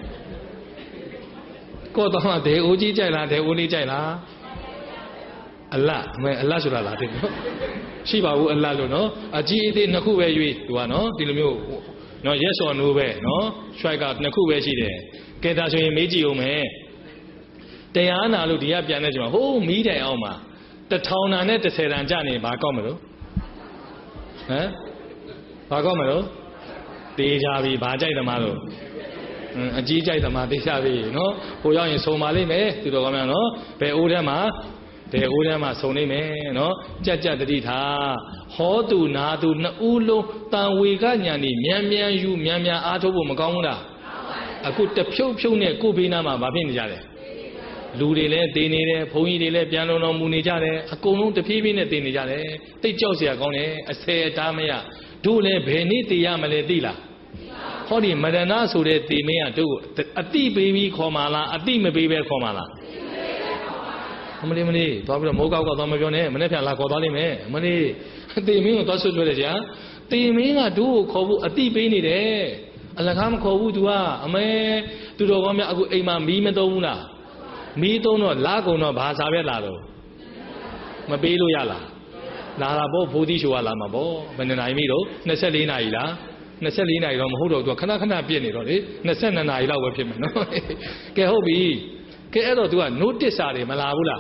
ကိုတော့တဲအိုးကြီးကြိုက်လားတဲအိုးလေးကြိုက်လားအလတ်အလတ်ဆိုတာလားတဲ့နော်ရှိပါဘူးအလတ်လို့နော်အကြီးအသေးနှစ်ခုပဲရွေးသူကနော်ဒီလိုမျိုးနော်ရက်စော်နိုးပဲနော်ရွှိုက်ကနှစ်ခုပဲရှိတယ်ကဲဒါဆိုရင်မေးကြည့်အောင်မယ်တရားနာလို့ဒီကပြန်နေကြမှာဟိုးမီးတိုင်အောင်မှာ1000တန်နဲ့10တန်ကြနေဘာကောက်မလို့ဟမ်ဘာကောက်မလို့တေးကြပြီဘာကြိုက်သမားလို့အကြီးကြိုက်သမားသိကြပြီနော်ဟိုရောက်ရင်စုံပါလိမ့်မယ်သူတော်ကောင်းများနော်ဘယ်အိုးထဲမှာတဲ့အိုးထဲမှာစုံနေမယ်နော်ကြက်တတိထားဟောသူနာသူနှစ်ဦးလုံးတန်ဝေကညာနေမြန်ယူမြန်အားထုတ်ဖို့မကောင်းဘူးလားအခုတဖြုတ်နဲ့ကိုဘေးနားမှာမဖြစ်နေကြတယ်လူတွေလည်းတည်နေတယ်ဘုန်းကြီးတွေလည်းပြန်လုံတော်မူနေကြတယ်အကုန်လုံးတဖြည်းဖြည်းနဲ့တည်နေကြတယ်တိတ်ကြောက်เสียကောင်းတယ်အဆယ်တားမရတို့လည်းဘယ်နည်းတည်ရမလဲသိလားဟောဒီမရဏဆိုတဲ့တည်မင်းကတို့အတိပေးပြီးခေါ်မှာလားအတိမပေးပဲခေါ်မှာလားအမလေးသွားပြီးတော့မိုးကောက်သွားမပြောနဲ့မနေ့ပြန်လာခေါ်သွားလိမ့်မယ်အမလေးတည်မင်းကိုသွားဆွဆွဲတယ်ကြာတည်မင်းကတို့ကိုခေါ်ဖို့အတိပေးနေတယ်အလကားမခေါ်ဘူးသူကအမဲသူတော်ကောင်းများအခုအိမ်မှာမီးမသုံးဘူးလားမီးသုံးတော့လာကုန်တော့ဘာစာပဲလာတော့မပေးလို့ရလားလာတာပေါ့ဖိုးသီးရှိုးကလာမှာပေါ့ဘယ်နှစ်နာရီမိတော့24နာရီလား24နာရီတော့မဟုတ်တော့သူခဏပြည့်နေတော့လေ22နာရီလောက်ပဲဖြစ်မယ်နော်ကဲဟုတ်ပြီကဲအဲ့တော့ तू က notice စာတွေမလာဘူးလား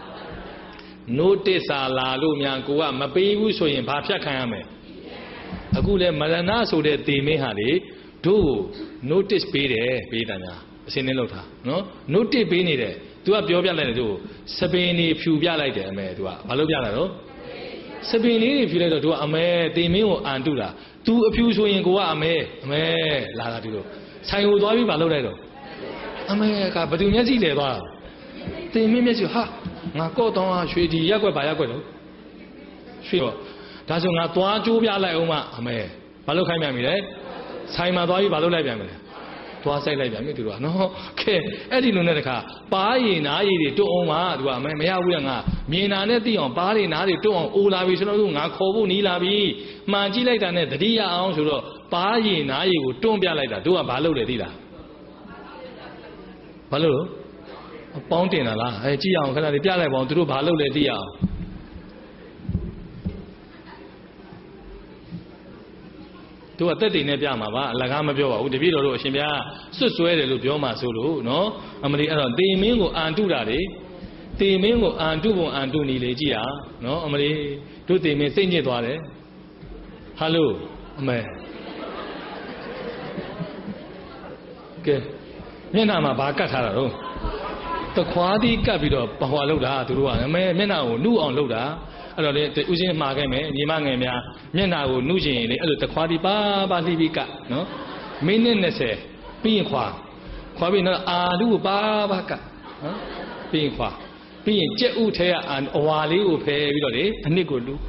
notice စာလာလို့များကိုကမပေးဘူးဆိုရင်ဘာဖြတ်ခံရမလဲအခုလဲမရဏဆိုတဲ့တေမင်းဟာလေတို့ကို notice ပေးတယ်ပေးတယ်ညာအစင်းနဲ့လောက်တာနော် notice ပေးနေတယ် तू ကပြောပြလိုက်တယ်တို့စပင်နေဖြူပြလိုက်တယ်အမေ तू ကဘာလို့ပြလိုက်တော့စပင်လေးတွေဖြူလိုက်တော့ तू ကအမေတေမင်းကိုအန်တုတာ तू အဖြူဆိုရင်ကိုကအမေလာတာဒီလိုဆိုင်ကိုသွားပြီးဘာလုပ်လိုက်တော့အမေကဘသူမျက်စိလဲသွားတာတင်မင်းမျက်စိဟာငါကော့တောင်းရွှေဒီရက်ွက်ပါရက်ွက်လို့ရွှေတော့ဒါဆိုငါသွားကြိုးပြလိုက်အောင်မအမေဘာလို့ခိုင်းပြန်ပြီလဲဆိုင်မှာသွားပြီးဘာလို့လိုက်ပြန်မလဲသွားဆိုင်လိုက်ပြန်ပြီသူတို့ကနော်ကဲအဲ့ဒီလိုနဲ့တခါပါးရည်နားရည်တွေတွန်းအောင်ပါသူကမရဘူးကငါမြင်တာနဲ့သိအောင်ပါးတွေနားတွေတွန်းအောင်အိုလာပြီဆိုတော့ငါခေါ်ဖို့နီးလာပြီမှန်ကြည့်လိုက်တာနဲ့တတိယအောင်ဆိုတော့ပါးရည်နားရည်ကိုတွန်းပြလိုက်တာတို့ကဘာလုပ်လဲသိလားဘာလို့ပေါင်းတင်တာလားကြည့်အောင်ခဏလေးပြလိုက်ပါဦးသူတို့ဘာလုပ်လဲသိရအောင်သူကတက်တိမ်နဲ့ပြမှာပါအလကားမပြောပါဘူးတပည့်တော်တို့အရှင်ဘုရားစွတ်စွဲတယ်လို့ပြောမှာဆိုလို့နော်အမလီအဲ့တော့တေမင်းကိုအန်တုတာလေတေမင်းကိုအန်တုပုံအန်တုနေလေကြည့်ရနော်အမလီတို့တေမင်းစိတ်ညစ်သွားတယ်ဟယ်လိုအမေကဲမျက်နှာမှာဘာကတ်ထားတာတော့တခွားသီးကတ်ပြီးတော့ဟွာလောက်တာသူတို့ကအမေမျက်နှာကိုနှုတ်အောင်လောက်တာအဲ့တော့လေဦးစင်းမှာခဲ့မယ်ညီမငယ်များမျက်နှာကိုနှုတ်ချင်ရင်လေအဲ့လိုတခွားသီးပါလှီးပြီးကတ်နော်မိနစ်20ပြီးရင်ခွာပြီးတော့အာလူကိုပါကတ်နော်ပြီးရင်ခွာပြီးရင်ကြက်ဥထဲကအဝါလေးကိုဖယ်ပြီးတော့လေအနှစ်ကိုလူ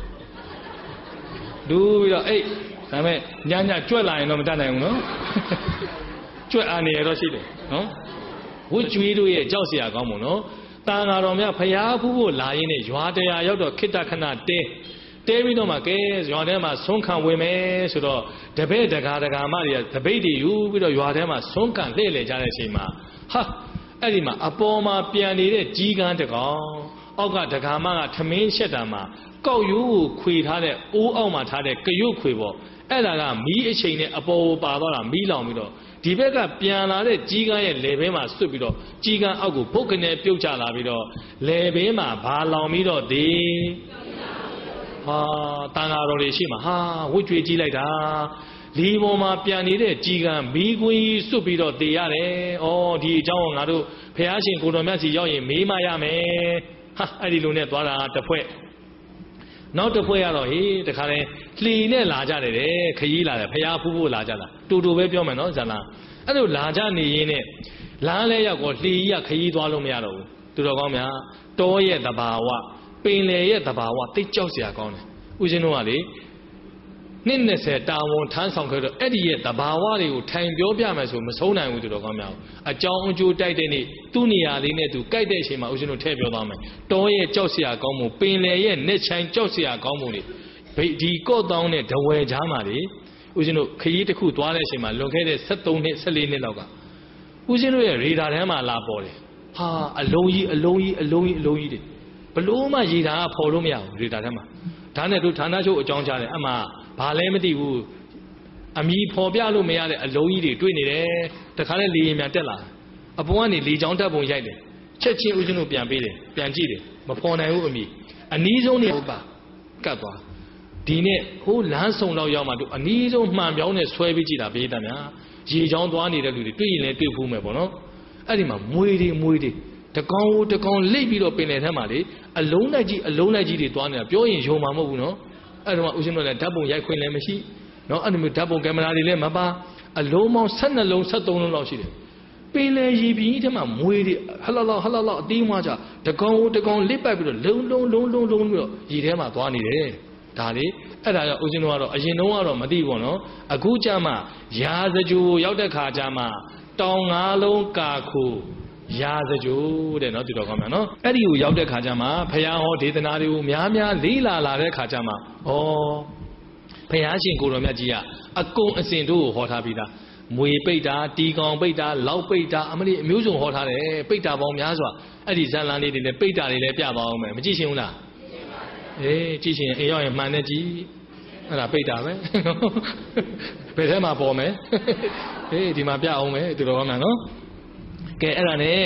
ပြီးတော့ဒါမဲ့ညကြွက်လာရင်တော့မတတ်နိုင်ဘူးနော်ကြွက်အာနေရတော့ရှိတယ်နော်ဝှကျွေးတို့ရဲ့ကြောက်เสียကောင်းမို့နော်တာဃာတော်များဖျားဖူးဖို့လာရင်းနဲ့ရွာတရားရောက်တော့ခိတ္တခဏတဲပြီးတော့မှကဲရွာထဲမှာဆုံးခံဝင်မယ်ဆိုတော့တပည့်တကာမတွေကတပိတ်တွေယူပြီးတော့ရွာထဲမှာဆုံးခံလှည့်လေကြတဲ့အချိန်မှာဟာအဲ့ဒီမှာအပေါ်မှာပြန်နေတဲ့ကြီးကန်းတကောင်အောက်ကတကာမကထမင်းရှက်တာမှာကောက်ရိုးကိုခွေထားတဲ့အိုးအောက်မှာထားတဲ့ကရုတ်ခွေပေါ့အဲ့ဒါကမီးအချိန်နဲ့အပေါ်ကိုပါသွားတာမီးလောင်ပြီးတော့ဒီဘက်ကပြန်လာတဲ့ကြီးကန်းရဲ့လေဘဲမှာဆွတ်ပြီးတော့ကြီးကန်းအောက်ကိုပုတ်ကနေပြုတ်ချလာပြီးတော့လေဘဲမှာဘာလောင်ပြီးတော့ဒီဟာတန်ဃာတော်တွေရှိမှာဟာဝှကျွေးကြည့်လိုက်တာလီပေါ်မှာပြန်နေတဲ့ကြီးကန်းမီးကွင်းဆွတ်ပြီးတော့တည်ရတယ်ဩဒီအကြောင်းကိုငါတို့ဖះရှင်ကိုတော်မြတ်စီရောက်ရင်မေးမရမယ်ဟာအဲ့ဒီလိုနဲ့သွားတာတစ်ဖွဲ့နောက်တစ်ဖွဲ့ရတော့ဟေးတခါလဲလှီနဲ့လာကြတယ်တဲ့ခရီးလာတယ်ဖះဖူးဖို့လာကြတာတူပဲပြောမယ်နော်ဇာလာအဲ့လိုလာကြနေရင်းနဲ့လမ်းလဲရောက်တော့လှီရခရီးသွားလို့မရတော့ဘူးသူတော်ကောင်းများတောရဲ့တဘာဝပင်လေရဲ့တဘာဝသိကြောက်เสียကောင်းတယ်ဦးဇင်းတို့ကလေနှစ်20တာဝန်ထမ်းဆောင်ခဲ့တော့အဲ့ဒီရဲ့တဘာဝတွေကိုထိုင်ပြောပြမယ်ဆိုမဆုံးနိုင်ဘူးသူတော်ကောင်းများအကြောင်းအကျိုးတိုက်တဲ့နေ့သူ့နေရာလေးနဲ့သူကြိုက်တဲ့အချိန်မှာဦးဇင်းတို့ထည့်ပြောသွားမယ်တောရဲ့ကြောက်เสียကောင်းမှုပင်လေရဲ့နှစ်ချိုင်ကြောက်เสียကောင်းမှုတွေဒီကော့တောင်းနဲ့ဒဝယ်ကြားမှာလေဦးဇင်းတို့ခရီးတစ်ခုသွားတဲ့အချိန်မှာလွန်ခဲ့တဲ့73နှစ်14နှစ်လောက်ကဦးဇင်းတို့ရဲ့ရေဒါထဲမှာလာပေါ်တယ်ဟာအလုံးကြီးတွေဘလို့မှရေဒါကဖော်လို့မရဘူးရေဒါထဲမှာဒါနဲ့တို့ဌာနချုပ်အကြောင်းကြားတယ်အမှဘာလဲမသိဘူးအမီဖော်ပြလို့မရတဲ့အလုံးကြီးတွေတွေ့နေတယ်တခါလဲလေရင်မြန်တက်လာအပေါ်ကနေလေချောင်းတက်ပုံရိုက်တယ်ချက်ချင်းဦးဇင်းတို့ပြန်ပေးတယ်ပြန်ကြည့်တယ်မဖော်နိုင်ဘူးအမီအနီးဆုံးနေဟုတ်ပါကတ်သွားဒီနဲ့ဟိုးလမ်းဆောင်တော့ရောက်မှတို့အနီးဆုံးမှန်ပြောင်းနဲ့ဆွဲပြီးကြည့်တာပေးတယ်များရေချောင်းသွားနေတဲ့လူတွေတွေ့ရင်လည်းတွေ့ဖို့မယ်ပေါ့နော်အဲ့ဒီမှာမွေတွေတကောင်လိတ်ပြီးတော့ပင်လယ်ထဲမှာလေအလုံးလိုက်ကြီးတွေသွားနေတာပြောရင်ယုံမှာမဟုတ်ဘူးနော်အဲ့တော့ဦးဇင်းတို့လည်းဓာတ်ပုံရိုက်ခွင့်လည်းမရှိနော်အဲ့လိုမျိုးဓာတ်ပုံကင်မရာတွေလည်းမပါအလုံးပေါင်း12လုံး13လုံးလောက်ရှိတယ်ပင်လယ်ရေပြင်ကြီးထဲမှာမွေတွေဟလာလောက်အသေးမွားကြတကောင်လစ်ပတ်ပြီးတော့လုံးပြီးတော့ရေထဲမှာသွားနေတယ်ဒါလေအဲ့ဒါကြောင့်ဦးဇင်းတို့ကတော့အရင်တုန်းကတော့မသိဘူးနော်အခုကြမှာရာဇကြိုရောက်တဲ့ခါကြမှာတောင်9လုံးကာခုရာဇကြိုတဲ့နော်ဒီတော်ကောင်းများနော်အဲ့ဒီကိုရောက်တဲ့ခါကျမှဘုရားဟောဒေသနာတွေကိုများလေးလာတဲ့ခါကျမှဩဘုရားရှင်ကိုတော်မြတ်ကြီးကအကုန်အစဉ်တို့ကိုဟောထားပြီးသားမွေပိတ်တာတီကောင်ပိတ်တာလောက်ပိတ်တာအမလေးအမျိုးစုံဟောထားတယ်ပိတ်တာပေါင်းများစွာအဲ့ဒီဇန်လန်လေးတွေနဲ့ပိတ်တာတွေလည်းပြပါအောင်မယ်မကြည့်ရှင်ဘူးလားကြည့်ရှင်အိမ်ရောက်ရင်မှန်နဲ့ကြည့်အဲ့ဒါပိတ်တာပဲဘယ်ထဲမှာပေါ်မယ်ဒီမှာပြအောင်မယ်ဒီတော်ကောင်းများနော်ကဲအဲ့ဒါနဲ့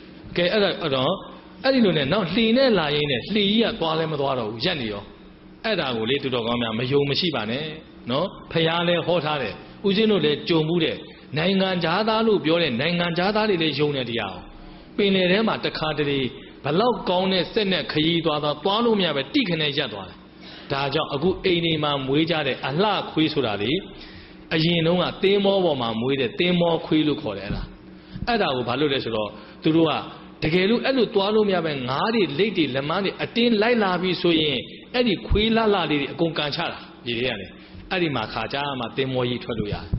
အဲ့ဒီလိုနဲ့နောက်လှီနဲ့လာရင်းနဲ့လှီကြီးကသွားလဲမသွားတော့ဘူးရက်နေရောအဲ့ဒါကိုလေသူတော်ကောင်းများမယုံမရှိပါနဲ့နော်ဖះလဲဟောထားတယ်ဦးဇင်းတို့လည်းကြုံမှုတဲ့နိုင်ငံသားလို့ပြောတဲ့နိုင်ငံသားတွေလည်းယုံနေတရားပင်လယ်ထဲမှာတခါတလေဘလောက်ကောင်းတဲ့စက်နဲ့ခရီးသွားလို့မရပဲတိခနဲ့ရက်သွားတယ်ဒါကြောင့်အခုအိမ်နေမှာမွေးကြတဲ့အလှခွေးဆိုတာလေအရင်တုန်းကသင်းမောပေါ်မှာမွေးတဲ့သင်းမောခွေးလို့ခေါ်တယ်လားအဲ့ဒါကိုဘာလို့လဲဆိုတော့သူတို့ကတကယ်လို့အဲ့လိုသွားလို့မရပဲငါးတွေလိတ်တွေလက်မတွေအတင်းလိုက်လာပြီဆိုရင်အဲ့ဒီခွေးလှလေးတွေအကုန်ကန်ချတာဒီတွေကလေအဲ့ဒီမှာခါကြမှာသင်းမောကြီးထွက်လို့ရတယ်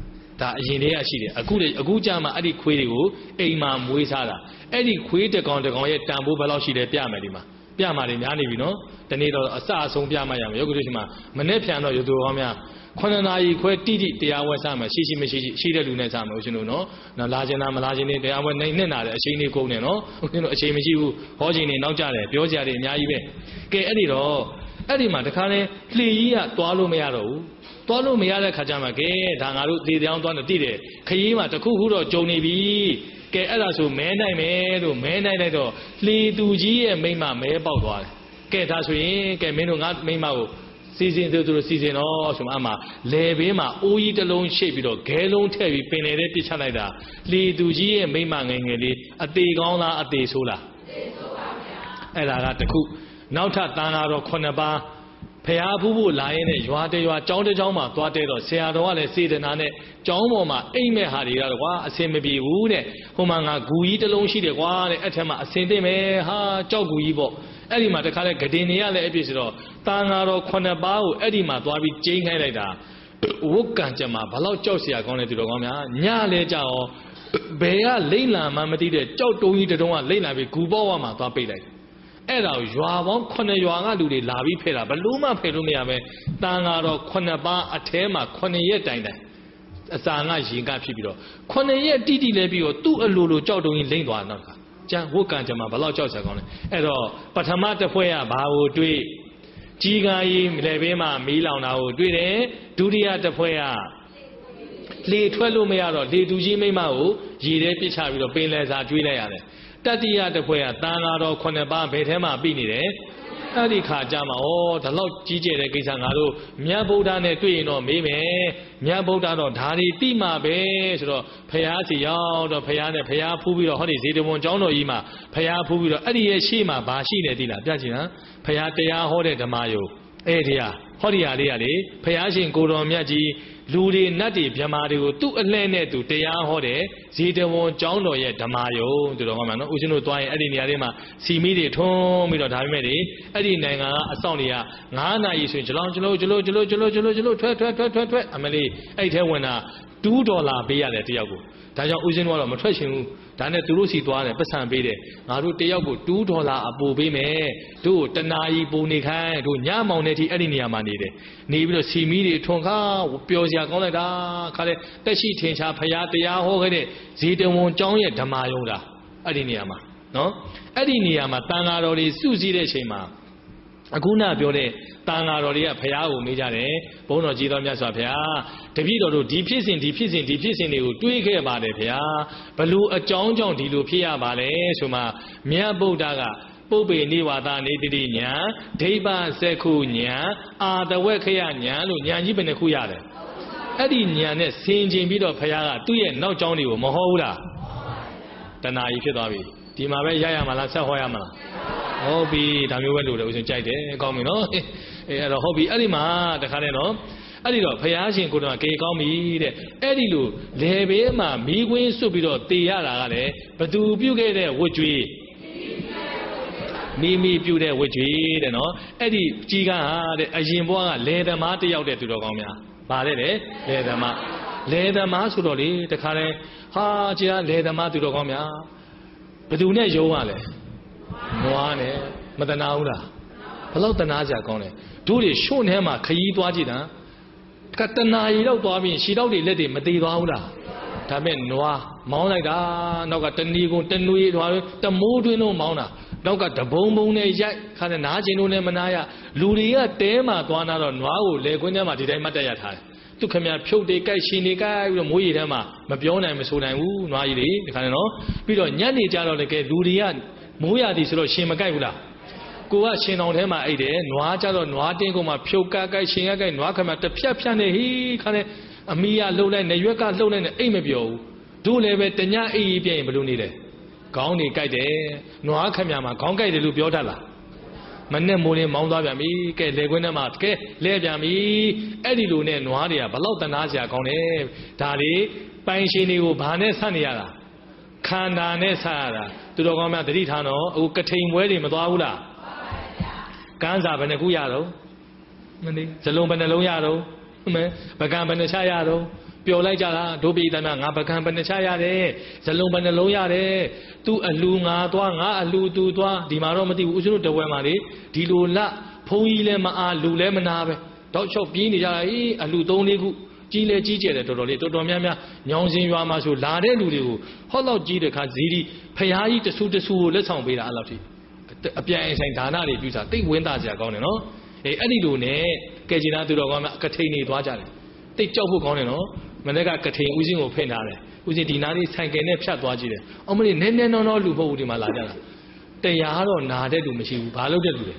ဒါအရင်တည်းကရှိတယ်အခုကြာမှအဲ့ဒီခွေးတွေကိုအိမ်မှာမွေးစားတာအဲ့ဒီခွေးတစ်ကောင်ရဲ့တန်ဖိုးဘယ်လောက်ရှိလဲပြမယ်ဒီမှာပြမှာတွေများနေပြီနော်ဒီနေ့တော့အစအဆုံးပြမှရမယ်ယောဂီတို့ရှိမှာမနေ့ဖြန်တော့ရုပ်သူကောင်းများ9 နာရီခွဲတိတိတရားဝဲစားမယ်ရှိမရှိရှိတဲ့လူနဲ့စားမယ်ဦးရှင်တို့နော်လာခြင်းလားမလာခြင်းနေတရားဝဲနေနာတယ်အချိန်လေးကုန်တယ်နော်ဦးရှင်တို့အချိန်မရှိဘူးဟောချိန်နေနောက်ကြတယ်ပြောကြတယ်အများကြီးပဲကဲအဲ့ဒီတော့အဲ့ဒီမှာတခါလဲလှေကြီးကသွားလို့မရတော့ဘူးသွားလို့မရတဲ့ခါကျမှကဲဒါငါတို့သေတရားသွားနေတိတယ်ခရီးမှာတခုခုတော့ကြုံနေပြီကဲအဲ့ဒါဆိုမဲနိုင်မယ်လို့မဲနိုင်လိုက်တော့လှေသူကြီးရဲ့မိမမဲပေါက်သွားတယ်ကဲဒါဆိုရင်ကဲမင်းတို့ငါမိမကိုစီစဉ်သူတို့စီစဉ်တော့ဆိုမှအမှလေဘေးမှာအိုးကြီးတစ်လုံးရှိတ်ပြီးတော့ဂဲလုံးထည့်ပြီးပင်လေတဲ့ပြစ်ချလိုက်တာလှေသူကြီးရဲ့မိမငယ်ငယ်လေးအသေးကောင်းလားအသေးဆိုးလားအသေးဆိုးပါဗျာအဲ့ဒါကတခုနောက်ထပ်တန်ဃာတော်9 ပါးဖျားဖူးဖို့လာရင်နဲ့ရွာတရွာကျောင်းတစ်ကျောင်းမှာသွားတဲ့တော့ဆရာတော်ကလည်းစေတနာနဲ့ကျောင်းပေါ်မှာအိမ်မဲ့ဟာတွေတော့ကွာအစင်မပြေဘူးတဲ့ဟိုမှာငါဂူကြီးတစ်လုံးရှိတယ်ကွာတဲ့အဲ့ထက်မှာအစင်သိမယ်ဟာကြောက်ဂူကြီးပေါ့အဲ့ဒီမှာတခါလဲဂဒင်နေရလဲအပြည့်ဆိုတော့တန်ဃာတော်9 ပါးကိုအဲ့ဒီမှာသွားပြီးကျိန်းခိုင်းလိုက်တာဝုတ်ကန်ကြမှာဘလောက်ကြောက်เสียကောင်းလဲသူတော်ကောင်းများညလဲကြအောင်ဘယ်ကလိမ့်လာမှမသိတဲ့ကြောက်တုံးကြီးတုံးကလိမ့်လာပြီးဂူပေါ်ဝမှာသွားပိတ်လိုက်အဲ့ဒါရွာပေါင်း9 ရွာကလူတွေလာပြီးဖဲတာဘလို့မှဖဲလို့မရပဲတန်ဃာတော်9 ပါးအထဲမှာ9 ရက်တိုင်အစာငါရင်ကဖြစ်ပြီးတော့9 ရက်တိတိလဲပြီးတော့သူ့အလိုလိုကြောက်တုံးကြီးလိမ့်သွားတော့ကျန်ဝုတ်ကန်ကြမှာဘလောက်ကြောက်စရာကောင်းလဲအဲ့တော့ပထမတစ်ဖွဲ့ကဘာကိုတွေးကြီးကားကြီးလည်းဘေးမှာမီးလောင်တာကိုတွေးတယ်ဒုတိယတစ်ဖွဲ့ကလေထွက်လို့မရတော့လေသူကြီးမိမကိုရေထဲပစ်ချပြီးတော့ပင်လယ်စာကျွေးလိုက်ရတယ်တတိယတစ်ဖွဲ့ကတန်ဃာတော်9 ပါးဘယ်ထဲမှာပြီးနေတယ်အဲ့ဒီခါကြမှာဩဒါလောက်ကြီးကျယ်တဲ့ကိစ္စငါတို့မြတ်ဗုဒ္ဓနဲ့တွေ့ရင်တော့မေးမယ်မြတ်ဗုဒ္ဓတော့ဓာရီတိမှာပဲဆိုတော့ဖျားစီရောက်တော့ဖျားနဲ့ဖျားဖူးပြီးတော့ဟောဒီဇေတဝန်ကျောင်းတော်ကြီးမှာဖျားဖူးပြီးတော့အဲ့ဒီရဲ့ရှေ့မှာဘာရှိနေသီလားပြချင်လားဖျားတရားဟောတဲ့ဓမ္မယုံအဲ့ဒီဟာဟောဒီဟာလေးကလေဖျားရှင်ကိုတော်မြတ်ကြီးလူတွေနတ်တွေမြမာတွေကိုသူ့အလှဲ့နဲ့သူတရားဟောတယ်ဇေတဝန်ကျောင်းတော်ရဲ့ဓမ္မယုံသူတော်ဟောမှာနော်ဦးရှင်တို့သွားရင်အဲ့ဒီနေရာလေးမှာစီမီတွေထွန်းပြီးတော့ဒါပေမဲ့လေအဲ့ဒီနိုင်ငံကအဆောင်တွေက9 နာရီဆိုရင်ကျွန်တော်ထွက်အမလေးအဲ့ထဲဝင်တာ$2ပေးရတယ်တယောက်ကိုဒါကြောင့်ဦးရှင်တို့ကတော့မထွက်ရှင်ဘူးဒါနဲ့သူတို့စီသွားတယ်ပတ်စံပေးတယ်ငါတို့တယောက်ကို$2အပိုပေးမယ်တို့တနာကြီးပုံနေခိုင်းတို့ညမောင်တဲ့ထိအဲ့ဒီနေရာမှာနေတယ်နေပြီးတော့စီမီတွေထွန်းခါပျော်စရာကောင်းလိုက်တာခါလေတက်ရှိထင်ရှားဖရာတရားဟောခဲ့တဲ့ဇေတဝန်ကျောင်းရဲ့ဓမ္မယုံတာအဲ့ဒီနေရာမှာနော်အဲ့ဒီနေရာမှာတန်ဃာတော်တွေစုစည်းတဲ့အချိန်မှာအခုနပြောတဲ့တန်ဃာတော်တွေကဖရာကိုမေးကြတယ်ဘုန်းတော်ကြီးတော်မြတ်စွာဘုရားတပည့်တော်တို့ဒီဖြစ်စဉ်တွေကိုတွေးခဲ့ပါတယ်ဖရာဘလို့အကြောင်းကြောင့်ဒီလိုဖြစ်ရပါလဲဆိုမှမြတ်ဗုဒ္ဓကပုပ္ပေနိဝါဒနေတိတိညာဒိဗ္ဗစက္ခုညာအာတဝက်ခယညာလို့ညာကြီးဘယ်နှခုရတယ်အဲ့ဒီညာနဲ့ဆင်ခြင်ပြီးတော့ဖရာကသူ့ရဲ့နောက်ကြောင်းတွေကိုမဟောဘူးလားတဏှာကြီးဖြစ်သွားပြီဒီမှာပဲရရမှာလားဆက်ဟောရမှာလားဟုတ်ပြီဒါမျိုးပဲလို့တယ်ဦးဇင်းကြိုက်တယ်ကောင်းပြီနော်အဲ့တော့ဟုတ်ပြီအဲ့ဒီမှာတခါတည်းနော်အဲ့ဒီတော့ဘုရားရှင်ကိုယ်တော်ကကောင်းပြီတဲ့အဲ့ဒီလိုလေဘေးမှာမီးခွင်းစွတ်ပြီးတော့တေရတာကလည်းဘသူပြုတ်ခဲ့တဲ့ဝတ်ကြွေးမိပြုတ်တဲ့ဝတ်ကြွေးတဲ့နော်အဲ့ဒီကြီးကဟာတဲ့အရင်ဘွားကလေသမားတယောက်တဲ့သူတော်ကောင်းများဗါတဲ့လေသမားဆိုတော့လေတခါတည်းဟာကြီးကလေသမားသူတော်ကောင်းများဘသူနဲ့ယုံရလဲနွားနဲ့မတနာဘူးလားဘလောက်တနာကြကောင်းလဲတို့တွေရှုံ့ထဲမှာခရီးသွားကြည့်တာကတနာရီတော့သွားပြီးရှီတော့တွေလက်တွေမသေးသွားဘူးလားဒါမဲ့နွားမောင်းလိုက်တာနောက်ကတဏီကုန်းတနွေသွားတမိုးတွင်းလုံးမောင်းတာနောက်ကတဘုံဘုံနဲ့ရိုက်ခါနဲ့နားကျင်လို့လည်းမနာရလူတွေကတဲမှာသွားနာတော့နွားကိုလေခွင်းထဲမှာဒီတိုင်းမတ်တက်ရထားတယ်သူခမဖြုတ်တွေကြိုက်ရှင်တွေကြိုက်ပြီးတော့မိုးရီထဲမှာမပြောနိုင်မဆိုနိုင်ဘူးနွားကြီးတွေဒီခါနဲ့နော်ပြီးတော့ညနေကြတော့လည်းကဲလူတွေကမိုးရသည်ဆိုတော့ရှင်မကြိုက်ဘူးလားကိုကရှင်တောင်ထဲမှာအိတ်တယ်နွားကြတော့နွားတင်းကုန်မှာဖြုတ်ကကြိုက်ရှင်ကကြိုက်နွားခမတစ်ဖြတ်ဖြတ်နေဟိခါနဲ့အမီးရလှုပ်လိုက်နေရွက်ကလှုပ်လိုက်နေအိတ်မပြောဘူးတို့လည်းပဲတညအိတ်ပြရင်ဘယ်လိုနေလဲခေါင်းတွေကြိုက်တယ်နွားခမမှာခေါင်းကြိုက်တယ်လို့ပြောတတ်လားမနဲ့မိုးလင်းမောင်းသွားပြန်ပြီကဲလေခွင်းထဲမှာကဲလဲပြန်ပြီအဲ့ဒီလိုနဲ့နွားတွေကဘလောက်တနာစရာကောင်းတယ်ဒါလေပိုင်ရှင်တွေကိုဘာနဲ့ဆက်နေရတာခန္ဓာနဲ့ဆက်ရတာသူတော်ကောင်းများတတိထားတော့အခုကထိန်ပွဲတွေမသွားဘူးလားကန်းစာဘယ်နှခုရတော့မသိဇလုံးဘယ်နှလုံးရတော့မှန်ပကံဘယ်နှချရတော့ပျော်လိုက်ကြတာဒုပိသနာငါပကံပဏ္ဏချရတယ်ဇလုံးပဏ္ဏလုံးရတယ်သူအလူငါသွားငါအလူသူသွားဒီမှာတော့မသိဘူးဦးဇင်းတို့တဝဲမှာလေဒီလိုလဘုံကြီးလည်းမအားလူလည်းမနာပဲတောက်ချောက်ပြေးနေကြတာအလူ3-4ခုကြီးလဲကြီးကျယ်တယ်တော်တော်များများညောင်စင်ရွာမှာဆိုလာတဲ့လူတွေကိုဟော့လောက်ကြီးတဲ့ခါဇီဒီဖရာကြီးတဆူကိုလက်ဆောင်ပေးတာအဲ့လောက်ထိအပြန်အဆိုင်ဒါနတွေပြုတာတိတ်ဝင်းသားစရာကောင်းတယ်နော်အဲ့ဒီလိုနဲ့ကဲကျင်သားသူတော်ကောင်းများကထိန်နေသွားကြတယ်တိတ်ကြောက်ဖို့ကောင်းတယ်နော်မနေ့ကကထိန်ဦးစင်းကိုဖိတ်ထားတယ်ဦးစင်းဒီနားလေးဆိုင်ကယ်နဲ့ဖြတ်သွားကြည့်တယ်အော်မလေးနည်းနော်လူဖို့ဦးဒီမှာလာကြတာတရားတော့နာတဲ့လူမရှိဘူးဘာလို့တဲ့လူလဲ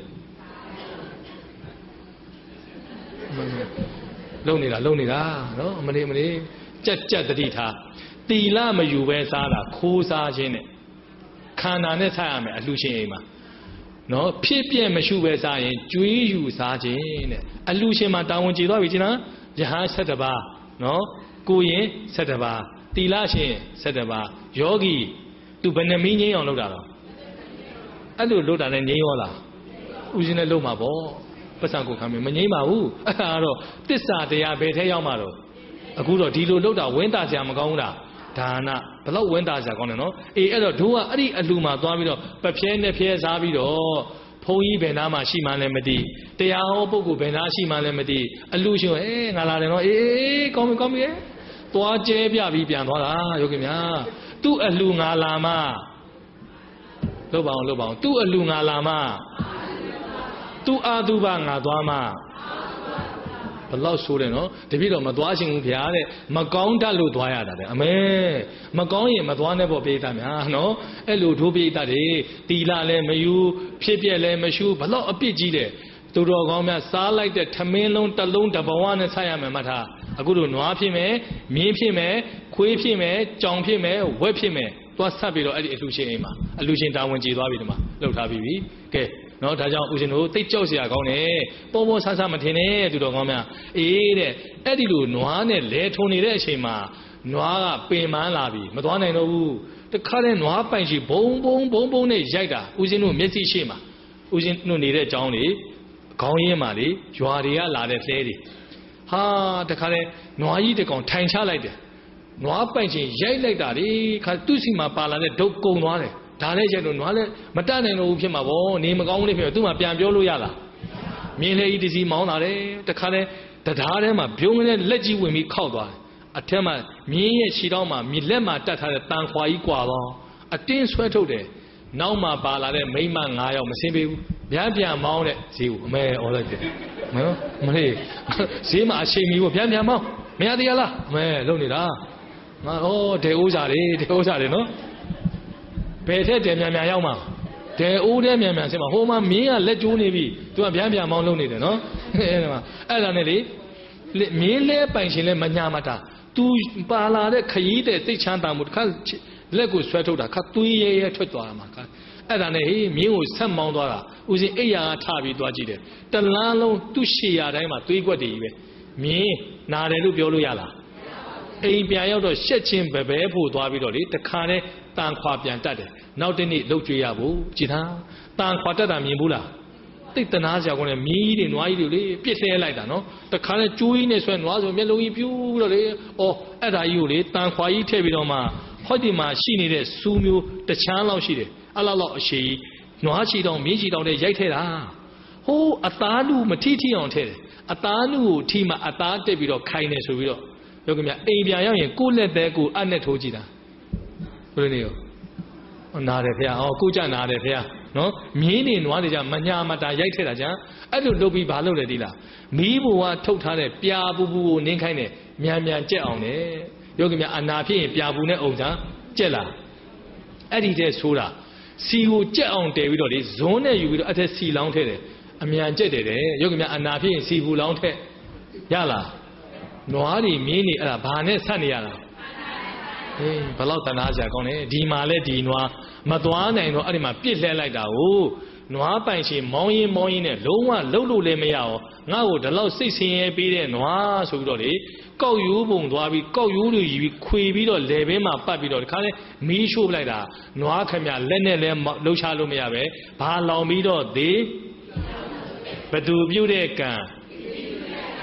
လုံနေတာနော်မလေးကြက်တတိထားတီလမယူပဲစားတာခိုးစားခြင်းနဲ့ခန္ဓာနဲ့ဆက်ရမယ်အလှရှင်အိမ်မှာနော်ဖြစ်ပြက်မရှိပဲစားရင်ကြွေးယူစားခြင်းတဲ့အလှရှင်မှာတာဝန်ကျေသွားပြီကျနော်ယဟန်7ပါးနော်ကိုရင်7ပါးတီလရှင်7ပါးယောဂီသူဘယ်နှမင်းငိမ့်အောင်လုပ်တာတော့အဲ့လိုလုပ်တာနဲ့ငိမ့်ရောလားဥစဉ်နဲ့လုပ်မှာပေါ့ပတ်စံကိုခံမယ်မငိမ့်ပါဘူးအဲ့ဒါတော့တစ္ဆာတရားဘယ်ထဲရောက်မှာတော့အခုတော့ဒီလိုလုပ်တာဝင်းတာစရာမကောင်းဘူးလားဒါနဘလောက်ဝင်းတာစရာကောင်းတယ်နော်အဲ့တော့တို့ကအဲ့ဒီအလှမှာသွားပြီးတော့ပပြဲနဲ့ဖြဲစားပြီးတော့ဘုန်းကြီးဘယ်နာမှာရှိမှန်းလည်းမသိတရားဟောပုဂ္ဂိုလ်ဘယ်နာရှိမှန်းလည်းမသိအလှရှင်ငါလာတယ်နော်ကောင်းပြီသွားကျဲပြပြီးပြန်သွားတာယောဂီများသူ့အလှငါလာမှလုပ်ပါအောင်သူ့အလှငါလာမှသူအာတုဘငါသွားမှဘလောက်ဆိုးတယ်နော်တပြည့်တော့မသွားရှင်ဘူးဗျာတဲ့မကောင်းတတ်လို့သွားရတာတဲ့အမေမကောင်းရင်မသွားနဲ့ပေါ့ပိဋကများနော်အဲ့လိုဒုပိဋကတွေတီလာလည်းမယူဖြစ်ပြက်လည်းမရှုဘလောက်အပြစ်ကြီးတယ်သူတော်ကောင်းများစားလိုက်တဲ့ထမင်းလုံးတစ်လုံးတစ်ဘဝနဲ့ဆက်ရမယ်မှတ်ထားအခုတို့နွားဖြစ်မယ်မြင်းဖြစ်မယ်ခွေးဖြစ်မယ်ကြောင်ဖြစ်မယ်ဝက်ဖြစ်မယ်သွားဆက်ပြီးတော့အဲ့ဒီအလှရှင်အိမ်မှာအလှရှင်တာဝန်ကျေသွားပြီဒီမှာလှုပ်ထားပြီးပြီကဲနော်ဒါကြောင့်ဦးဇင်းတို့တိတ်ကြောက်เสียကောင်းတယ်ပေါ်ဆဆမထင်နဲ့သူတော်ကောင်းများတဲ့အဲ့ဒီလိုနွားနဲ့လဲထုံနေတဲ့အချိန်မှာနွားကပင်ပန်းလာပြီမသွားနိုင်တော့ဘူးတခါတည်းနွားပိုင်ရှိဘုံနဲ့ရိုက်တာဦးဇင်းတို့မျက်စိရှိမှာဦးဇင်းတို့နေတဲ့အကြောင်းလေခေါင်းရင်းမှာလေရွာတွေကလာတဲ့လှဲတွေဟာတခါတည်းနွားကြီးတကောင်ထိုင်ချလိုက်တယ်နွားပိုင်ချင်းရိုက်လိုက်တာလေခါသူ့စီမှာပါလာတဲ့ဒုတ်ကုံသွားတယ်ဒါလည်းကျတော့နွားလည်းမတတ်နိုင်တော့ဘူးဖြစ်မှာဗောနေမကောင်းဘူးလေဖြစ်သူ့မှာပြန်ပြောလို့ရလားမြင်းလေကြီးတစီမောင်းလာတယ်တခါတည်းတရားထဲမှာပြုံးကလေးလက်ကြီးဝင်ပြီးခောက်သွားတယ်အထက်မှာမြင်းရဲ့ခြေထောက်မှာမြလက်မှာတတ်ထားတဲ့တန်ခွာကြီးကွာသွားအတင်းဆွဲထုတ်တယ်နောက်မှာပါလာတဲ့မိန်းမ9ယောက်မစင်းပေးဘူးပြန်မောင်းတဲ့ဈေးကိုအမဲអော်လိုက်တယ်နော်မလေးဈေးမှာအချိန်မီပေါ့ပြန်မောင်းမရသေးလားအမဲလုံနေတာငါဒေဥစားတွေနော်ဘယ်ထက်တယ်မြန်ရောက်မှာဒေအိုးတဲ့မြန်ဆင်းမှာဟိုမှာမင်းကလက်ကျိုးနေပြီသူကပြန်မောင်းလုံးနေတယ်နော်အဲ့ဒါနဲ့လေမင်းလဲပိုင်ရှင်လဲမညာမတာသူပါလာတဲ့ခရီးတဲ့စိတ်ချမ်းသာမှုတစ်ခါလက်ကိုဆွဲထုတ်တာခါသွေးရဲထွက်သွားတာမှာအဲ့ဒါနဲ့ဟေးမင်းကိုဆက်မောင်းသွားတာဦးစင်အိယာထပြီးသွားကြည့်တယ်တလန်းလုံးသူ့ရှေ့ရတိုင်းမှာသွေးကွက်တွေကြီးပဲမင်းနာတယ်လို့ပြောလို့ရလားအိမ်ပြန်ရောက်တော့ရှက်ချင်းဘဲဖို့သွားပြီးတော့လေတခါနဲ့တန်ခွာပြန်တတ်တယ်နောက်တနေ့လှုပ်ကြွေရဖို့ကြည်သားတန်ခွာတတ်တာမြင်ဘူးလားတိတ်တနာစရာကောင်းတယ်မြင်းကြီးတွေနွားကြီးတွေလေပြစ်လှဲလိုက်တာနော်တခါနဲ့ကျိုးကြီးနဲ့ဆွဲနွားဆိုမျက်လုံးကြီးပြူးတော့လေအဲ့ဒါကြီးကိုလေတန်ခွာကြီးထည့်ပြီးတော့မှဟောဒီမှာရှိနေတဲ့စူးမျိုးတချမ်းလောက်ရှိတယ်အဲ့လောက်အရှိကြီးနွားချီတောင်မြင်းချီတောင်နဲ့ရိုက်ထဲတာဟိုးအသားလူမထိအောင်ထဲတယ်အသားလူကိုထိမှအသားတက်ပြီးတော့ခိုင်းနေဆိုပြီးတော့ယောဂီများအိမ်ပြန်ရောက်ရင်ကိုယ့်လက်သေးကိုအပ်နဲ့ထိုးကြည့်တာဘယ်လိုနေရောနားတယ်ဖေ။ကိုကြနားတယ်ဖေ။နော်မြင်းနေနွားနေကြမညာမတာရိုက်ထက်တာကြအဲ့လိုလုပ်ပြီးဘာလုပ်လဲဒီလားမီးဘဝထုတ်ထားတဲ့ပြာပူကိုနင်းခိုင်းတယ်မြန်ကြက်အောင်လေယောဂီများအနာဖြစ်ရင်ပြာပူနဲ့အုံစာကြက်လာအဲ့ဒီတဲ့ဆိုးတာစီကိုကြက်အောင်တယ်ပြီးတော့လေဇွန်းနဲ့ယူပြီးတော့အထက်စီလောင်းထည့်တယ်အမြန်ကြက်တယ်တဲ့ယောဂီများအနာဖြစ်ရင်စီဘူးလောင်းထက်ရလားနွားတွေမြင်းတွေအဲ့ဒါဘာနဲ့ဆက်နေရတာဘလောက်တနာစရာကောင်းလဲဒီမှာလဲဒီနွားမသွားနိုင်တော့အဲ့ဒီမှာပြစ်လှဲလိုက်တာကိုနွားပိုင်ရှင်မောင်းရင်နဲ့လုံးဝလှုပ်လို့လည်းမရအောင်ငါ့ကိုဒီလောက်စိတ်ဆင်းရဲပေးတဲ့နွားဆိုပြီးတော့လေကောက်ရိုးပုံသွားပြီးကောက်ရိုးတွေယူပြီးခွေပြီးတော့လေဘင်းမှာပတ်ပြီးတော့ဒီခါလဲမီးရှို့လိုက်တာနွားခမလက်နဲ့လဲလှုပ်ရှားလို့မရပဲဘာလောင်ပြီးတော့သေးဘသူပြုတ်တဲ့ကံ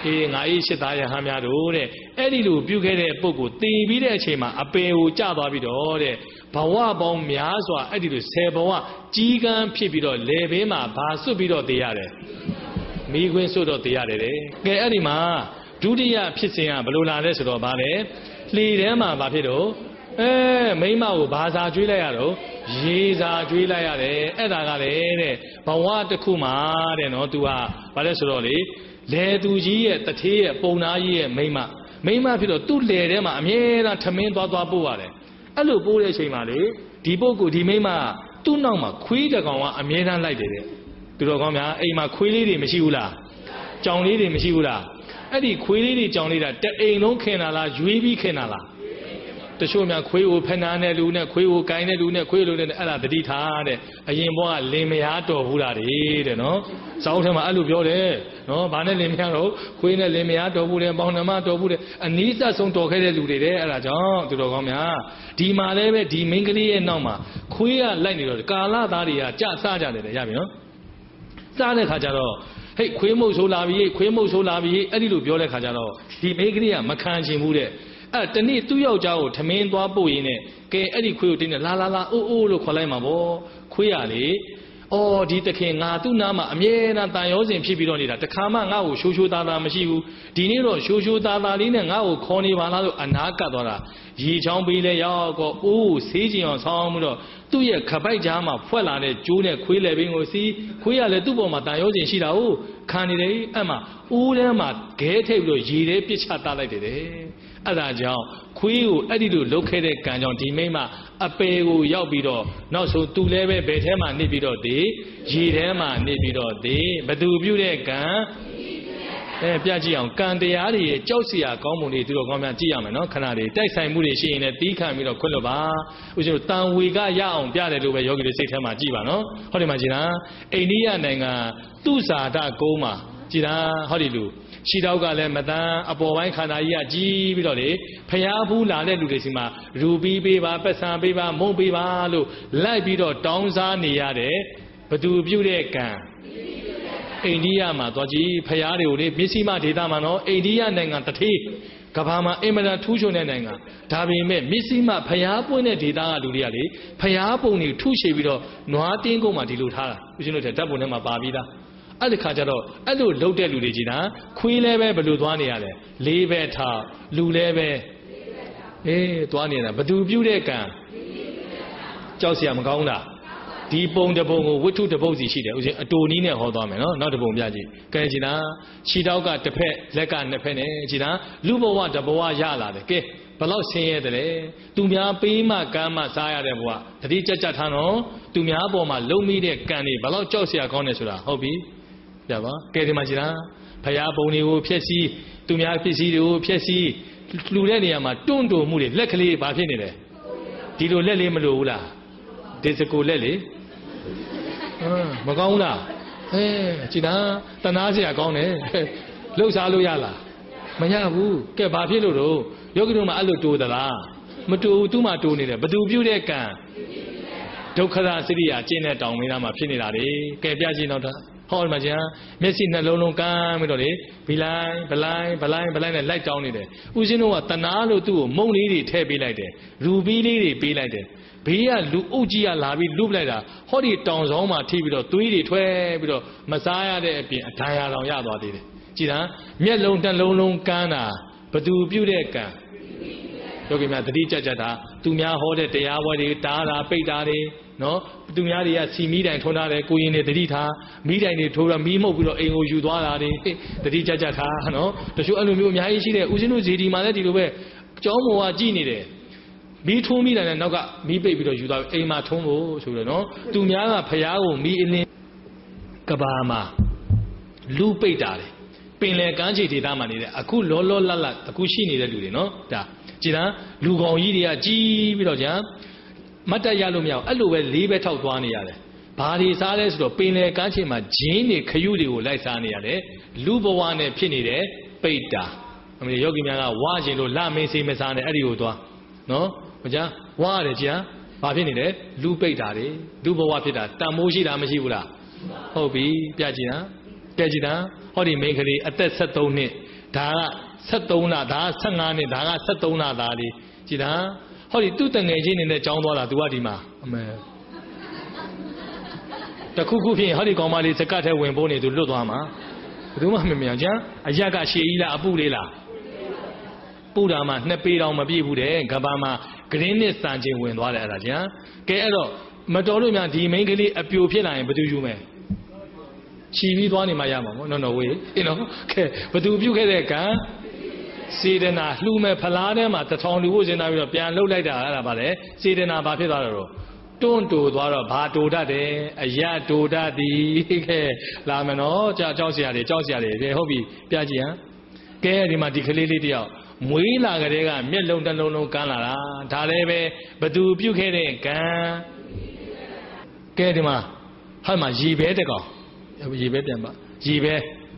ငါ၏ရှစ်သားယဟန်များတို့တဲ့အဲ့ဒီလိုပြုခဲ့တဲ့ပုဂ္ဂိုလ်တည်ပြီးတဲ့အချိန်မှာအပေကိုကျသွားပြီးတော့တဲ့ဘဝပေါင်းများစွာအဲ့ဒီလို10ဘဝကြီးကန်းဖြစ်ပြီးတော့လေဘေးမှာဘာစွတ်ပြီးတော့တည်ရတယ်မိခွင်းစွတ်တော့တည်ရတယ်တဲ့ကဲအဲ့ဒီမှာဒုတိယဖြစ်စဉ်ကဘယ်လိုလာလဲဆိုတော့ဗာလေလှေထဲမှာဗာဖြစ်တော့မိမကိုဘာသာကျွေးလိုက်ရတော့ရေစာကျွေးလိုက်ရတယ်အဲ့ဒါကလေတဲ့ဘဝတစ်ခုမှာတဲ့နော် तू ဟာဘာလဲဆိုတော့လေလေသူကြီးရဲ့တထေးရဲ့ပုံနာကြီးရဲ့မိမဖြစ်တော့သူ့လေထဲမှာအမြဲတမ်းထမင်းသွားပို့ရတယ်အဲ့လိုပို့တဲ့အချိန်မှာလေဒီပုဂ္ဂိုလ်ဒီမိမသူ့နောက်မှာခွေးတကောင်ကအမြဲတမ်းလိုက်တယ်တဲ့သူတော်ကောင်းများအိမ်မှာခွေးလေးတွေမရှိဘူးလားကြောင်လေးတွေမရှိဘူးလားအဲ့ဒီခွေးလေးတွေကြောင်လေးတာတအိမ်လုံးခင်တာလားရွေးပြီးခင်တာလားတချို့များခွေးကိုဖနာနဲ့လူနဲ့ခွေးကိုကိုင်းတဲ့လူနဲ့ခွေးလိုနဲ့အဲ့ဒါတတိထားတဲ့အရင်ဘွားကလင်မယားတော်ဘူးလားတဲ့နော်စောင်းထဲမှာအဲ့လိုပြောတယ်နော်ဘာနဲ့လင်မယားတော့ခွေးနဲ့လင်မယားတော်ဘူးတယ်ပေါင်နှမတော်ဘူးတယ်အနီးစပ်ဆုံးတော်ခဲ့တဲ့လူတွေတဲ့အဲ့ဒါကြောင့်သူတော်ကောင်းများဒီမှာလည်းပဲဒီမိန်းကလေးရဲ့နောက်မှာခွေးကလိုက်နေတော့ကာလသားတွေကကြဆကြတယ်ရပြီနော်စားတဲ့ခါကျတော့ဟဲ့ခွေးမုတ်ဆိုးလာပြီခွေးမုတ်ဆိုးလာပြီအဲ့ဒီလိုပြောတဲ့ခါကျတော့ဒီမိန်းကလေးကမခံချင်ဘူးတဲ့အဲ့တနေ့သူ့ယောက်ျားကိုထမင်းသွားပို့ရင်းနဲ့ကဲအဲ့ဒီခွေးကိုတင်းနဲ့လာအိုးလို့ခေါ်လိုက်မှာပေါ့ခွေးရလေအော်ဒီတခင်ငါသူ့နားမှာအမြဲတမ်းတန်ရောစင်ဖြစ်ပြီးတော့နေတာတခါမှငါ့ကိုရှိုးသားမရှိဘူးဒီနေ့တော့ရှိုးသားလေးနဲ့ငါ့ကိုခေါ်နေပါလားလို့အနာကပ်သွားတာရေချောင်းပေးလဲရောက်တော့အိုးဆေးကျင်အောင်ဆောင်းပြီးတော့သူ့ရဲ့ခပိုက်ကြားမှာဖွက်လာတဲ့ကျိုးနဲ့ခွေးလေပင်ကိုစီးခွေးရလဲသူ့ပေါ်မှာတန်ရောစင်ရှိတာဟုတ်ခံနေတယ်အဲ့မှာအိုးထဲမှာခဲထိပ်ပြီးတော့ရေထဲပစ်ချတာလိုက်တယ်အဲ့ဒါကြောင့်ခွေးကိုအဲ့ဒီလိုလုတ်ခဲ့တဲ့ကံကြောင့်ဒီမိမအပေကိုရောက်ပြီးတော့နောက်ဆုံးသူလည်းပဲဘယ်ထဲမှာနေပြီးတော့ဒီရေထဲမှာနေပြီးတော့ဒီဘသူပြုတဲ့ကံပြကြည့်အောင်ကံတရားတွေရဲ့ကြောက်စရာကောင်းမှုတွေသူတို့ကောင်းများကြည့်ရမယ်နော်ခဏလေးတိုက်ဆိုင်မှုတွေရှိရင်လည်းတီးခံပြီးတော့ခွင့်လို့ပါဦးဇင်းတို့တန်ဝေကရအောင်ပြတယ်လို့ပဲယောဂီတွေစိတ်ထဲမှာကြည့်ပါနော်ဟောဒီမှာကြည်လားအိန္ဒိယနိုင်ငံသူဇာတကုန်းမှာကြည်လားဟောဒီလူခြေထောက်ကလည်းမတန်းအပေါ်ပိုင်းခန္ဓာကြီးကကြီးပြီးတော့လေဖျားဖူးလာတဲ့လူတွေစီမှာရူပီးပေးပါပတ်စံပေးပါမုံပေးပါလို့လိုက်ပြီးတော့တောင်းစားနေရတဲ့ဘသူပြုတဲ့ကံအိန္ဒိယမှာသွားကြည့်ဖျားတွေကိုလေမျက်စိမဒေသမှာနော်အိန္ဒိယနိုင်ငံတထေးကဘာမှာအင်မတန်ထူးချွန်တဲ့နိုင်ငံဒါပေမဲ့မျက်စိမဖျားပွင့်တဲ့ဒေသကလူတွေကလေဖျားပုံတွေထုရှည်ပြီးတော့နွားတင်းကုန်းမှာဒီလိုထားတာဦးဇင်းတို့ဓာတ်ပုံထဲမှာပါပြီးသားအဲ့ဒီခါကျတော့အဲ့လိုလှုပ်တဲ့လူတွေကြီးတာခွေးလည်းပဲဘယ်လိုသွားနေရလဲလေးပဲထားလူလည်းပဲသွားနေတာဘသူပြုတဲ့ကံကြောက်စရာမကောင်းလားဒီပုံတစ်ပုံကိုဝိတ္ထုတစ်ပုဒ်စီရှိတယ်ဦးဇင်းအတူနီးနဲ့ဟောသွားမယ်နော်နောက်တစ်ပုံပြကြည့်ကဲကြည်လားခြေထောက်ကတစ်ဖက်လက်ကနှစ်ဖက်နဲ့ကြည်လားလူဘဝတဘဝရလာတယ်ကဲဘလောက်ဆင်းရဲတယ်လဲသူများပေးမှကမ်းမှစားရတဲ့ဘဝတတိကြက်ထားနော်သူများပေါ်မှာလုံမိတဲ့ကံတွေဘလောက်ကြောက်စရာကောင်းတယ်ဆိုတာဟုတ်ပြီပြပါကဲဒီမှာကြည်လားဖရာပုံတွေကိုဖျက်ဆီးသူများပစ္စည်းတွေကိုဖျက်ဆီးလှူတဲ့နေရာမှာတွန့်တိုမှုတွေလက်ကလေးဘာဖြစ်နေလဲဒီလိုလက်လေးမလိုဘူးလားဒီစကိုလက်လေမကောင်းဘူးလားကြည်လားတနာစရာကောင်းတယ်လှုပ်ရှားလို့ရလားမရဘူးကဲဘာဖြစ်လို့တော့ယောဂီတို့မှအဲ့လိုတိုးသလားမတိုးဘူးသူ့မှာတိုးနေတယ်ဘသူပြုတဲ့ကံဒုက္ခရစရိယာကျင့်တဲ့တောင်မင်းသားမှာဖြစ်နေတာလေကဲပြကြည့်တော့ဟောဒီမှာကျန်မျက်စိနှလုံးလုံးကမ်းပြီးတော့လေဘလိုင်းနဲ့လိုက်တောင်းနေတယ်ဦးဇင်းတို့ကတနာလို့သူ့ကိုမုံလေးတွေထည့်ပေးလိုက်တယ်ရူပီးလေးတွေပေးလိုက်တယ်ဘေးကလူအုပ်ကြီးကလာပြီးလုပလိုက်တာဟောဒီတောင်ဆောင်မှာထိပြီးတော့သွေးတွေထွက်ပြီးတော့မစားရတဲ့အပြင်အဒဏ်ရာတောင်ရသွားသေးတယ်ကြည်လားမျက်လုံးတစ်လုံးလုံးကမ်းတာဘသူပြုတဲ့ကံယောဂီများတတိကြကြတာသူများဟောတဲ့တရားဝဲတွေတားတာပိတ်တာတွေနော်သူများတွေကစီမီးတိုင်ထွန်းထားတယ်ကိုရင်တွေတတိထားမီးတိုင်တွေထိုးပြီးမီးမှုတ်ပြီးတော့အိမ်ကိုယူသွားတာတွေတတိကြကြထားနော်တချို့အဲ့လိုမျိုးအများကြီးရှိတယ်ဦးဇင်းတို့ဇေဒီမှာလည်းဒီလိုပဲကျောင်းပေါ်ကကြည်နေတယ်မီးထုံးမိတယ်နဲ့နောက်ကမီးပိတ်ပြီးတော့ယူသွားအိမ်မှာထုံးဖို့ဆိုတယ်နော်သူများကဖျားကိုမီးအလင်းကဘာမှာလူပိတ်တာတယ်ပင်လယ်ကမ်းခြေဒေသမှာနေတဲ့အခုလောလတ်အခုရှိနေတဲ့လူတွေနော်ဒါကြည်လားလူကောင်ကြီးတွေကကြီးပြီးတော့ကြာမတ်တက်ရလို့မရအောင်အဲ့လိုပဲလေးပဲထောက်သွားနေရတယ်ဘာတွေစားလဲဆိုတော့ပင်လယ်ကမ်းခြေမှာဂျင်းတွေခရုတွေကိုလိုက်စားနေရတယ်လူဘဝနဲ့ဖြစ်နေတဲ့ပိတ်တာအမေယောဂီများကဝါကျင်လို့လမင်းစေးမစားနဲ့အဲ့ဒီကိုသွားနော်မကြဝါရတယ်ကြာဘာဖြစ်နေလဲလူပိတ်တာတွေလူဘဝဖြစ်တာတန်မိုးရှိတာမရှိဘူးလားဟုတ်ပြီပြကြည့်တာဟောဒီမိန်းကလေးအသက်73နှစ် 73လဒါက15နှစ်ဒါက73လသားလေးကြည်လားဟောဒီသူ့တငယ်ချင်းနေနဲ့ကြောင်းသွားတာ तू ကဒီမှာအမေတခုခုဖြစ်ရင်ဟောဒီကောင်မလေးစကတ်ထဲဝင်ပိုးနေ तू လွတ်သွားမှာဘယ်သူမှမမြင်ကြအရက်ကရှည်ကြီးလားအပုလေးလားပူတာမှ2ပေတောင်မပြည့်ဘူးတဲ့ကဘာမှာဂရင်းနဲ့စံချင်းဝင်သွားတယ်အဲ့ဒါကြမ်းကဲအဲ့တော့မတော်လို့များဒီမိန်းကလေးအပြိုဖြစ်လာရင်ဘယ်သူယူမယ်ချီပြီးသွားနေမှရမှာပေါ့နော်ဝေးနော်ကဲဘယ်သူပြုတ်ခဲ့တဲ့ကံစေတနာလှူမဲ့ဖလားထဲမှာ1000လူဖို့စဉ်းစားပြီးတော့ပြန်လှုပ်လိုက်တာအဲ့ဒါပါလေစေတနာဘာဖြစ်သွားတော့တွန့်တူသွားတော့ဘာတူတတ်တယ်အရတူတတ်သည်ခဲ့လာမယ်နော်ကြောက်เสียရတယ်ပြေဟုတ်ပြီပြကြည့်ဟမ်ကဲဒီမှာဒီကလေးလေးတယောက်မွေးလာကြတဲ့ကမျက်လုံးတစ်လုံးလုံးကန်းလာတာဒါလည်းပဲဘသူပြုတ်ခဲ့တဲ့ကံကဲဒီမှာဟဲ့မှာရေပဲတကောင်ရေပဲပြန်ပါရေပဲ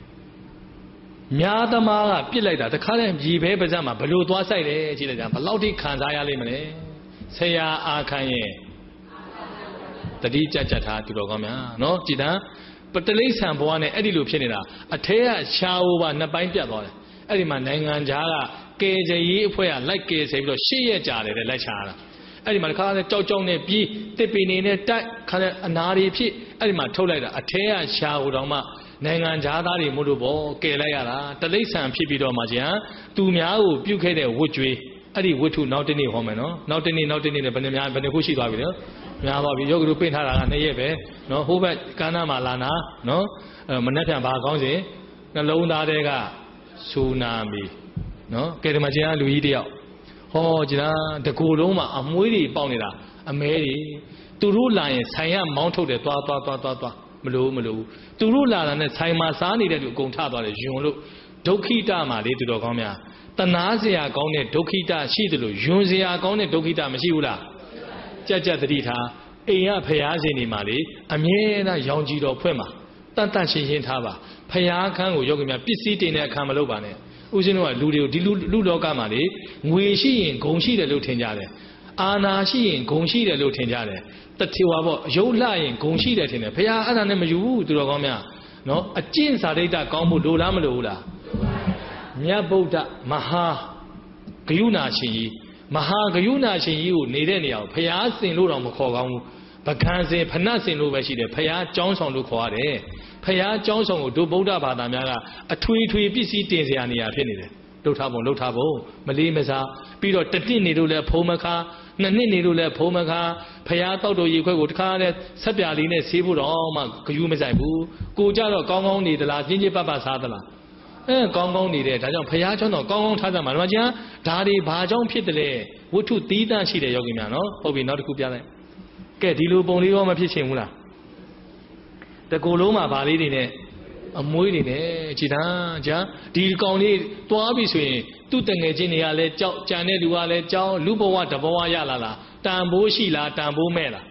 များသမားကပြစ်လိုက်တာတခါတည်းရေပဲပါးစပ်မှာဘလို့သွားဆိုင်လဲကြည့်လိုက်တာဘလောက်ထိခံစားရလိမ့်မလဲဆရာအာခံရဲ့တတိကြကြထားသူတော်ကောင်းများနော်ကြည်တန်းပတလိษံဘဝနဲ့အဲ့ဒီလိုဖြစ်နေတာအထဲကရှားအိုးပါနှစ်ပိုင်းပြတ်သွားတယ်အဲ့ဒီမှာနိုင်ငံခြားကကယ်ဆယ်ရေးအဖွဲ့ကလိုက်ကယ်ဆယ်ပြီးတော့8ရက်ကြာတယ်လက်ချာတာအဲ့ဒီမှာတခါတည်းကြောက်နဲ့ပြီးတစ်ပင်နေနဲ့တိုက်ခါတဲ့အနာတွေဖြစ်အဲ့ဒီမှာထုတ်လိုက်တာအထဲကရှားအိုးတောင်မှနိုင်ငံခြားသားတွေမို့လို့ပေါ့ကယ်လိုက်ရတာတလိษံဖြစ်ပြီးတော့မှကျန်သူများကိုပြုတ်ခဲ့တဲ့ဝတ်ကြွေးအဲ့ဒီဝတ္ထုနောက်တနေ့ဟောမယ်နော်နောက်တနေ့နဲ့ဘယ်နှခုရှိသွားပြီလဲများသွားပြီယောဂီတို့ပြင်ထားတာက2ရက်ပဲနော်ဟိုဘက်ကန်းနာမှာလာနာနော်မနှက်ပြန်ဘာကောင်းစဉ်နှလုံးသားတွေကဆူနာမီနော်ကဲဒီမှာကျန်လူကြီးတယောက်ဟောကျန်တကူလုံးမှာအမွှေးတွေပေါက်နေတာအမဲတွေသူတို့လာရင်ဆိုင်ရမောင်းထုတ်တယ်သွားမလို့သူတို့လာတာနဲ့ဆိုင်မှာစားနေတဲ့လူအကုန်ထသွားတယ်ယွန်လို့ဒုက္ခိတမှာလေသူတော်ကောင်းများတနာစရာကောင်းတဲ့ဒုက္ခိတရှိတယ်လို့ယွန်စရာကောင်းတဲ့ဒုက္ခိတမရှိဘူးလားကြတတိထားအိမ်ကဖျားရှင်နေမှာလေအမြဲတမ်းရောင်ကြည်တော်ဖွဲ့မှာတန်ရှင်းထားပါဖျားခန်းကိုယောဂီများပစ္စည်းတင်တဲ့အခါမလုပ်ပါနဲ့ဥစဉ်တော့လူတွေကိုဒီလူလောကမှာလေငွေရှိရင်ဂုံရှိတယ်လို့ထင်ကြတယ်အာနာရှိရင်ဂုံရှိတယ်လို့ထင်ကြတယ်တထေဝါပေါ့ရုပ်လှရင်ဂုံရှိတယ်ထင်တယ်ဖျားအဲ့ဒါနဲ့မယူဘူးသူတော်ကောင်းများနော်အကျင့်စာရိတ္တကောင်းဖို့လိုလားမလိုဘူးလားမြတ်ဗုဒ္ဓမဟာဂယုဏရှင်ကြီးမဟာဂယုဏရှင်ကြီးကိုနေတဲ့နေရာကိုဖျားစင်လို့တော့မခေါ်ကောင်းဘူးပကံစင်ဖဏတ်စင်လို့ပဲရှိတယ်ဖျားကျောင်းဆောင်လို့ခေါ်ရတယ်ဖျားကျောင်းဆောင်ကိုတို့ဗုဒ္ဓဘာသာများကအထွေထွေပစ္စည်းတင်စရာနေရာဖြစ်နေတယ်လှုပ်ထားပုံမလေးမစားပြီးတော့တစ်နှစ်နေလို့လဲဖုံးမခါနှစ်နှစ်နေလို့လဲဖုံးမခါဖျားတောက်တော်ရေခွက်ကိုတခါတည်းဆက်ပြလေးနဲ့ဆေးဖို့တော့မှဂယုမဆိုင်ဘူးကိုကြတော့ကောင်းကောင်းနေသလားချင်းချင်းပတ်ပတ်စားသလားကောင်းကောင်းနေတယ်ဒါကြောင့်ဖျားကျောင်းတော့ကောင်းကောင်းထားကြမှာဒီမှာကျန်ဒါတွေဘာကြောင့်ဖြစ်တယ်လဲဝတ္ထုသီးသန့်ရှိတယ်ယောဂီများနော်ဟုတ်ပြီနောက်တစ်ခုပြလိုက်ကဲဒီလိုပုံလေးရောမဖြစ်ချင်ဘူးလားတကူလုံးမှာဗာလေးတွေနဲ့အမွှေးတွေနဲ့ကြည်သာကြာဒီကောင်လေးတွားပြီဆိုရင်သူ့တငယ်ချင်းတွေကလည်းကြောက်ကြံတဲ့လူကလည်းကြောက်လူဘဝတဘဝရလာလားတန်ဖိုးရှိလားတန်ဖိုးမဲ့လား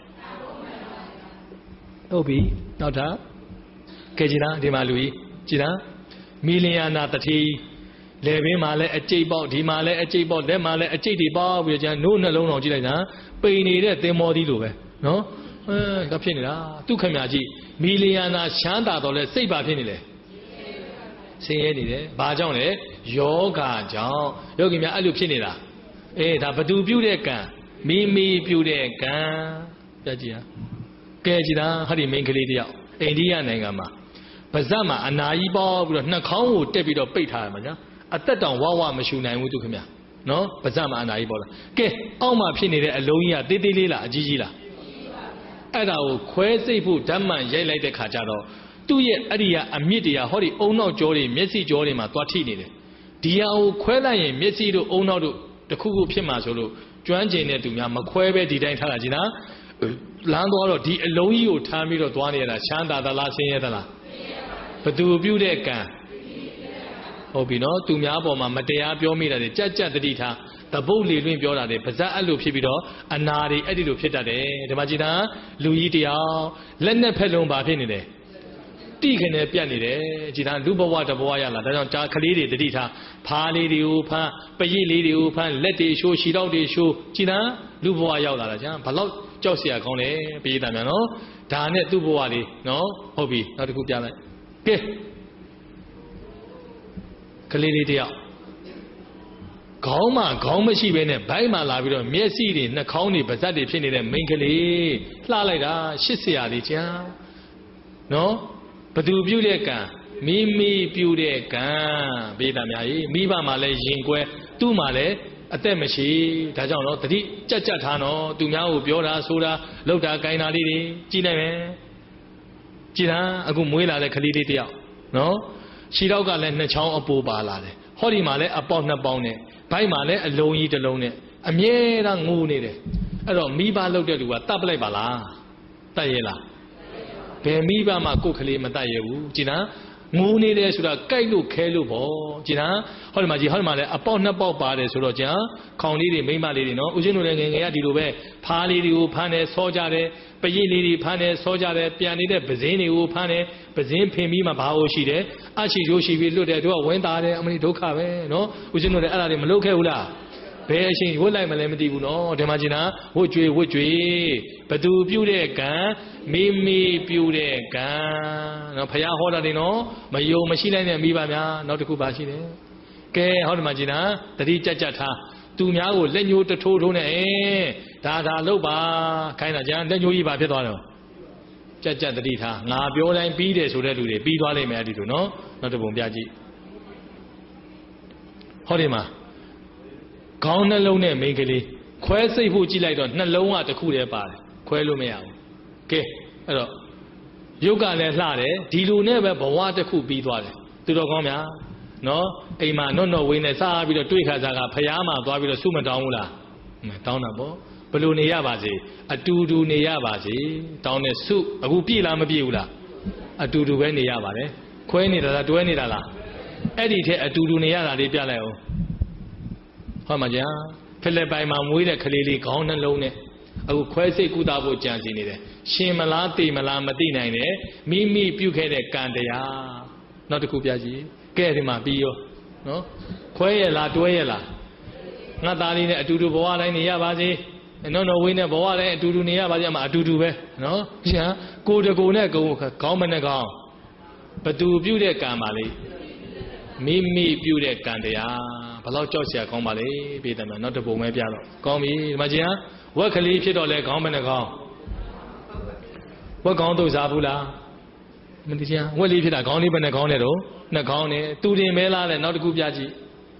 ဟုတ်ပြီနောက်တာကဲကြည်သာဒီမှာလူကြီးကြည်သာမီလီယနာတတိလေဘင်းမှာလည်းအကျိတ်ပေါက်ဒီမှာလည်းအကျိတ်ပေါက်လက်မှာလည်းအကျိတ်တွေပေါက်ပြီးကြနို့နှလုံးတော်ကြည့်လိုက်တာပိန်နေတဲ့သင်္ဘောသီးလိုပဲနော်ကဖြစ်နေတာသူခမညာကြည့်မီလီယနာချမ်းသာတော့လဲစိတ်ပါဖြစ်နေလေဆင်းရဲနေတယ်ဘာကြောင့်လဲယောဂကြောင့်ယောဂီများအဲ့လိုဖြစ်နေတာဒါဘသူပြုတဲ့ကံမိပြုတဲ့ကံပြကြည့်ဟာကဲကြည့်တာဟာဒီမိန်းကလေးတယောက်အိန္ဒိယနိုင်ငံမှာပါးစပ်မှာအနာကြီးပေါက်ပြီးတော့နှာခေါင်းကိုတက်ပြီးတော့ပိတ်ထားရမှာညာအသက်တောင်ဝမရှူနိုင်ဘူးသူခင်ဗျာနော်ပါးစပ်မှာအနာကြီးပေါက်လာကဲအောက်မှာဖြစ်နေတဲ့အလုံးကြီးကတေးသေးလေးလားအကြီးကြီးလားအဲ့ဒါကိုခွဲစိတ်ဖို့ဓာတ်မှန်ရိုက်လိုက်တဲ့ခါကျတော့သူ့ရဲ့အဲ့ဒီကအမြင့်တရားဟောဒီအုံနောက်ကြောတွေမျက်စိကြောတွေမှာသွားထိနေတယ်ဒီဟာကိုခွဲလိုက်ရင်မျက်စိတို့အုံနောက်တို့တခုခုဖြစ်မှာဆိုလို့ကျွမ်းကျင်တဲ့သူများမခွဲပဲဒီတိုင်းထားတာကြီးလားလမ်းသွားတော့ဒီအလုံးကြီးကိုထမ်းပြီးတော့သွားနေရတာချမ်းသာသလားဆင်းရဲသလားဘသူပြုတဲ့ကံဟုတ်ပြီနော်သူများပေါ်မှာမတရားပြောမိတာတွေကြက်တတိထားတပုတ်လေလွင့်ပြောတာတွေပါဇက်အဲ့လိုဖြစ်ပြီးတော့အနာတွေအဲ့ဒီလိုဖြစ်တတ်တယ်ဒီမှာကြည်သာလူကြီးတယောက်လက်နဲ့ဖက်လုံးပါဖြစ်နေတယ်တိခင်နဲ့ပြတ်နေတယ်ကြည်သာလူဘဝတဘဝရလာဒါကြောင့်ဒါကလေးတွေတတိထားဖားလေးတွေကိုဖမ်းပရိတ်လေးတွေကိုဖမ်းလက်တွေရှိုးခြေထောက်တွေရှိုးကြည်သာလူဘဝရောက်လာတာကျန်ဘလောက်ကြောက်เสียကောင်းလဲပရိသတ်များနော်ဒါနဲ့သူ့ဘဝလေးနော်ဟုတ်ပြီနောက်တစ်ခုပြလိုက်ကဲကလေးလေးတယောက်ခေါင်းမရှိဘဲနဲ့ဘိုက်မှလာပြီးတော့မျက်စိတွေနှာခေါင်းတွေပါးစပ်တွေဖြစ်နေတဲ့မိန်းကလေးလှလိုက်တာ80ရာလေးကြာနော်ဘသူပြုတဲ့ကံမိမိပြုတဲ့ကံဘေးသားများကြီးမိဘမှလည်းရင်ကွဲသူ့မှလည်းအသက်မရှိဒါကြောင့်တော့တတိကြက်ထားနော်သူများကိုပြောတာဆိုတာလှုပ်တာကိုင်းတာလေးတွေကြည်လိုက်မယ်ကြည်တာအခုမွေးလာတဲ့ကလေးလေးတယောက်နော်ခြေတော့ကလည်းနှစ်ချောင်းအပိုးပါလာတယ်ဟောဒီမှာလည်းအပေါက်နှစ်ပေါင်းနဲ့ဘိုက်မှာလည်းအလုံးကြီးတစ်လုံးနဲ့အမြဲတမ်းငိုနေတယ်အဲ့တော့မိဘလှုပ်တဲ့လူကတတ်ပလိုက်ပါလားတတ်ရဲ့လားဘယ်မိဘမှကိုယ်ကလေးမတတ်ရဲ့ဘူးကြည်နာငိုနေတယ်ဆိုတာကြိုက်လို့ခဲလို့ပေါ့ကြည်နာဟောဒီမှာလည်းအပေါက်နှစ်ပေါက်ပါတယ်ဆိုတော့ကြာခေါင်းလေးတွေမိမလေးတွေနော်ဦးဇင်းတို့လည်းငယ်ငယ်ကဒီလိုပဲဖားလေးတွေကိုဖမ်းတယ်ဆောကြတယ်ပရိလေးတွေဖမ်းတယ်ဆောကြတယ်ပြန်နေတဲ့ပဇင်းတွေကိုဖမ်းတယ်ပဇင်းဖင်ပြီးမှဘာလို့ရှိတယ်အရှိရိုးရှိပြီးလွတ်တယ်တို့ကဝင်းသားတယ်အမလီဒုက္ခပဲနော်ဦးဇင်းတို့လည်းအဲ့ဒါတွေမလုပ်ခဲ့ဘူးလားဘယ်အချိန်ဝတ်လိုက်မလဲမသိဘူးနော်ဒီမှာကျင်တာဝတ်ကြွေဘသူပြုတဲ့ကံမိမိပြုတဲ့ကံနော်ဖယားဟောတာတွေနော်မယုံမရှိလိုက်တဲ့မိဘများနောက်တစ်ခုပါရှိတယ်ကဲဟောဒီမှာကျင်တာတတိကြက်ထားသူများကိုလက်ညှိုးတထိုးနဲ့ဒါလုပ်ပါခိုင်းတာကျန်လက်ညှိုးကြီးပါဖြစ်သွားတယ်ကြက်တတိထားငါပြောတိုင်းပြီးတယ်ဆိုတဲ့လူတွေပြီးသွားလိမ့်မယ်အဲ့ဒီလိုနော်နောက်တစ်ပုံပြကြည့်ဟောဒီမှာခေါင်းနှလုံးနဲ့မိန်းကလေးခွဲစိတ်ဖို့ကြည့်လိုက်တော့နှလုံးကတစ်ခုတည်းပါတယ်ခွဲလို့မရဘူးကဲအဲ့တော့ရုပ်ကလည်းလှတယ်ဒီလိုနဲ့ပဲဘဝတစ်ခုပြီးသွားတယ်သူတော်ကောင်းများနော်အိမ်မှာနော်ဝင်းနဲ့စားပြီးတော့တွေ့ခါစားကဖျားမှသွားပြီးတော့ဆုမတောင်းဘူးလားတောင်းတာပေါ့ဘလို့နေရပါစေအတူတူနေရပါစေတောင်းတဲ့ဆုအခုပြည့်လားမပြည့်ဘူးလားအတူတူပဲနေရပါတယ်ခွဲနေတာလားတွဲနေတာလားအဲ့ဒီထက်အတူတူနေရတာလေးပြလိုက်အောင်ဟောမှာကြာဖိလစ်ပိုင်မှာမွေးတဲ့ကလေးလေးခေါင်းနှလုံးနဲ့အခုခွဲစိတ်ကုသဖို့ကြံစီနေတယ်ရှင်မလားသိမလားမသိနိုင်နဲ့မိမိပြုခဲ့တဲ့ကံတရားနောက်တစ်ခုပြကြည့်ကဲဒီမှာပြီးရောနော်ခွဲရလားတွဲရလားငါသားလေးနဲ့အတူတူဘဝတိုင်းနေရပါစေနော်ဝင်းနဲ့ဘဝတိုင်းအတူတူနေရပါစေအတူတူပဲနော်ရှာကိုတကူနဲ့ခေါင်းမနဲ့ခေါင်းဘသူပြုတဲ့ကံပါလေမိမိပြုတဲ့ကံတရားဘလောက်ကြောက်เสียကောင်းပါလေပြည်တယ်နောက်တစ်ပုံပဲပြတော့ကောင်းပြီဒီမှာကျန်ဝက်ကလေးဖြစ်တော့လဲခေါင်းမနဲ့ခေါင်းဝက်ခေါင်းတို့စားဘူးလားမသိချင်ဝက်လေးဖြစ်တာခေါင်းလေးပဲနဲ့ခေါင်းနဲ့တော့နှစ်ခေါင်းနဲ့တူတင်မဲလားလဲနောက်တစ်ခုပြကြည့်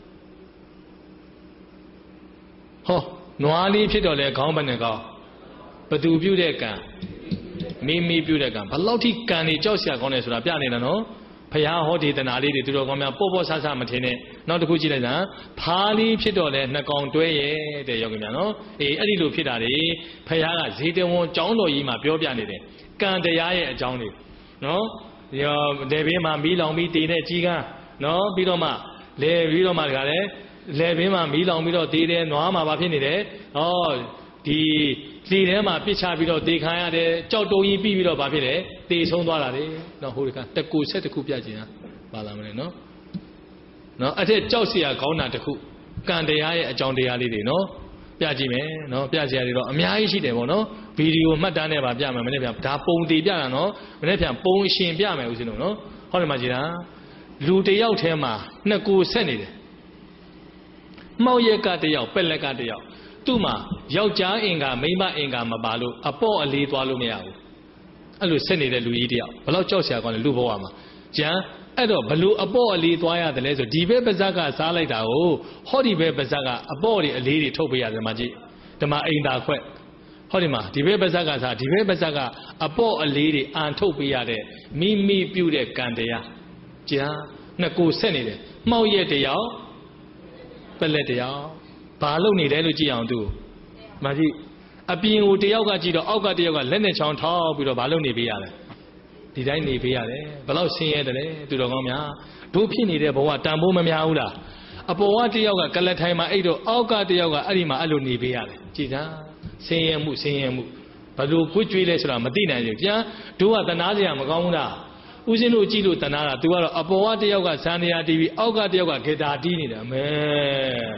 ဟောနွားလေးဖြစ်တော့လဲခေါင်းပဲနဲ့ခေါင်းဘသူပြုတဲ့ကံမိမိပြုတဲ့ကံဘလောက်ထိကံတွေကြောက်เสียကောင်းတယ်ဆိုတာပြနေတာနော်ဖယားဟောဒေသနာလေးတွေသူတော်ကောင်းများပေါ့ဆဆမထင်နဲ့နောက်တစ်ခုကြည့်လိုက်စမ်းဖားလေးဖြစ်တော့လဲနှစ်ကောင်တွဲရဲ့တဲ့ယောဂီများနော်အဲ့ဒီလိုဖြစ်တာတွေဖယားကဇေတဝန်ကျောင်းတော်ကြီးမှာပြောပြနေတယ်ကံတရားရဲ့အကြောင်းတွေနော်လေဘေးမှာမီးလောင်ပြီးတည်တဲ့ကြီးကန်းနော်ပြီးတော့မှလေပြီးတော့မှတခါလေလေဘေးမှာမီးလောင်ပြီးတော့တည်တယ်နွားမှာဘာဖြစ်နေတယ်ဟောဒီလေထဲမှာပစ်ချပြီးတော့တေခံရတယ်ကြောက်တုံးကြီးပြီးပြီးတော့ဘာဖြစ်လဲတေဆုံးသွားတာလေနော်ဟိုတခါတကူဆက်တခုပြချင်တာပါလာမလဲနော်အဲ့ထက်ကြောက်เสียခေါင်းတာတခုကံတရားရဲ့အကြောင်းတရားလေးတွေနော်ပြကြည့်မယ်နော်ပြစရာတွေတော့အများကြီးရှိတယ်ပေါ့နော်ဗီဒီယိုမှတ်တမ်းနဲ့ပါပြမယ်မနေ့ပြန်ဒါပုံတည်ပြတာနော်မနေ့ပြန်ပုံရှင်ပြမယ်ဦးဇင်းတို့နော်ဟောဒီမှာကြည်တာလူတယောက်ထဲမှာနှစ်ကိုဆက်နေတယ်မှောက်ရက်ကတယောက်ပက်လက်ကတယောက်သူ့မှာယောက်ျားအင်္ဂါမိန်းမအင်္ဂါမပါလို့အပေါ့အလေးသွားလို့မရဘူးအဲ့လိုဆက်နေတဲ့လူကြီးတယောက်ဘယ်တော့ကြောက်เสียကောင်းလဲလူဘဝမှာကျန်အဲ့တော့ဘလို့အပေါ့အလေးသွားရတယ်လဲဆိုဒီဘက်ပါဇက်ကစားလိုက်တာကိုဟောဒီဘက်ပါဇက်ကအပေါ့တွေအလေးတွေထုတ်ပေးရတယ်မှာကြည့်ဓမ္မအိမ်သာခွက်ဟောဒီမှာဒီဘက်ပါဇက်ကစားဒီဘက်ပါဇက်ကအပေါ့အလေးတွေအန်ထုတ်ပေးရတဲ့မိမိပြုတဲ့ကံတရားကျန်နှစ်ကိုဆက်နေတယ်မှောက်ရက်တယောက်ပက်လက်တယောက်ဘာလုပ်နေလဲလို့ကြည့်အောင်သူမကြည့်အပြင်ကိုတယောက်ကကြည့်တော့အောက်ကတယောက်ကလက်နဲ့ချောင်းထောက်ပြီးတော့ဘာလုပ်နေပေးရလဲဒီတိုင်းနေပေးရတယ်ဘယ်လောက်ဆင်းရဲတယ်လဲသူတော်ကောင်းများတို့ဖြစ်နေတဲ့ဘဝတန်ဖိုးမများဘူးလားအပေါ်ကတယောက်ကကလထိုင်မှာအဲ့တော့အောက်ကတယောက်ကအဲ့ဒီမှာအဲ့လိုနေပေးရတယ်ကြည်သာဆင်းရဲမှုဘယ်လိုကွကြွေးလဲဆိုတာမသိနိုင်ဘူးပြန်တို့ကတနာစရာမကောင်းဘူးလားဦးဇင်းတို့ကြည့်လို့တနာတာ तू ကတော့အပေါ်ကတယောက်ကဇန်နရာတီးပြီးအောက်ကတယောက်ကဂီတာတီးနေတာမဲတ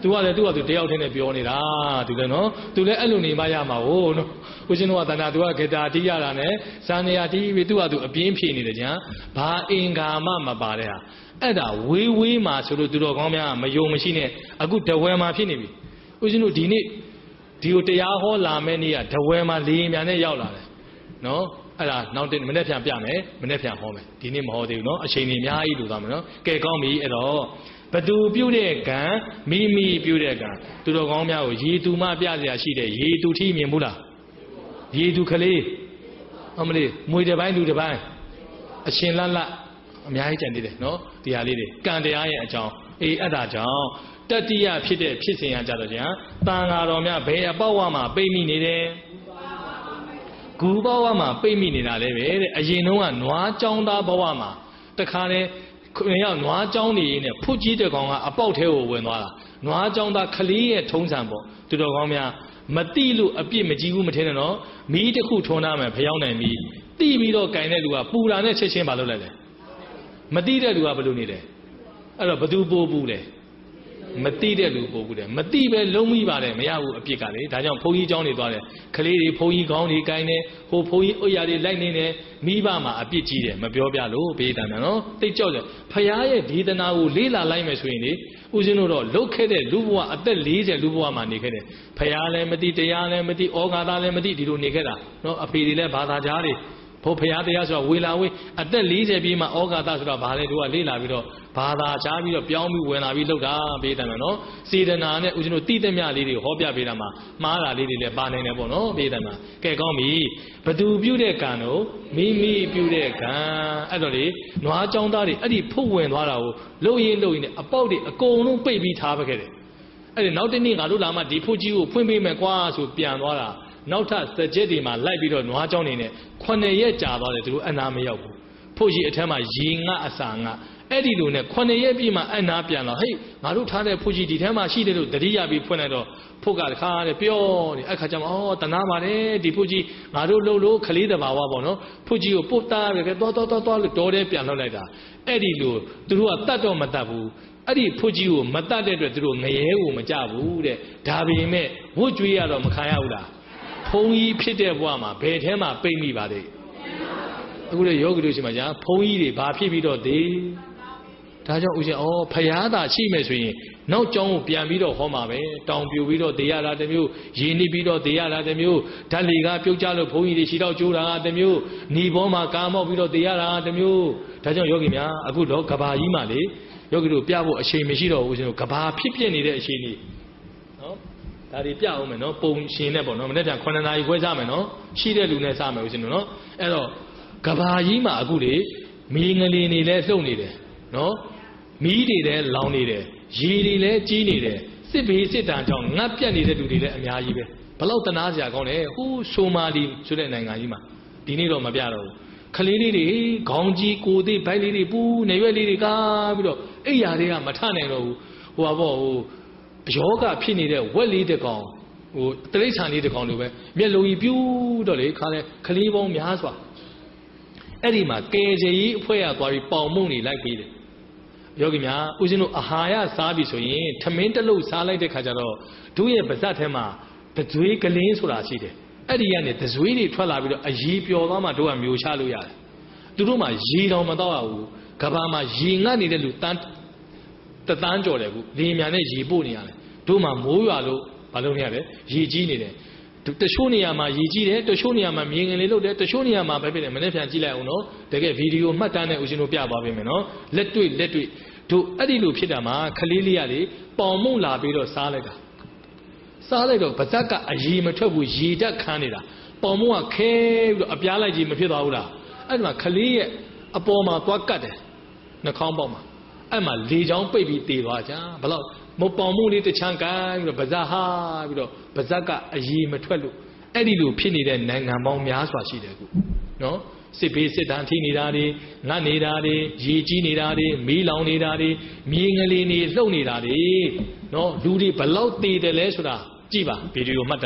သူကလည်းသူ့ဟာသူတယောက်တည်းနဲ့ပြောနေတာသူလည်းနော်သူလည်းအဲ့လိုနေမှရမှာဟုတ်နော်ဦးဇင်းတို့ကတဏ္ဍာသူကဂတာတီးရတာနဲ့ဇာနေယာတီးပြီးသူ့ဟာသူအပြင်းဖြေနေတယ်ကြာဘာအင်္ဂါမှမပါတဲ့ဟာအဲ့ဒါဝေးဝေးမှာဆိုလို့သူတော်ကောင်းများမယုံမရှိနဲ့အခုတဝဲမှာဖြစ်နေပြီဦးဇင်းတို့ဒီနေ့ဒီကိုတရားဟောလာမယ့်နေ့ကတဝဲမှာလေရင်မြန်နဲ့ရောက်လာတယ်နော်အဲ့ဒါနောက်တစ်မနေ့ပြန်ပြမယ်မနေ့ပြန်ဟောမယ်ဒီနေ့မဟောသေးဘူးနော်အချိန်ကြီးအများကြီးလိုသွားမယ်နော်ကဲကောင်းပြီအဲ့တော့ဘသူပြုတဲ့ကံမိမိပြုတဲ့ကံသူတော်ကောင်းများကိုရေတူမှပြเสียရှိတယ်ရေတူထီမြင်ဘူးလားရေတူကလေးအမလေးမွေတစ်ပိုင်းလူတစ်ပိုင်းအရှင်လတ်လတ်အများကြီးကြံနေတယ်နော်ဒီဟာလေးတွေကံတရားရဲ့အကြောင်းအေးအဲ့ဒါကြောင့်တတိယဖြစ်တဲ့ဖြစ်စဉ်ရကြတော့ကြာတန်ဃာတော်များဘယ်အပေါက်ဝမှာပိတ်မိနေတယ်ဂူဘဝမှာပိတ်မိနေတာလည်းပဲတဲ့အရင်တုန်းကနွားကြောင်းသားဘဝမှာတခါလဲခင်ဗျားနွားကြောင်းနေနဲ့ဖုတ်ကြီးတကောင်ကအပေါက်ထဲကိုဝင်သွားတာနွားကြောင်းသားခလေးရဲ့ထုံးစံပေါ့သူတော်ကောင်းများမတိလို့အပြစ်မကြည့်ဘူးမထင်နဲ့နော်မီးတစ်ခုထွန်းထားမယ်ဖျောင်းနိုင်ပြီတိပြီးတော့ကင်တဲ့လူကပူလာနဲ့ချက်ချင်းမလုပ်လိုက်လေမတိတဲ့လူကဘယ်လိုနေလဲအဲ့တော့ဘသူပိုးဘူးလဲမတိတဲ့လူပို့ဘူးတယ်မတိပဲလုံးမိပါတယ်မရဘူးအပြစ်ကလေဒါကြောင့်ဘုန်းကြီးเจ้าနေသွားတယ်ခလေးတွေဘုန်းကြီးကောင်းတွေကိုင်းနေဟိုဘုန်းကြီးဥရာတွေလိုက်နေတယ်မိဘမှာအပြစ်ကြီးတယ်မပြောပြလို့ဘေးတမ်းတယ်နော်တိတ်ကြောက်တယ်ဖရာရဲ့ဒေသနာကိုလေးလာလိုက်မယ်ဆိုရင်လေဦးဇင်းတို့တော့လုတ်ခဲ့တဲ့လူဘဝအသက်40လူဘဝမှာနေခဲ့တယ်ဖရာလည်းမတိတရားလည်းမတိဩဃာသလည်းမတိဒီလိုနေခဲ့တာနော်အဖေတွေလည်းဘာသာကြားတွေဘုဖရာတရားဆိုတာဝေလာဝေးအသက်40ပြည့်မှဩဃာသဆိုတာဘာလဲတို့ကလေးလာပြီးတော့ဘာသာချားပြီးတော့ပြောင်းပြီးဝင်လာပြီးလှုပ်တာပေးတယ်နော်စေတနာနဲ့ဦးဇင်းတို့တိတ္တမြလေးတွေဟောပြပေးတာမှာမှားတာလေးတွေလည်းပါနိုင်တယ်ပေါ့နော်ပေးတယ်မှာကဲကောင်းပြီဘသူပြုတဲ့ကံတို့မိမိပြုတဲ့ကံအဲ့တော့လေနွားကြောင်းသားတွေအဲ့ဒီဖုတ်ဝင်သွားတာကိုလှုပ်ရင်နဲ့အပေါက်တွေအကုန်လုံးပိတ်ပြီးထားခဲ့တယ်အဲ့ဒီနောက်တစ်နေ့ငါတို့လာမှဒီဖုတ်ကြီးကိုဖွင့်ပေးမယ်ကွာဆိုပြန်သွားတာနောက်ထပ်စကြက်တွေမှာလိုက်ပြီးတော့နွားကြောင်းနေနဲ့9ရက်ကြာသွားတယ်သူတို့အနာမရောက်ဘူးဖို့ကြီးအထက်မှာရေငတ်အစာငတ်အဲ့ဒီလိုနဲ့9ရက်ပြည့်မှအနာပြန်လာဟေးငါတို့ထားတဲ့ဖို့ကြီးဒီထဲမှာရှိတယ်လို့တတိယပြီးဖွင့်လိုက်တော့ဖို့ကတခါတည်းပြောတယ်အခါကျမှအော်တနာပါတယ်ဒီဖို့ကြီးငါတို့လှုပ်လို့ခလေးတဘာဝပေါ့နော်ဖို့ကြီးကိုပုတ်သားပဲသွားလို့တော်တယ်ပြန်လှုပ်လိုက်တာအဲ့ဒီလိုသူတို့ကတတ်တော့မတတ်ဘူးအဲ့ဒီဖို့ကြီးကိုမတတ်တဲ့အတွက်သူတို့ငရဲကိုမကြဘူးတဲ့ဒါပေမဲ့ဝတ်ကြွေးရတော့မခံရဘူးလားဘုံကြီးဖြစ်တဲ့ဘဝမှာဘယ်ထဲမှာပိတ်မိပါသေးအခုလေယောဂီတို့ရှိမှကြာဘုံကြီးတွေဘာဖြစ်ပြီးတော့သေးဒါကြောင့်ဦးရှင်ဖရာသာရှိမယ်ဆိုရင်နောက်ကျောင်းကိုပြန်ပြီးတော့ဟောမှာပဲတောင်ပြူပြီးတော့တေရတာတစ်မျိုးရေနိပြီးတော့တေရတာတစ်မျိုးဓာတ်လီကပြုတ်ကြလို့ဘုံကြီးတွေခြေတော့ကျိုးတာတစ်မျိုးหนีဘောမှာကာမောက်ပြီးတော့တေရတာတစ်မျိုးဒါကြောင့်ယောဂီများအခုတော့ကဘာကြီးမှလေယောဂီတို့ပြဖို့အချိန်မရှိတော့ဘူးဦးရှင်တို့ကဘာဖြစ်ပြနေတဲ့အချိန်ကြီးနော်ဒါတွေပြအောင်မယ်နော်ပုံရှင်နဲ့ပေါ့နော်မနေ့က9နာရီခွဲစားမယ်နော်ရှိတဲ့လူနဲ့စားမယ်ဦးရှင်တို့နော်အဲ့တော့ကဘာကြီးမှာအခုလေမီးငလင်နေလဲလှုပ်နေတယ်နော်မီးတွေလည်းလောင်နေတယ်ရေတွေလည်းကြီးနေတယ်စစ်ဘေးစစ်တမ်းကြောင့်ငတ်ပြတ်နေတဲ့လူတွေလည်းအများကြီးပဲဘလောက်တနာစရာကောင်းလဲဟိုးဆိုမာလီဆိုတဲ့နိုင်ငံကြီးမှာဒီနေ့တော့မပြတော့ဘူးခလေးလေးတွေခေါင်းကြီးကိုသေးဘိုက်လေးတွေပူနေရွက်လေးတွေကားပြီးတော့အိယာတွေကမထနိုင်တော့ဘူးဟိုပါပေါ့ဟိုယောဂဖြစ်နေတဲ့ဝက်လေးတစ်ကောင်ဟိုတိရစ္ဆာန်လေးတစ်ကောင်လိုပဲမျက်လုံးကြီးပြူးတော့လေခါလဲခလေးပေါင်းများစွာအဲ့ဒီမှာကဲချေကြီးအဖွဲရသွားပြီးပေါင်မုံနေလိုက်ပြီးတယ်ယောဂီများဦးဇင်းတို့အာဟာရစားပြီဆိုရင်ထမင်းတစ်လုံးစားလိုက်တဲ့ခါကျတော့တို့ရဲ့ပါးစပ်ထဲမှာတဇွေးကလင်းဆိုတာရှိတယ်အဲ့ဒီကနေတဇွေးတွေထွက်လာပြီးတော့အရီပျော်သွားမှတို့ကမျိုးချလို့ရတယ်သူတို့မှရေတော်မတော့ရဘူးကဘာမှာရေငတ်နေတဲ့လူတန်းကြော်တယ်ခုလေမြန်နဲ့ရေပို့နေရတယ်တို့မှမိုးရွာလို့မလုပ်နေရတယ်ရေကြီးနေတယ်တချို့နေရာမှာရေကြီးတယ်တချို့နေရာမှာမြေငင်လေးလုပ်တယ်တချို့နေရာမှာပဲဖြစ်တယ်မနေ့ပြန်ကြည့်လိုက်အောင်နော်တကယ်ဗီဒီယိုမှတ်တမ်းနဲ့ဦးရှင်တို့ပြသွားပေးမယ်နော်လက်တွေ့တို့အဲ့ဒီလိုဖြစ်တာမှာခလေးလေးကလေပေါင်မုံလာပြီးတော့စားလိုက်တော့ပါဇက်ကအရေမထွက်ဘူးရေတက်ခမ်းနေတာပေါင်မုံကခဲပြီးတော့အပြားလိုက်ကြီးမဖြစ်သွားဘူးလားအဲ့ဒီမှာခလေးရဲ့အပေါ်မှာသွားကတ်တယ်နှာခေါင်းပေါက်မှာအဲ့မှာလေချောင်းပိတ်ပြီးတေသွားကြဘလောက်မပေါင်မုံလေးတစ်ချမ်းကိုင်းပြီးတော့ပါဇက်ဟာပြီးတော့ပါဇက်ကအရေမထွက်လို့အဲ့ဒီလိုဖြစ်နေတဲ့နိုင်ငံပေါင်းများစွာရှိတယ်အခုနော်စစ်ဘေးစစ်တမ်းထိနေတာတွေငတ်နေတာတွေရေကြီးနေတာတွေမီးလောင်နေတာတွေမြေငလီနေလှုပ်နေတာတွေနော်လူတွေဘလောက်တည်တယ်လဲဆိုတာကြည့်ပါဗီဒီယိုမှတ်တမ်းမှာ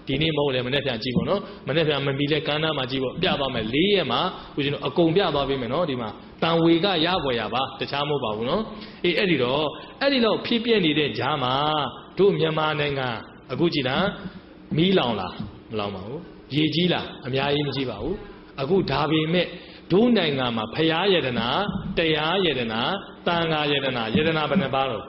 ဒီနေ့မဟုတ်လေမနေ့ပြန်ကြည့်ပေါ့နော်မနေ့ပြန်မမီလဲကမ်းနားမှာကြည့်ပေါ့ပြသွားမယ်4ရက်မှာဦးဇင်းတို့အကုန်ပြသွားပေးမယ်နော်ဒီမှာတန်ဝေကရပေါ်ရပါတခြားမဟုတ်ပါဘူးနော်အေးအဲ့ဒီတော့ဖြစ်ပြနေတဲ့ဂျားမှာတို့မြန်မာနိုင်ငံအခုကြည့်တာမီးလောင်လားမလောင်ပါဘူးရေကြီးလားအများကြီးမကြီးပါဘူးအခုဒါပေမဲ့ဒုနိုင်ငံမှာဖရာယတနာတရားယတနာတန်ခါယတနာဘယ်နှပါတော့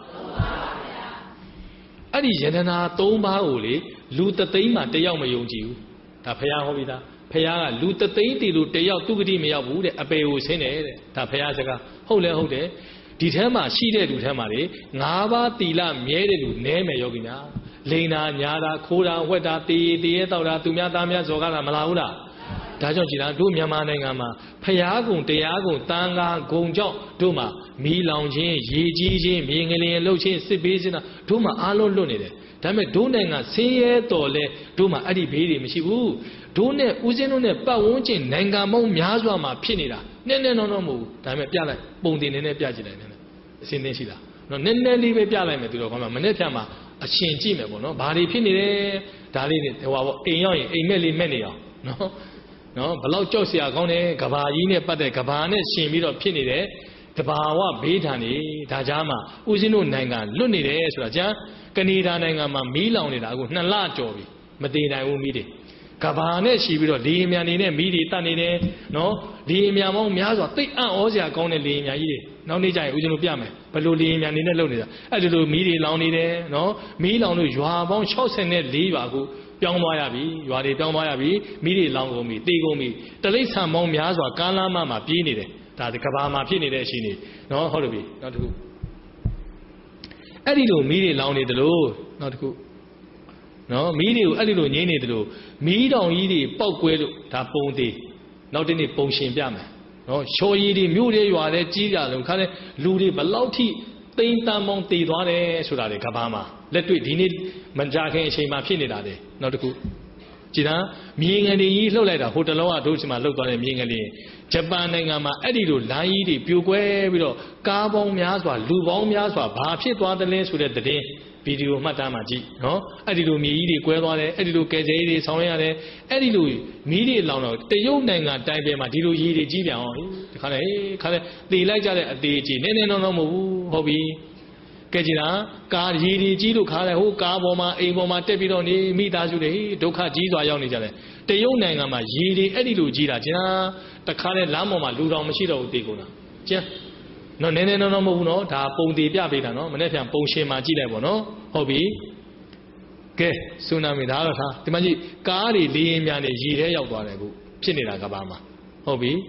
အဲ့ဒီယတနာ3ပါးကိုလေလူတသိန်းမှတယောက်မယုံကြည်ဘူးဒါဖရာဟောပြီးသားဖရာကလူတသိန်းတည်လို့တယောက်သူဂတိမရောက်ဘူးတဲ့အပေကိုဆင်းတယ်တဲ့ဒါဖရာစကားဟုတ်လဲဟုတ်တယ်ဒီထဲမှာရှိတဲ့လူထဲမှာလေ5ပါးတီလမြဲတဲ့လူနည်းမယ်ယောဂီများလိန်တာညာတာခိုးတာဝက်တာတေးရဲတောက်တာသူများသားများဇော်ကားတာမလာဘူးလားဒါကြောင့်ကြည်လားတို့မြန်မာနိုင်ငံမှာဖရာကုံတရားကုံတန်ခါဂုံကြောင့်တို့မှာမီးလောင်ခြင်းရေကြီးခြင်းမြေငလျင်လှုပ်ခြင်းစစ်ဘေးခြင်းတို့မှာအားလုံးလွတ်နေတယ်ဒါပေမဲ့တို့နိုင်ငံဆင်းရဲတော်လဲတို့မှာအဲ့ဒီဘေးတွေမရှိဘူးတို့နဲ့ဦးစင်းတို့နဲ့ပတ်ဝန်းကျင်နိုင်ငံပေါင်းများစွာမှာဖြစ်နေတာနည်းနည်းတော့မဟုတ်ဘူးဒါပေမဲ့ပြလိုက်ပုံတင်နေနဲ့ပြကြည့်လိုက်နေအစင်းသိရှိလားနော်နည်းနည်းလေးပဲပြလိုက်မယ်သူတော်ကောင်းမှာမနေ့ဖြတ်မှာအရှင်ကြည့်မယ်ပေါ့နော်ဘာတွေဖြစ်နေလဲဒါလေးတွေဟိုပါပေါ့အိမ်ရောက်ရင်အိမ်မက်လေးမက်နေအောင်နော်ဘလောက်ကြောက်စရာကောင်းတယ်ကဘာကြီးနဲ့ပတ်တဲ့ကဘာနဲ့ရှင်ပြီးတော့ဖြစ်နေတဲ့တဘာဝဘေးဒဏ်တွေဒါကြားမှာဦးစင်းတို့နိုင်ငံလွတ်နေတယ်ဆိုတာကြာကနေဒါနိုင်ငံမှာမီးလောင်နေတာအခု2လကျော်ပြီမတည်နိုင်ဘူးမီးတွေကဘာနဲ့ရှိပြီးတော့လေအမြန်နေနဲ့မီးတွေတတ်နေတယ်နော်လေအမြန်ပေါင်းများစွာသိအံ့ဩစရာကောင်းတဲ့လေအမြန်ကြီးတွေနောက်နေ့ကျရင်ဦးဇင်းတို့ပြမယ်ဘယ်လိုလေအမြန်နေနဲ့လုပ်နေတာအဲ့ဒီလိုမီးတွေလောင်နေတယ်နော်မီးလောင်လို့ရွာပေါင်း64ရွာကိုပြောင်းသွားရပြီရွာတွေပြောင်းသွားရပြီမိတွေလောင်ကုန်ပြီတေကုန်ပြီတလိษံပေါင်းများစွာကားလမ်းမှာပြေးနေတယ်ဒါကဘာမှာဖြစ်နေတဲ့အချိန်နေနော်ဟုတ်တယ်ပြီနောက်တစ်ခုအဲ့ဒီလိုမိတွေလောင်နေတယ်လို့နောက်တစ်ခုနော်မိတွေကိုအဲ့ဒီလိုငိမ့်နေတယ်လို့မိတောင်ကြီးတွေပောက်ကွဲလို့ဒါပုံသေးနောက်တစ်နေ့ပုံရှင်ပြမယ်နော်ချော်ရည်တွေမြို့တွေရွာတွေကြီးကြလို့ခါတဲ့လူတွေဘလောက်ထိတိမ်တန်ပေါင်းတည်သွားတယ်ဆိုတာလေကဘာမှာလက်တွေ့ဒီနေ့မကြခင်အချိန်မှာဖြစ်နေတာလေနောက်တစ်ခုကြည်လားမြေငလျင်ကြီးလှုပ်လိုက်တာဟိုတလောကတို့စီမှာလှုပ်သွားတဲ့မြေငလျင်ဂျပန်နိုင်ငံမှာအဲ့ဒီလိုလမ်းကြီးတွေပြိုကွဲပြီးတော့ကားပေါင်းများစွာလူပေါင်းများစွာဘာဖြစ်သွားသလဲဆိုတဲ့သတင်းဗီဒီယိုမှတ်တမ်းမှာကြည့်နော်အဲ့ဒီလိုမြေကြီးတွေကွဲသွားတယ်အဲ့ဒီလိုကယ်ဆယ်ရေးတွေဆောင်ရွက်ရတယ်အဲ့ဒီလိုမီးတွေလောင်တော့တရုတ်နိုင်ငံတိုင်ပင်မှာဒီလိုရေတွေကြီးပြန်အောင်ဒီခါလေတေလိုက်ကြတဲ့အသေးကြီးနည်းနည်းတော့မဟုတ်ဘူးဟုတ်ပြီကဲကြည်လားကားရေတွေကြီးလို့ခါတယ်ဟိုကားပေါ်မှာအိမ်ပေါ်မှာတက်ပြီးတော့နေမိသားစုတွေဒုက္ခကြီးစွာရောက်နေကြတယ်တရုတ်နိုင်ငံမှာရေတွေအဲ့ဒီလိုကြီးတာကျန်တခါလေလမ်းပေါ်မှာလူတော်မရှိတော့ဘူးတေကုန်တာကျန်နော်နည်းနည်းတော့မဟုတ်ဘူးနော်ဒါပုံသေးပြပေးတာနော်မနေ့ပြန်ပုံရှင်မှာကြည့်လိုက်ပေါ့နော်ဟုတ်ပြီကဲဆူနာမီဒါတော့ထားဒီမှာကြည့်ကားတွေလေရင်များနေရေထဲရောက်သွားတယ်ခုဖြစ်နေတာကဘာမှာဟုတ်ပြီ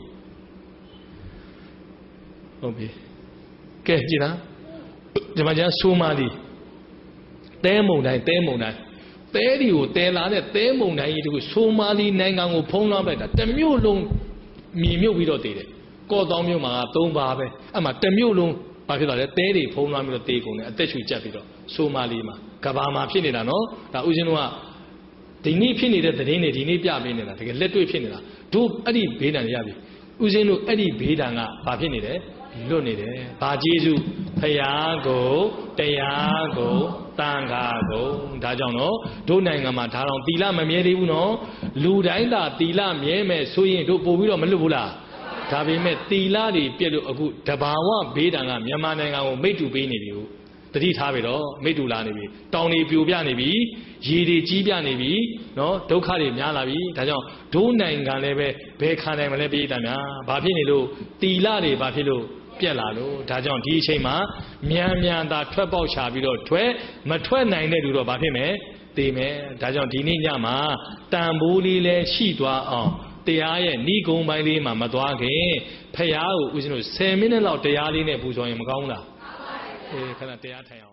ကဲကြည့်လားဒီမှာကျဆိုမာလီတဲမုံတိုင်းတဲတွေကိုတဲလာတဲ့တဲမုံတိုင်းကြီးတခုဆိုမာလီနိုင်ငံကိုဖုံးလွှမ်းလိုက်တာတမျိုးလုံးမြေမြုပ်ပြီးတော့တည်တယ်ကော့တောင်းမြို့မှာ3ပါပဲအဲ့မှာတမျိုးလုံးဘာဖြစ်သွားလဲတဲတွေဖုံးလွှမ်းပြီးတော့တေးကုန်တယ်အသက်ရှူကျပ်ပြီးတော့ဆိုမာလီမှာကဘာမှာဖြစ်နေတာနော်ဒါဦးဇင်းတို့ကဒီနေ့ဖြစ်နေတဲ့သတင်းတွေဒီနေ့ပြပေးနေတာတကယ်လက်တွေ့ဖြစ်နေတာတို့အဲ့ဒီဘေးဒဏ်တွေရပြီဦးဇင်းတို့အဲ့ဒီဘေးဒဏ်ကဘာဖြစ်နေလဲလွတ်နေတယ်ဘာကျေးဇူးဖရာကိုတရားကိုတန်ခါကိုဒါကြောင့်နော်တို့နိုင်ငံမှာဒါတော့တီလမမြဲသေးဘူးနော်လူတိုင်းသာတီလမြဲမယ်ဆိုရင်တို့ပို့ပြီးတော့မလွတ်ဘူးလားဒါပေမဲ့တီလတွေပြက်လို့အခုတဘာဝဘေးဒဏ်ကမြန်မာနိုင်ငံကိုမိတ်တူပေးနေပြီဟုတ်တတိထားပြီတော့မိတ်တူလာနေပြီတောင်တွေပြိုပြနေပြီရေတွေကြီးပြနေပြီနော်ဒုက္ခတွေများလာပြီဒါကြောင့်ဒုနိုင်ငံလည်းပဲဘယ်ခံနိုင်မလဲပြည်တံများဘာဖြစ်နေလို့တီလတွေဘာဖြစ်လို့ပြက်လာလို့ဒါကြောင့်ဒီအချိန်မှာမြန်သာထွက်ပေါက်ချပြီးတော့မထွက်နိုင်တဲ့လူတော့ဘာဖြစ်မယ်သိမယ်ဒါကြောင့်ဒီနေ့ညမှာတန်ဖိုးလေးလဲရှိသွားအောင်တရားရဲ့ဏိဂုံပိုင်းလေးမှာမသွားခင်ဖရာကိုဦးဇင်းတို့10မိနစ်လောက်တရားလေးနဲ့ပူဇော်ရင်မကောင်းဘူးလားအေးခဏတရားထိုင်အောင်